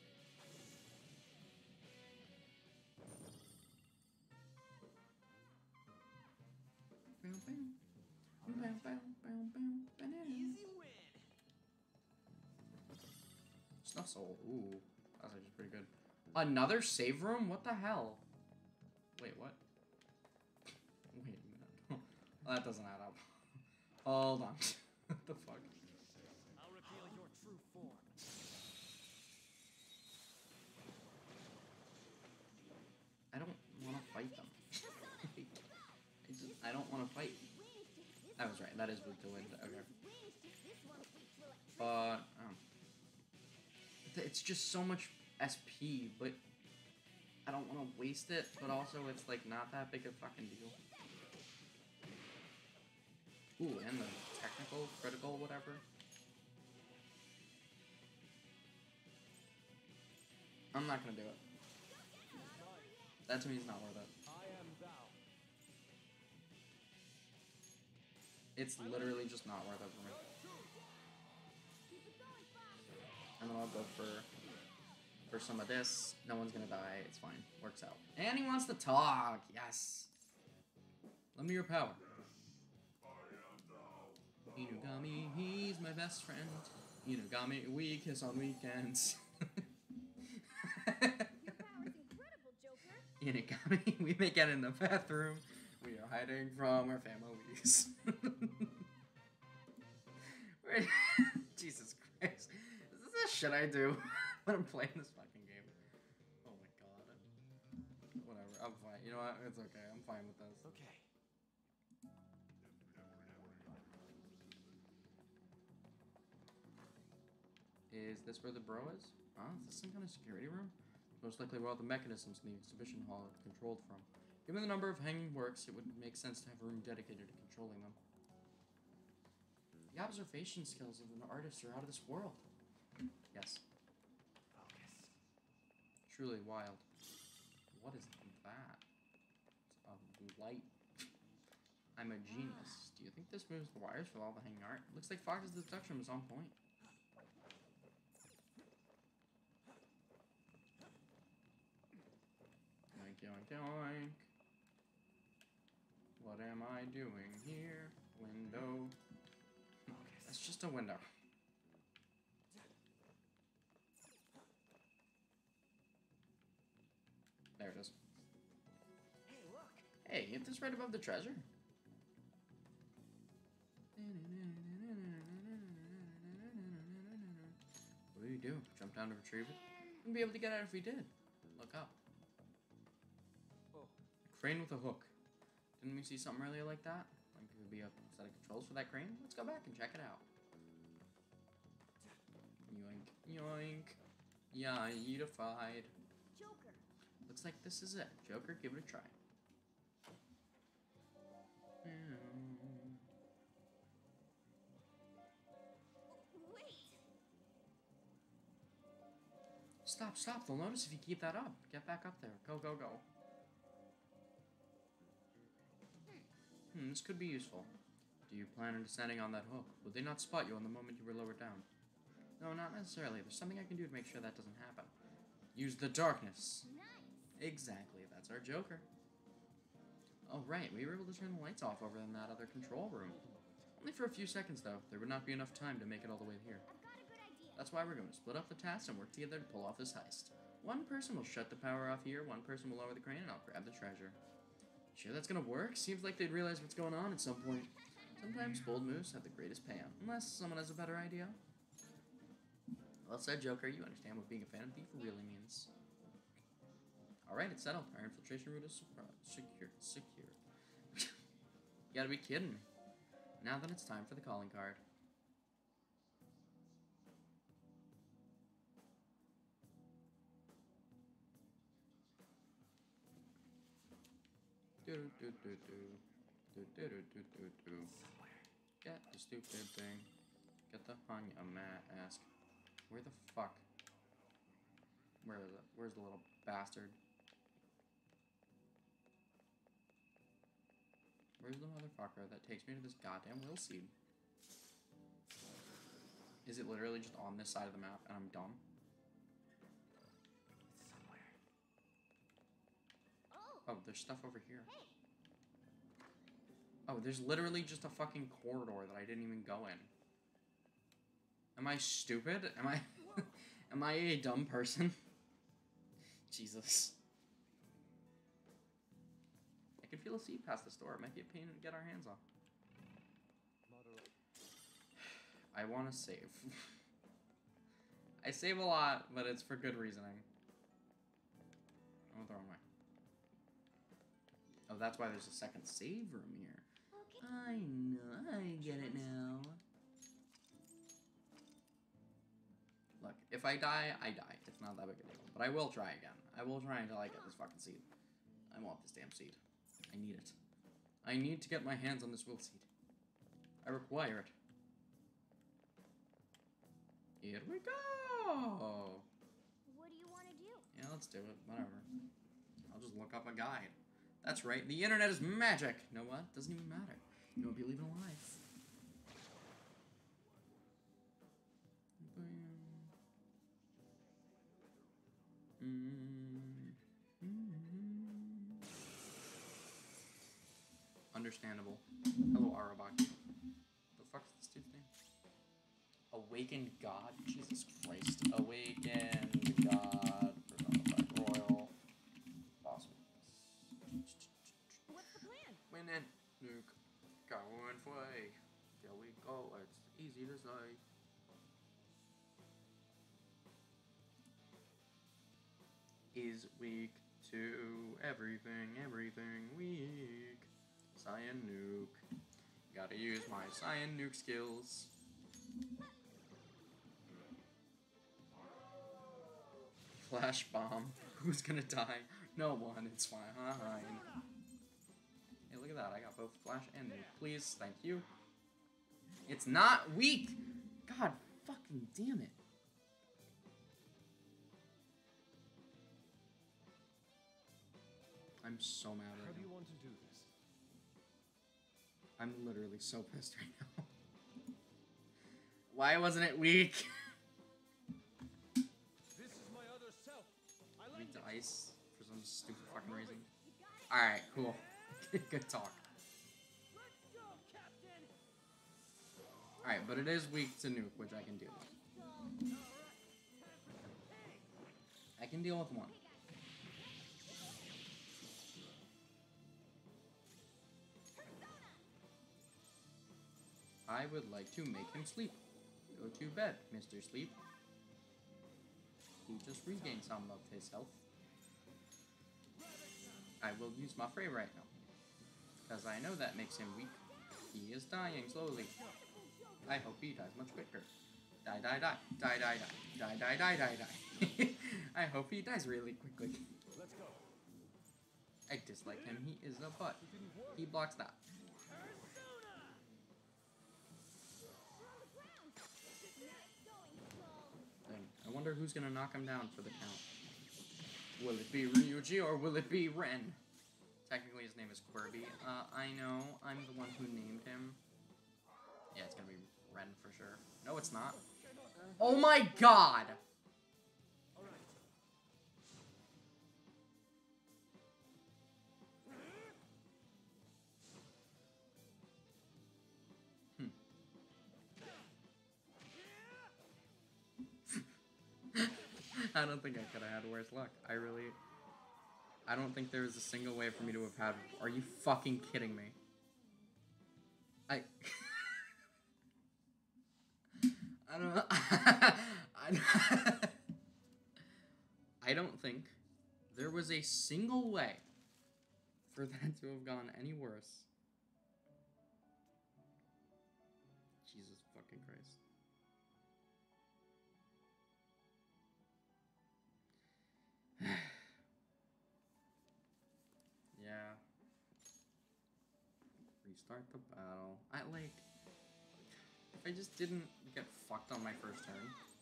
Easy win. Snuff Soul. Ooh. That's actually pretty good. Another save room? What the hell? Wait, what? Wait a minute. Oh, that doesn't add up. Hold on. What the fuck? I'll reveal your true form. I don't want to fight them. I just, I don't want to fight. I was right. That is weak to wind. Okay. But, um, it's just so much S P, but I don't want to waste it, but also it's like not that big a fucking deal. Ooh, and the technical, critical, whatever. I'm not gonna do it. That to me is not worth it. I am thou. It's literally just not worth it for me. And then I'll go for for some of this. No one's gonna die. It's fine. Works out. And he wants to talk. Yes. Lend me your power. Inugami, he's my best friend. Inugami, we kiss on weekends. Your power's incredible, Joker. Inugami, we make out in the bathroom. We are hiding from our families. Wait, Jesus Christ. Is this the shit I do when I'm playing this fucking game? Oh my god. Whatever, I'm fine. You know what? It's okay. I'm fine with this. Okay. Is this where the bro is? Huh? Is this some kind of security room? Most likely where all the mechanisms in the exhibition hall are controlled from. Given the number of hanging works, it would make sense to have a room dedicated to controlling them. The observation skills of an artist are out of this world. Yes. Focus. Truly wild. What is that? It's a light. I'm a genius. Do you think this moves the wires for all the hanging art? Looks like Fox's deduction was on point. Yoink, yoink, yoink. What am I doing here? Window. That's just a window. There it is. Hey, look. Hey, isn't this right above the treasure? What do you do? Jump down to retrieve it? Wouldn't be able to get out if we did. Look up. Oh. A crane with a hook. Didn't we see something earlier like that? Like it would be a set of controls for that crane? Let's go back and check it out. Yoink, yoink. Yeah, eatified. Joker. Looks like this is it. Joker, give it a try. Wait. Stop, stop. They'll notice if you keep that up. Get back up there. Go, go, go. Hmm, this could be useful. Do you plan on descending on that hook? Would they not spot you on the moment you were lowered down? No, not necessarily. There's something I can do to make sure that doesn't happen. Use the darkness. Nice. Exactly. That's our Joker. Oh, right. We were able to turn the lights off over in that other control room. Only for a few seconds, though. There would not be enough time to make it all the way here. I've got a good idea. That's why we're going to split up the tasks and work together to pull off this heist. One person will shut the power off here, one person will lower the crane, and I'll grab the treasure. Sure that's gonna work? Seems like they'd realize what's going on at some point. Sometimes bold moves have the greatest payout, unless someone has a better idea. Well said, Joker. You understand what being a Phantom Thief really means. Alright, it's settled. Our infiltration route is secure. Secure. You gotta be kidding me. Now then, it's time for the calling card. Do do do do do do do do do do. Get the stupid thing. Get the Hanya mask. Where the fuck? Where is it? Where's the little bastard? Where's the motherfucker that takes me to this goddamn will seed? Is it literally just on this side of the map and I'm dumb? It's somewhere. Oh. Oh, there's stuff over here. Hey. Oh, there's literally just a fucking corridor that I didn't even go in. Am I stupid? Am I am I a dumb person? Jesus. I can feel a seed past this door. It might be a pain to get our hands on. I want to save. I save a lot, but it's for good reasoning. I went the wrong way. Oh, that's why there's a second save room here. Okay. I know, I get it now. Look, if I die, I die. It's not that big a deal. But I will try again. I will try until I get this fucking seed. I want this damn seed. I need it. I need to get my hands on this will seed. I require it. Here we go! What do you want to do? Yeah, let's do it. Whatever. I'll just look up a guide. That's right. The internet is magic! You know what? Doesn't even matter. You won't be leaving alive. Understandable. Hello, Arabaki. The fuck's this dude's name? Awakened God? Jesus Christ. Awakened God. Royal. Awesome. What's the plan? Win in. Nuke. Going way. Here we go. It's easy to say. Is weak to everything, everything weak. Cyan Nuke. Gotta use my Cyan Nuke skills. Flash bomb. Who's gonna die? No one. It's fine. Hey, look at that. I got both Flash and Nuke. Please, thank you. It's not weak! God fucking damn it. I'm so mad How right do you now. want to do this? I'm literally so pissed right now. Why wasn't it weak? This is my other self. I We like it. dice for some stupid fucking reason. Alright, cool. Good talk. Let's go, Captain! Alright, but it is weak to Nuke, which I can deal with. Alright, time for some pay! I can deal with one. I would like to make him sleep. Go to bed, Mister Sleep. He just regained some of his health. I will use my Frey right now. Because I know that makes him weak. He is dying slowly. I hope he dies much quicker. Die, die, die. Die, die, die. Die, die, die, die, die. I hope he dies really quickly. Let's go. I dislike him. He is a butt. He blocks that. Then I wonder who's gonna knock him down for the count. Will it be Ryuji or will it be Ren? Technically his name is Quirby. Uh, I know. I'm the one who named him. Yeah, it's gonna be Ren for sure. No, it's not. Oh my god! I don't think I could have had worse luck. I really... I don't think there was a single way for me to have had... Are you fucking kidding me? I... I don't know. I... I don't think there was a single way for that to have gone any worse. Jesus fucking Christ. Yeah. Restart the battle. I like... If I just didn't get fucked on my first turn.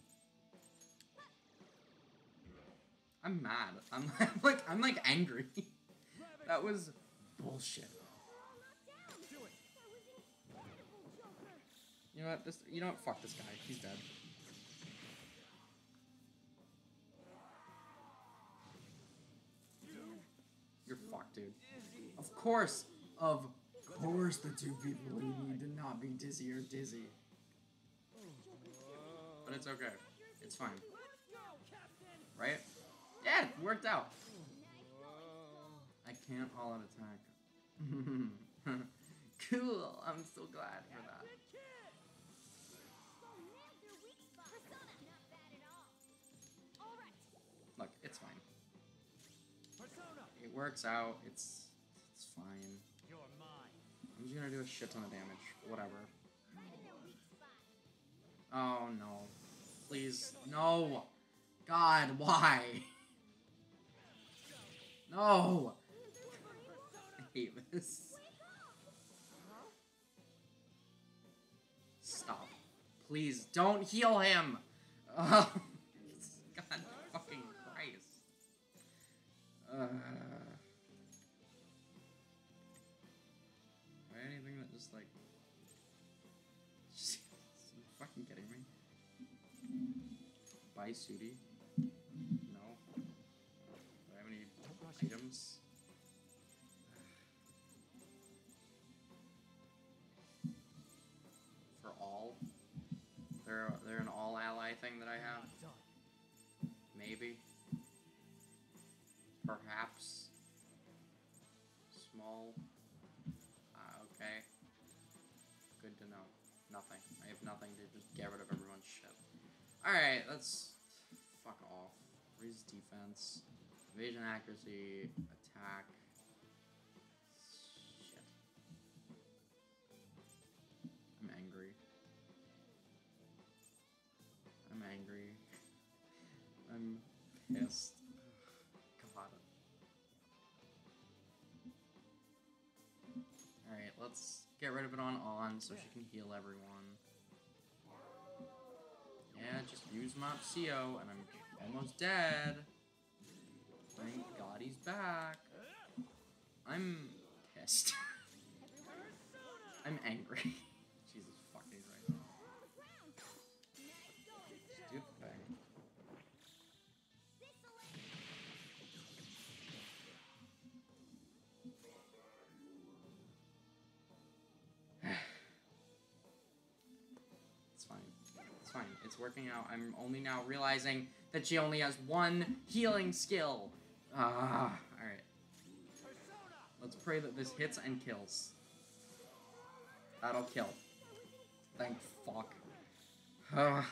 I'm mad. I'm, I'm like, I'm like angry. That was bullshit. You know what? This, you know what? Fuck this guy. He's dead. You're fucked, dude. Of course, of course, the two people we need to not be Dizzy or Dizzy. But it's okay. It's fine. Right? Yeah, it worked out. I can't all-out attack. Cool. I'm so glad for that. Look, it's fine. It works out. It's it's fine. I'm just gonna do a shit ton of damage. Whatever. Oh no. Please. No. God, why? No. I hate this. Stop. Please don't heal him. Oh, God fucking Christ. Uh, anything that just like, just, are you fucking kidding me? Buy Sudi? No. Do I have any items? For all? They're they're an all ally thing that I have. Maybe. Perhaps. Small. Uh, okay. Good to know. Nothing. I have nothing to just get rid of everyone's shit. Alright, let's fuck off. Raise defense. Evasion accuracy. Attack. Shit. I'm angry. I'm angry. I'm pissed. God. Alright, let's get rid of it on on so she can heal everyone. Yeah, just use Mopsio and I'm almost dead. Thank God he's back. I'm pissed. I'm angry. Jesus fucking Christ. Stupid thing. It's fine. It's fine. It's working out. I'm only now realizing that she only has one healing skill. Ah, alright. Let's pray that this hits and kills. That'll kill. Thank fuck. Ah.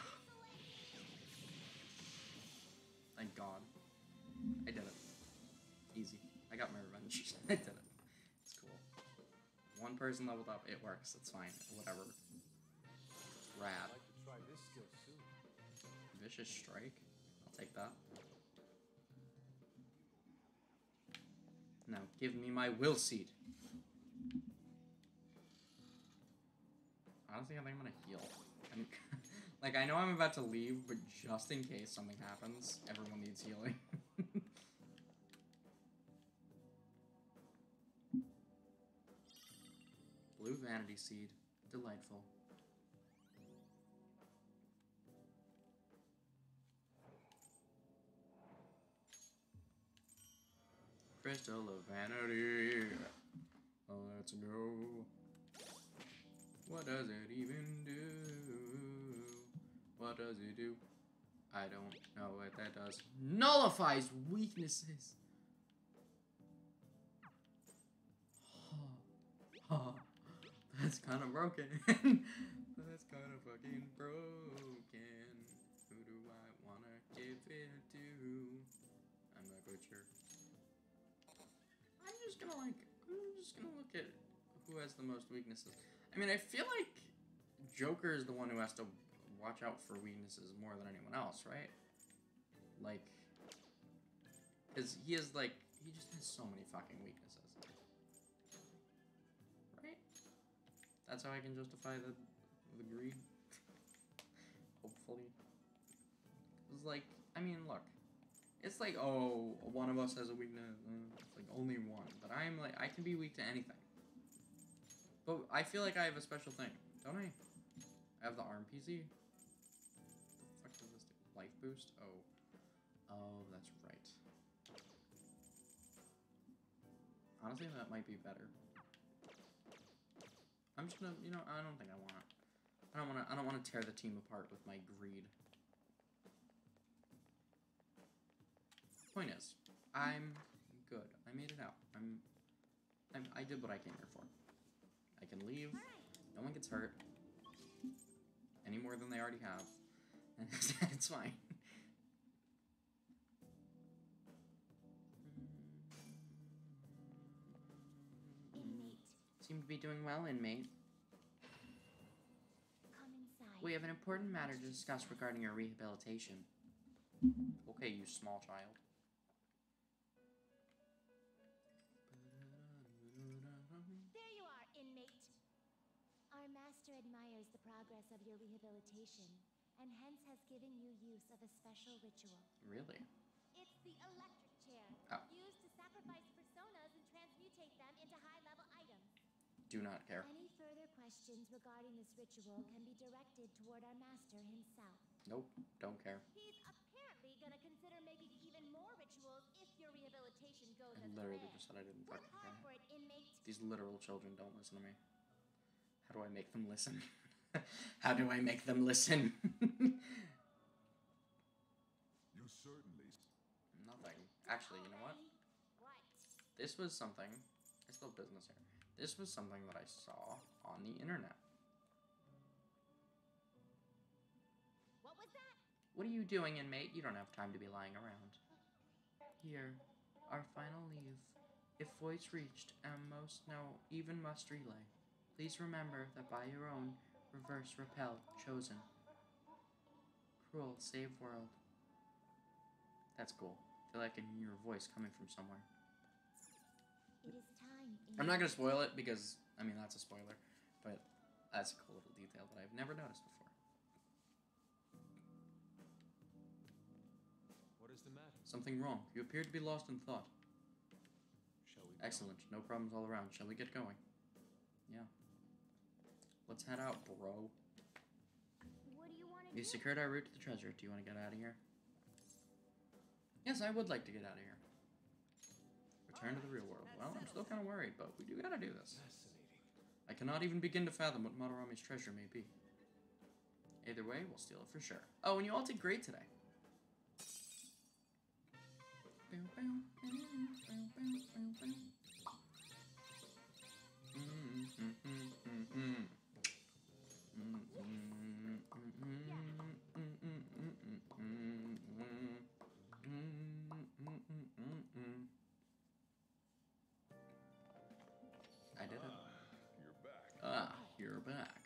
Thank God. I did it. Easy. I got my revenge. I did it. It's cool. One person leveled up. It works. It's fine. Whatever. Rad. I'd like to try this skill soon. Vicious Strike. I'll take that. Now give me my will seed. Honestly, I think I'm gonna heal. I'm, like, I know I'm about to leave, but just in case something happens, everyone needs healing. Blue Vanity Seed. Delightful. Crystal of Vanity. Oh, let's go. What does it even do? What does it do? I don't know what that does. Nullifies weaknesses. Oh, that's kind of broken. That's kind of fucking broken. Who do I wanna give it to? I'm not quite sure. I'm just gonna like, I'm just gonna look at who has the most weaknesses. I mean, I feel like Joker is the one who has to watch out for weaknesses more than anyone else, right? Like, because he is like, he just has so many fucking weaknesses. Right? That's how I can justify the, the greed. Hopefully. It's like, I mean, look. It's like, oh, one of us has a weakness. It's like only one. But I'm like, I can be weak to anything. But I feel like I have a special thing, don't I? I have the arm P C. What the fuck does this do? Life boost? Oh. Oh, that's right. Honestly, that might be better. I'm just gonna, you know, I don't think I want it. I don't want to, I don't want to tear the team apart with my greed. Point is, I'm good. I made it out. I'm, I'm I did what I came here for. I can leave. No one gets hurt. Any more than they already have. And it's fine. Inmate. Seem to be doing well, inmate. Come inside. We have an important matter to discuss regarding your rehabilitation. Okay, you small child. There you are, inmate. Our master admires the progress of your rehabilitation, and hence has given you use of a special ritual. Really? It's the electric chair, Oh. used to sacrifice personas and transmutate them into high-level items. Do not care. Any further questions regarding this ritual can be directed toward our master himself. Nope, don't care. He's apparently gonna consider making even more rituals if your rehabilitation goes I as literally planned. just said I didn't Work fucking hard care. for it, inmate. These literal children don't listen to me. How do I make them listen? How do I make them listen? You certainly. Nothing. Actually, you know what? What? This was something. I still have business here. This was something that I saw on the internet. What was that? What are you doing, inmate? You don't have time to be lying around. Here, our final leave. If voice reached, and most no even must relay. Please remember that by your own reverse repel chosen. Cruel save world. That's cool. I feel like I can hear your voice coming from somewhere. It is time. I'm not gonna spoil it because I mean that's a spoiler, but that's a cool little detail that I've never noticed before. What is the matter? Something wrong. You appear to be lost in thought. Shall we? Excellent. No problems all around. Shall we get going? Yeah. Let's head out, bro. What do you want to We do? secured our route to the treasure. Do you want to get out of here? Yes, I would like to get out of here. Return to the real world. Well, I'm still kind of worried, but we do gotta do this. Fascinating. I cannot even begin to fathom what Madarame's treasure may be. Either way, we'll steal it for sure. Oh, and you all did great today. back.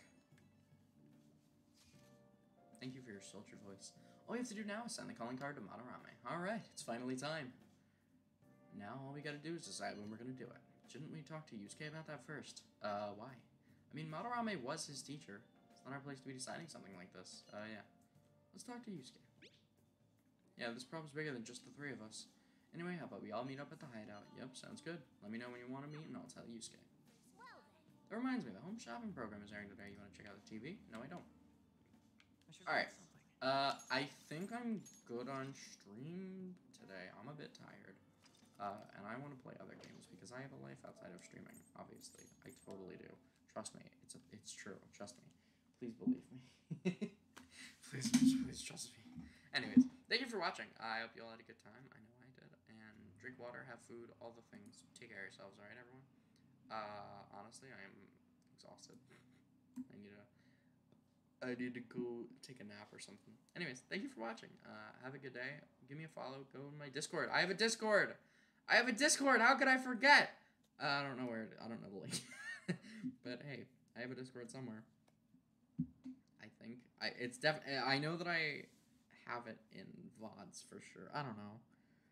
Thank you for your sultry voice. All you have to do now is send the calling card to Madarame. Alright, it's finally time. Now all we gotta do is decide when we're gonna do it. Shouldn't we talk to Yusuke about that first? Uh, why? I mean, Madarame was his teacher. It's not our place to be deciding something like this. Uh, yeah. Let's talk to Yusuke. Yeah, this problem's bigger than just the three of us. Anyway, how about we all meet up at the hideout? Yep, sounds good. Let me know when you want to meet and I'll tell Yusuke. Well then. That reminds me, the home shopping program is airing today. You want to check out the T V? No, I don't. I should Alright. write something. Uh, I think I'm good on stream today. I'm a bit tired. Uh, and I want to play other games because I have a life outside of streaming, obviously. I totally do. Trust me. It's a, it's true. Trust me. Please believe me. please, please, please trust me. Anyways, thank you for watching. I hope you all had a good time. I know I did. And drink water, have food, all the things. Take care of yourselves, alright, everyone? Uh, honestly, I am exhausted. I need to... I need to go take a nap or something. Anyways, thank you for watching. Uh, have a good day. Give me a follow. Go in my Discord. I have a Discord. I have a Discord. How could I forget? Uh, I don't know where. It, I don't know the link. But hey, I have a Discord somewhere. I think. I. It's def. I know that I have it in V O Ds for sure. I don't know.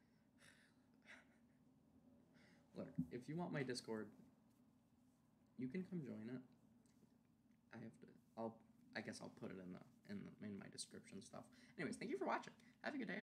Look, if you want my Discord, you can come join it. I have to. I'll. I guess I'll put it in the in the, in my description stuff. Anyways, thank you for watching. Have a good day.